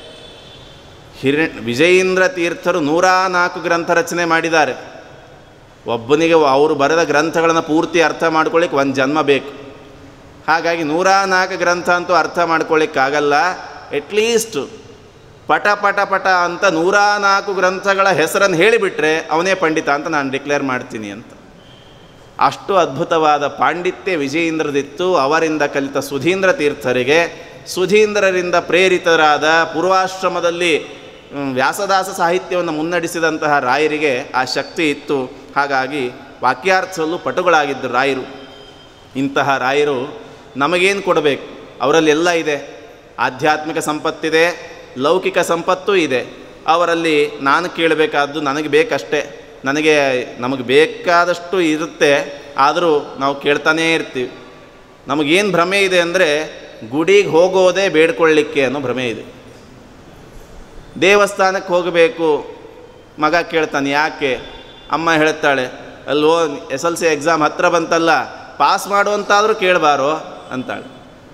ವಿಜಯೀಂದ್ರ ತೀರ್ಥರು 104 ಗ್ರಂಥ ರಚನೆ ಮಾಡಿದ್ದಾರೆ. ಒಬ್ಬನಿಗೆ ಅವರು ಬರೆದ ಗ್ರಂಥಗಳನ್ನು ಪೂರ್ತಿ ಅರ್ಥ ಮಾಡ್ಕೊಳ್ಳಿಕ್ಕೆ 1 ಜನ್ಮ ಬೇಕು. ಹಾಗಾಗಿ 104 ಗ್ರಂಥ ಅಂತೂ ಅರ್ಥ ಮಾಡ್ಕೊಳ್ಳಿಕ್ಕಾಗಲ್ಲ. ಅಟ್ಲೀಸ್ಟ್ ಪಟ ಪಟ ಪಟ ಅಂತ 104 ಗ್ರಂಥಗಳ ಹೆಸರನ್ನು ಹೇಳಿಬಿಟ್ರೆ ಅವನೇ ಪಂಡಿತ ಅಂತ ನಾನು ಡಿಕ್ಲೇರ್ ಮಾಡ್ತೀನಿ ಅಂತ. ಅಷ್ಟು ಅದ್ಭುತವಾದ ಪಾಂಡಿತ್ಯ ವಿಜಯೀಂದ್ರದಿತ್ತು. ಅವರಿಂದ ಕಲಿತ ಸುಧೀಂದ್ರ ತೀರ್ಥರಿಗೆ, ಸುಧೀಂದ್ರರಿಂದ ಪ್ರೇರಿತರಾದ ಪೂರ್ವಾಶ್ರಮದಲ್ಲಿ ವ್ಯಾಸದಾಸ ಸಾಹಿತ್ಯವನ್ನು ಮುನ್ನಡೆಸಿದಂತಹ ರಾಯರಿಗೆ ಆ ಶಕ್ತಿ ಇತ್ತು. ಹಾಗಾಗಿ ವಾಕ್ಯಾರ್ಥದಲ್ಲೂ ಪಟುಗಳಾಗಿದ್ದರು ರಾಯರು. ಇಂತಹ ರಾಯರು ನಮಗೇನು ಕೊಡಬೇಕು? ಅವರಲ್ಲಿ ಎಲ್ಲ ಇದೆ. ಆಧ್ಯಾತ್ಮಿಕ ಸಂಪತ್ತಿದೆ, ಲೌಕಿಕ ಸಂಪತ್ತೂ ಇದೆ. ಅವರಲ್ಲಿ ನಾನು ಕೇಳಬೇಕಾದ್ದು ನನಗೆ ಬೇಕಷ್ಟೇ. ನಮಗೆ ಬೇಕಾದಷ್ಟು ಇರುತ್ತೆ, ಆದರೂ ನಾವು ಕೇಳ್ತಾನೇ ಇರ್ತೀವಿ. ನಮಗೇನು ಭ್ರಮೆ ಇದೆ ಅಂದರೆ ಗುಡಿಗೆ ಹೋಗೋದೇ ಬೇಡ್ಕೊಳ್ಳಿಕ್ಕೆ ಅನ್ನೋ ಭ್ರಮೆ ಇದೆ. ದೇವಸ್ಥಾನಕ್ಕೆ ಹೋಗಬೇಕು, ಮಗ ಕೇಳ್ತಾನೆ ಯಾಕೆ, ಅಮ್ಮ ಹೇಳ್ತಾಳೆ ಅಲ್ವೋ SLC ಎಕ್ಸಾಮ್ ಹತ್ರ ಬಂತಲ್ಲ, ಪಾಸ್ ಮಾಡುವಂತಾದರೂ ಕೇಳಬಾರೋ ಅಂತಾಳೆ.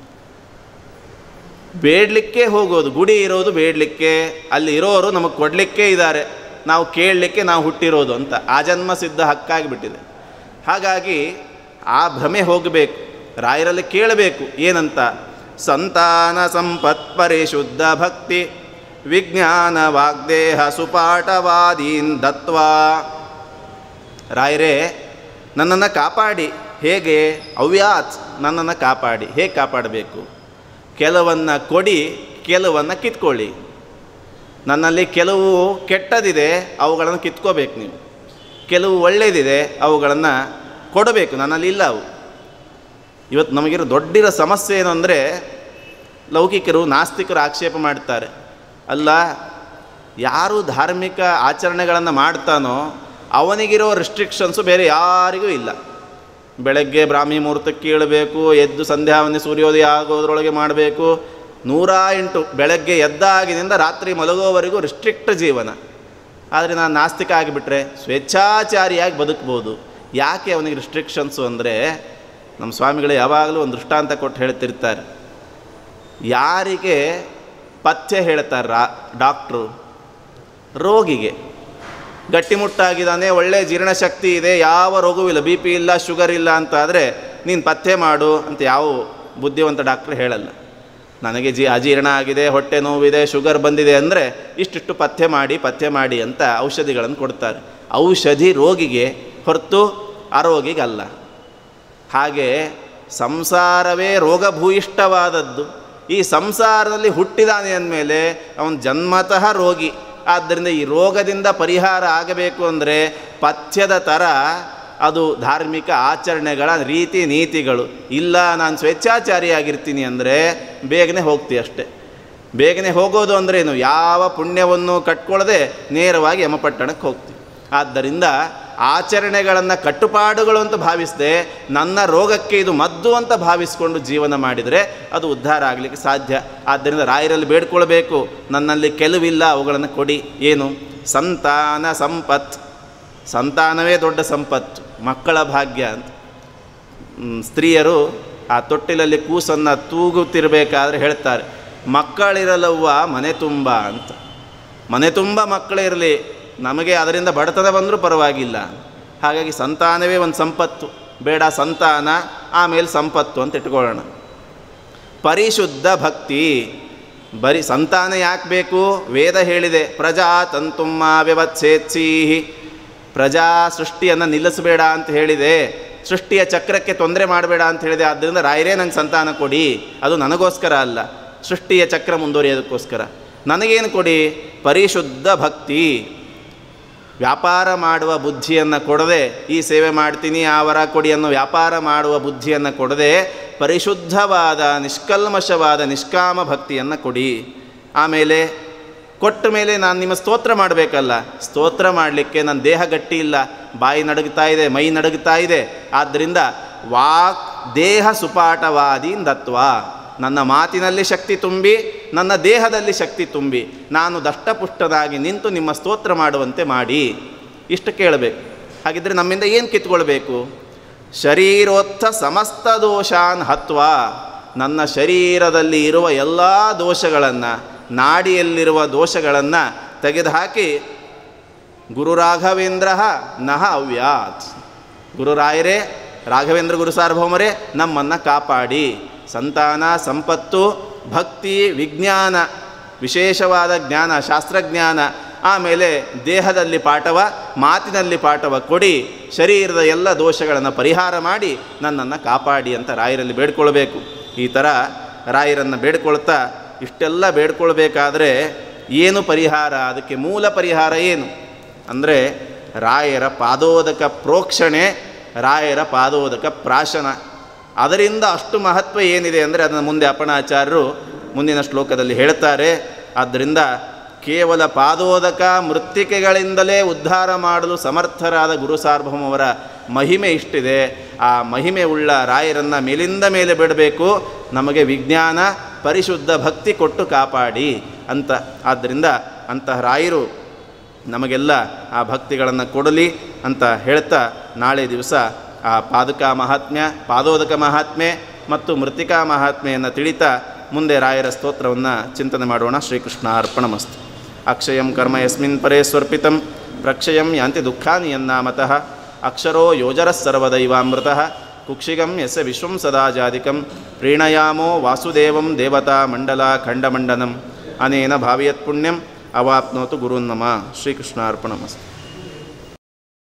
ಬೇಡಲಿಕ್ಕೆ ಹೋಗೋದು, ಗುಡಿ ಇರೋದು ಬೇಡಲಿಕ್ಕೆ, ಅಲ್ಲಿ ಇರೋರು ನಮಗೆ ಕೊಡಲಿಕ್ಕೆ ಇದ್ದಾರೆ, ನಾವು ಕೇಳಲಿಕ್ಕೆ ನಾವು ಹುಟ್ಟಿರೋದು ಅಂತ ಆಜನ್ಮ ಸಿದ್ಧ ಹಕ್ಕಾಗಿಬಿಟ್ಟಿದೆ. ಹಾಗಾಗಿ ಆ ಭ್ರಮೆ ಹೋಗಬೇಕು, ರಾಯರಲ್ಲಿ ಕೇಳಬೇಕು ಏನಂತ, ಸಂತಾನ ಸಂಪತ್ ಪರಿಶುದ್ಧ ಭಕ್ತಿ ವಿಜ್ಞಾನ ವಾಗ್ದೇಹ ಸುಪಾಠವಾದೀನ್ ದತ್ವಾ. ರಾಯರೇ ನನ್ನನ್ನು ಕಾಪಾಡಿ, ಹೇಗೆ, ಅವ್ಯಾತ್ ನನ್ನನ್ನು ಕಾಪಾಡಿ. ಹೇಗೆ ಕಾಪಾಡಬೇಕು, ಕೆಲವನ್ನು ಕೊಡಿ, ಕೆಲವನ್ನು ಕಿತ್ಕೊಳ್ಳಿ. ನನ್ನಲ್ಲಿ ಕೆಲವು ಕೆಟ್ಟದಿದೆ, ಅವುಗಳನ್ನು ಕಿತ್ಕೋಬೇಕು ನೀವು. ಕೆಲವು ಒಳ್ಳೆಯದಿದೆ, ಅವುಗಳನ್ನು ಕೊಡಬೇಕು, ನನ್ನಲ್ಲಿ ಇಲ್ಲ ಅವು. ಇವತ್ತು ನಮಗಿರೋ ದೊಡ್ಡಿರೋ ಸಮಸ್ಯೆ ಏನು ಅಂದರೆ, ಲೌಕಿಕರು ನಾಸ್ತಿಕರು ಆಕ್ಷೇಪ ಮಾಡ್ತಾರೆ, ಅಲ್ಲ ಯಾರು ಧಾರ್ಮಿಕ ಆಚರಣೆಗಳನ್ನು ಮಾಡ್ತಾನೋ ಅವನಿಗಿರೋ ರಿಸ್ಟ್ರಿಕ್ಷನ್ಸು ಬೇರೆ ಯಾರಿಗೂ ಇಲ್ಲ. ಬೆಳಗ್ಗೆ ಬ್ರಾಹ್ಮಿ ಮುಹೂರ್ತಕ್ಕೆ ಏಳಬೇಕು, ಎದ್ದು ಸಂಧ್ಯಾವಂದನೆ ಸೂರ್ಯೋದಯ ಆಗೋದ್ರೊಳಗೆ ಮಾಡಬೇಕು, 108 ಬೆಳಗ್ಗೆ ಎದ್ದಾಗಿನಿಂದ ರಾತ್ರಿ ಮಲಗೋವರೆಗೂ ರಿಸ್ಟ್ರಿಕ್ಟ್ ಜೀವನ. ಆದರೆ ನಾನು ನಾಸ್ತಿಕ ಆಗಿಬಿಟ್ರೆ ಸ್ವೇಚ್ಛಾಚಾರಿಯಾಗಿ ಬದುಕ್ಬೋದು. ಯಾಕೆ ಅವನಿಗೆ ರಿಸ್ಟ್ರಿಕ್ಷನ್ಸು ಅಂದರೆ, ನಮ್ಮ ಸ್ವಾಮಿಗಳು ಯಾವಾಗಲೂ ಒಂದು ದೃಷ್ಟಾಂತ ಕೊಟ್ಟು ಹೇಳ್ತಿರ್ತಾರೆ. ಯಾರಿಗೆ ಪಥ್ಯ ಹೇಳ್ತಾರೆ ಡಾಕ್ಟ್ರು, ರೋಗಿಗೆ ಗಟ್ಟಿಮುಟ್ಟಾಗಿದ್ದಾನೆ, ಒಳ್ಳೆ ಜೀರ್ಣಶಕ್ತಿ ಇದೆ, ಯಾವ ರೋಗವೂ ಇಲ್ಲ, BP ಇಲ್ಲ, ಶುಗರ್ ಇಲ್ಲ ಅಂತ ಆದರೆ ನೀನು ಪಥ್ಯ ಮಾಡು ಅಂತ ಯಾವ ಬುದ್ಧಿವಂತ ಡಾಕ್ಟ್ರು ಹೇಳಲ್ಲ. ನನಗೆ ಅಜೀರ್ಣ ಆಗಿದೆ, ಹೊಟ್ಟೆ ನೋವಿದೆ, ಶುಗರ್ ಬಂದಿದೆ ಅಂದರೆ ಇಷ್ಟಿಷ್ಟು ಪಥ್ಯ ಮಾಡಿ ಅಂತ ಔಷಧಿಗಳನ್ನು ಕೊಡ್ತಾರೆ. ಔಷಧಿ ರೋಗಿಗೆ ಹೊರತು ಆರೋಗಿಗಲ್ಲ. ಹಾಗೆ ಸಂಸಾರವೇ ರೋಗಭೂಯಿಷ್ಠವಾದದ್ದು. ಈ ಸಂಸಾರದಲ್ಲಿ ಹುಟ್ಟಿದಾನೆ ಅಂದಮೇಲೆ ಅವನು ಜನ್ಮತಃ ರೋಗಿ. ಆದ್ದರಿಂದ ಈ ರೋಗದಿಂದ ಪರಿಹಾರ ಆಗಬೇಕು ಅಂದರೆ ಪಥ್ಯದ ಥರ ಅದು ಧಾರ್ಮಿಕ ಆಚರಣೆಗಳ ರೀತಿ ನೀತಿಗಳು. ಇಲ್ಲ ನಾನು ಸ್ವೇಚ್ಛಾಚಾರಿಯಾಗಿರ್ತೀನಿ ಅಂದರೆ ಬೇಗನೆ ಹೋಗ್ತೀವಿ ಅಷ್ಟೆ. ಬೇಗನೆ ಹೋಗೋದು ಅಂದ್ರೇನು, ಯಾವ ಪುಣ್ಯವನ್ನು ಕಟ್ಕೊಳ್ಳದೆ ನೇರವಾಗಿ ಯಮಪಟ್ಟಣಕ್ಕೆ ಹೋಗ್ತೀವಿ. ಆದ್ದರಿಂದ ಆಚರಣೆಗಳನ್ನು ಕಟ್ಟುಪಾಡುಗಳು ಅಂತ ಭಾವಿಸದೆ ನನ್ನ ರೋಗಕ್ಕೆ ಇದು ಮದ್ದು ಅಂತ ಭಾವಿಸ್ಕೊಂಡು ಜೀವನ ಮಾಡಿದರೆ ಅದು ಉದ್ಧಾರ ಆಗಲಿಕ್ಕೆ ಸಾಧ್ಯ. ಆದ್ದರಿಂದ ರಾಯರಲ್ಲಿ ಬೇಡ್ಕೊಳ್ಬೇಕು, ನನ್ನಲ್ಲಿ ಕೆಲವಿಲ್ಲ, ಅವುಗಳನ್ನು ಕೊಡಿ. ಏನು, ಸಂತಾನ ಸಂಪತ್. ಸಂತಾನವೇ ದೊಡ್ಡ ಸಂಪತ್ತು, ಮಕ್ಕಳ ಭಾಗ್ಯ ಅಂತ. ಸ್ತ್ರೀಯರು ಆ ತೊಟ್ಟಿಲಲ್ಲಿ ಕೂಸನ್ನು ತೂಗುತ್ತಿರಬೇಕಾದ್ರೆ ಹೇಳ್ತಾರೆ, ಮಕ್ಕಳಿರಲವ್ವ ಮನೆ ತುಂಬ ಅಂತ. ಮನೆ ತುಂಬ ಮಕ್ಕಳಿರಲಿ, ನಮಗೆ ಅದರಿಂದ ಬಡತನ ಬಂದರೂ ಪರವಾಗಿಲ್ಲ. ಹಾಗಾಗಿ ಸಂತಾನವೇ ಒಂದು ಸಂಪತ್ತು. ಬೇಡ ಸಂತಾನ ಆಮೇಲೆ ಸಂಪತ್ತು ಅಂತ ಇಟ್ಕೊಳ್ಳೋಣ. ಪರಿಶುದ್ಧ ಭಕ್ತಿ. ಬರೀ ಸಂತಾನ ಯಾಕೆ ಬೇಕು, ವೇದ ಹೇಳಿದೆ, ಪ್ರಜಾ ತಂತುಮ್ಮ ವ್ಯವತ್ಸೇತ್ಸೀಹಿ. ಪ್ರಜಾ ಸೃಷ್ಟಿಯನ್ನು ನಿಲ್ಲಿಸಬೇಡ ಅಂತ ಹೇಳಿದೆ, ಸೃಷ್ಟಿಯ ಚಕ್ರಕ್ಕೆ ತೊಂದರೆ ಮಾಡಬೇಡ ಅಂತ ಹೇಳಿದೆ. ಆದ್ದರಿಂದ ರಾಯರೇ ನಂಗೆ ಸಂತಾನ ಕೊಡಿ, ಅದು ನನಗೋಸ್ಕರ ಅಲ್ಲ, ಸೃಷ್ಟಿಯ ಚಕ್ರ ಮುಂದುವರಿಯೋದಕ್ಕೋಸ್ಕರ. ನನಗೇನು ಕೊಡಿ, ಪರಿಶುದ್ಧ ಭಕ್ತಿ. ವ್ಯಾಪಾರ ಮಾಡುವ ಬುದ್ಧಿಯನ್ನು ಕೊಡದೆ, ಈ ಸೇವೆ ಮಾಡ್ತೀನಿ ಆ ವರ ಕೊಡಿ ಅನ್ನೋ ವ್ಯಾಪಾರ ಮಾಡುವ ಬುದ್ಧಿಯನ್ನು ಕೊಡದೆ ಪರಿಶುದ್ಧವಾದ ನಿಷ್ಕಲ್ಮಶವಾದ ನಿಷ್ಕಾಮ ಭಕ್ತಿಯನ್ನು ಕೊಡಿ. ಆಮೇಲೆ ಕೊಟ್ಟ ಮೇಲೆ ನಾನು ನಿಮ್ಮ ಸ್ತೋತ್ರ ಮಾಡಬೇಕಲ್ಲ, ಸ್ತೋತ್ರ ಮಾಡಲಿಕ್ಕೆ ನನ್ನ ದೇಹ ಗಟ್ಟಿ ಇಲ್ಲ, ಬಾಯಿ ನಡುಗ್ತಾ ಇದೆ, ಮೈ ನಡುಗ್ತಾ ಇದೆ. ಆದ್ದರಿಂದ ವಾಕ್ ದೇಹ ಸುಪಾಠವಾದೀನ್ ದತ್ವ. ನನ್ನ ಮಾತಿನಲ್ಲಿ ಶಕ್ತಿ ತುಂಬಿ, ನನ್ನ ದೇಹದಲ್ಲಿ ಶಕ್ತಿ ತುಂಬಿ, ನಾನು ದಷ್ಟಪುಷ್ಟನಾಗಿ ನಿಂತು ನಿಮ್ಮ ಸ್ತೋತ್ರ ಮಾಡುವಂತೆ ಮಾಡಿ. ಇಷ್ಟು ಕೇಳಬೇಕು. ಹಾಗಿದ್ದರೆ ನಮ್ಮಿಂದ ಏನು ಕಿತ್ಕೊಳ್ಬೇಕು, ಶರೀರೋತ್ಥ ಸಮಸ್ತ ದೋಷಾನ್ ಹತ್ವ. ನನ್ನ ಶರೀರದಲ್ಲಿ ಇರುವ ಎಲ್ಲ ದೋಷಗಳನ್ನು, ನಾಡಿಯಲ್ಲಿರುವ ದೋಷಗಳನ್ನು ತೆಗೆದುಹಾಕಿ, ಗುರು ರಾಘವೇಂದ್ರ ನಹ ಅವ್ಯಾತ್. ಗುರುರಾಯರೇ, ರಾಘವೇಂದ್ರ ಗುರು ಸಾರ್ವಭೌಮರೇ ನಮ್ಮನ್ನು ಕಾಪಾಡಿ. ಸಂತಾನ ಸಂಪತ್ತು, ಭಕ್ತಿ, ವಿಜ್ಞಾನ, ವಿಶೇಷವಾದ ಜ್ಞಾನ, ಶಾಸ್ತ್ರಜ್ಞಾನ, ಆಮೇಲೆ ದೇಹದಲ್ಲಿ ಪಾಠವ, ಮಾತಿನಲ್ಲಿ ಪಾಠವ ಕೊಡಿ. ಶರೀರದ ಎಲ್ಲ ದೋಷಗಳನ್ನು ಪರಿಹಾರ ಮಾಡಿ ನನ್ನನ್ನು ಕಾಪಾಡಿ ಅಂತ ರಾಯರಲ್ಲಿ ಬೇಡ್ಕೊಳ್ಬೇಕು. ಈ ಥರ ರಾಯರನ್ನು ಬೇಡ್ಕೊಳ್ತಾ ಇಷ್ಟೆಲ್ಲ ಬೇಡ್ಕೊಳ್ಬೇಕಾದ್ರೆ ಏನು ಪರಿಹಾರ, ಅದಕ್ಕೆ ಮೂಲ ಪರಿಹಾರ ಏನು ಅಂದರೆ ರಾಯರ ಪಾದೋದಕ ಪ್ರೋಕ್ಷಣೆ, ರಾಯರ ಪಾದೋದಕ ಪ್ರಾಶನ. ಅದರಿಂದ ಅಷ್ಟು ಮಹತ್ವ ಏನಿದೆ ಅಂದರೆ ಅದನ್ನು ಮುಂದೆ ಅಪ್ಪಣಾಚಾರ್ಯರು ಮುಂದಿನ ಶ್ಲೋಕದಲ್ಲಿ ಹೇಳ್ತಾರೆ. ಆದ್ದರಿಂದ ಕೇವಲ ಪಾದೋದಕ ಮೃತ್ತಿಕೆಗಳಿಂದಲೇ ಉದ್ಧಾರ ಮಾಡಲು ಸಮರ್ಥರಾದ ಗುರು ಸಾರ್ವಭೌಮವರ ಮಹಿಮೆ ಇಷ್ಟಿದೆ. ಆ ಮಹಿಮೆ ಉಳ್ಳ ರಾಯರನ್ನು ಮೇಲಿಂದ ಮೇಲೆ ಬಿಡಬೇಕು, ನಮಗೆ ವಿಜ್ಞಾನ ಪರಿಶುದ್ಧ ಭಕ್ತಿ ಕೊಟ್ಟು ಕಾಪಾಡಿ ಅಂತ. ಆದ್ದರಿಂದ ಅಂತಹ ರಾಯರು ನಮಗೆಲ್ಲ ಆ ಭಕ್ತಿಗಳನ್ನು ಕೊಡಲಿ ಅಂತ ಹೇಳ್ತಾ, ನಾಳೆ ದಿವಸ ಆ ಪಾದೋದಕ ಮಹಾತ್ಮೆ ಮತ್ತು ಮೃತ್ತಿಕಾ ಮಹಾತ್ಮೆಯನ್ನು ತಿಳಿತಾ ಮುಂದೆ ರಾಯರ ಸ್ತೋತ್ರವನ್ನು ಚಿಂತನೆ ಮಾಡೋಣ. ಶ್ರೀಕೃಷ್ಣ ಅರ್ಪಣಮಸ್ತು. ಅಕ್ಷಯಂ ಕರ್ಮ ಯಸ್ಮಿನ್ ಪರೇ ಸ್ವರ್ಪಿತಂ ಪ್ರಕ್ಷಯಂ ಯಾಂತಿ ದುಃಖಾನಿ ಯನ್ನಾಮತಃ ಅಕ್ಷರೋ ಯೋಜರಸ್ಸರ್ವದೈವಾಮೃತಃ ಕುಕ್ಷಿಗಂ ಯಸ್ಯ ವಿಶ್ವಂ ಸದಾ ಜಾದಿಕಂ ಪ್ರೀಣಯಾಮೋ ವಾಸುದೇವಂ ದೇವತಾ ಮಂಡಲ ಖಂಡಮಂಡನಂ ಅನೇನ ಭಾವಿಯತ್ ಪುಣ್ಯಂ ಅವಾಪ್ನೋತು ಗುರುನ್ನಮ. ಶ್ರೀಕೃಷ್ಣ ಅರ್ಪಣಮಸ್ತು.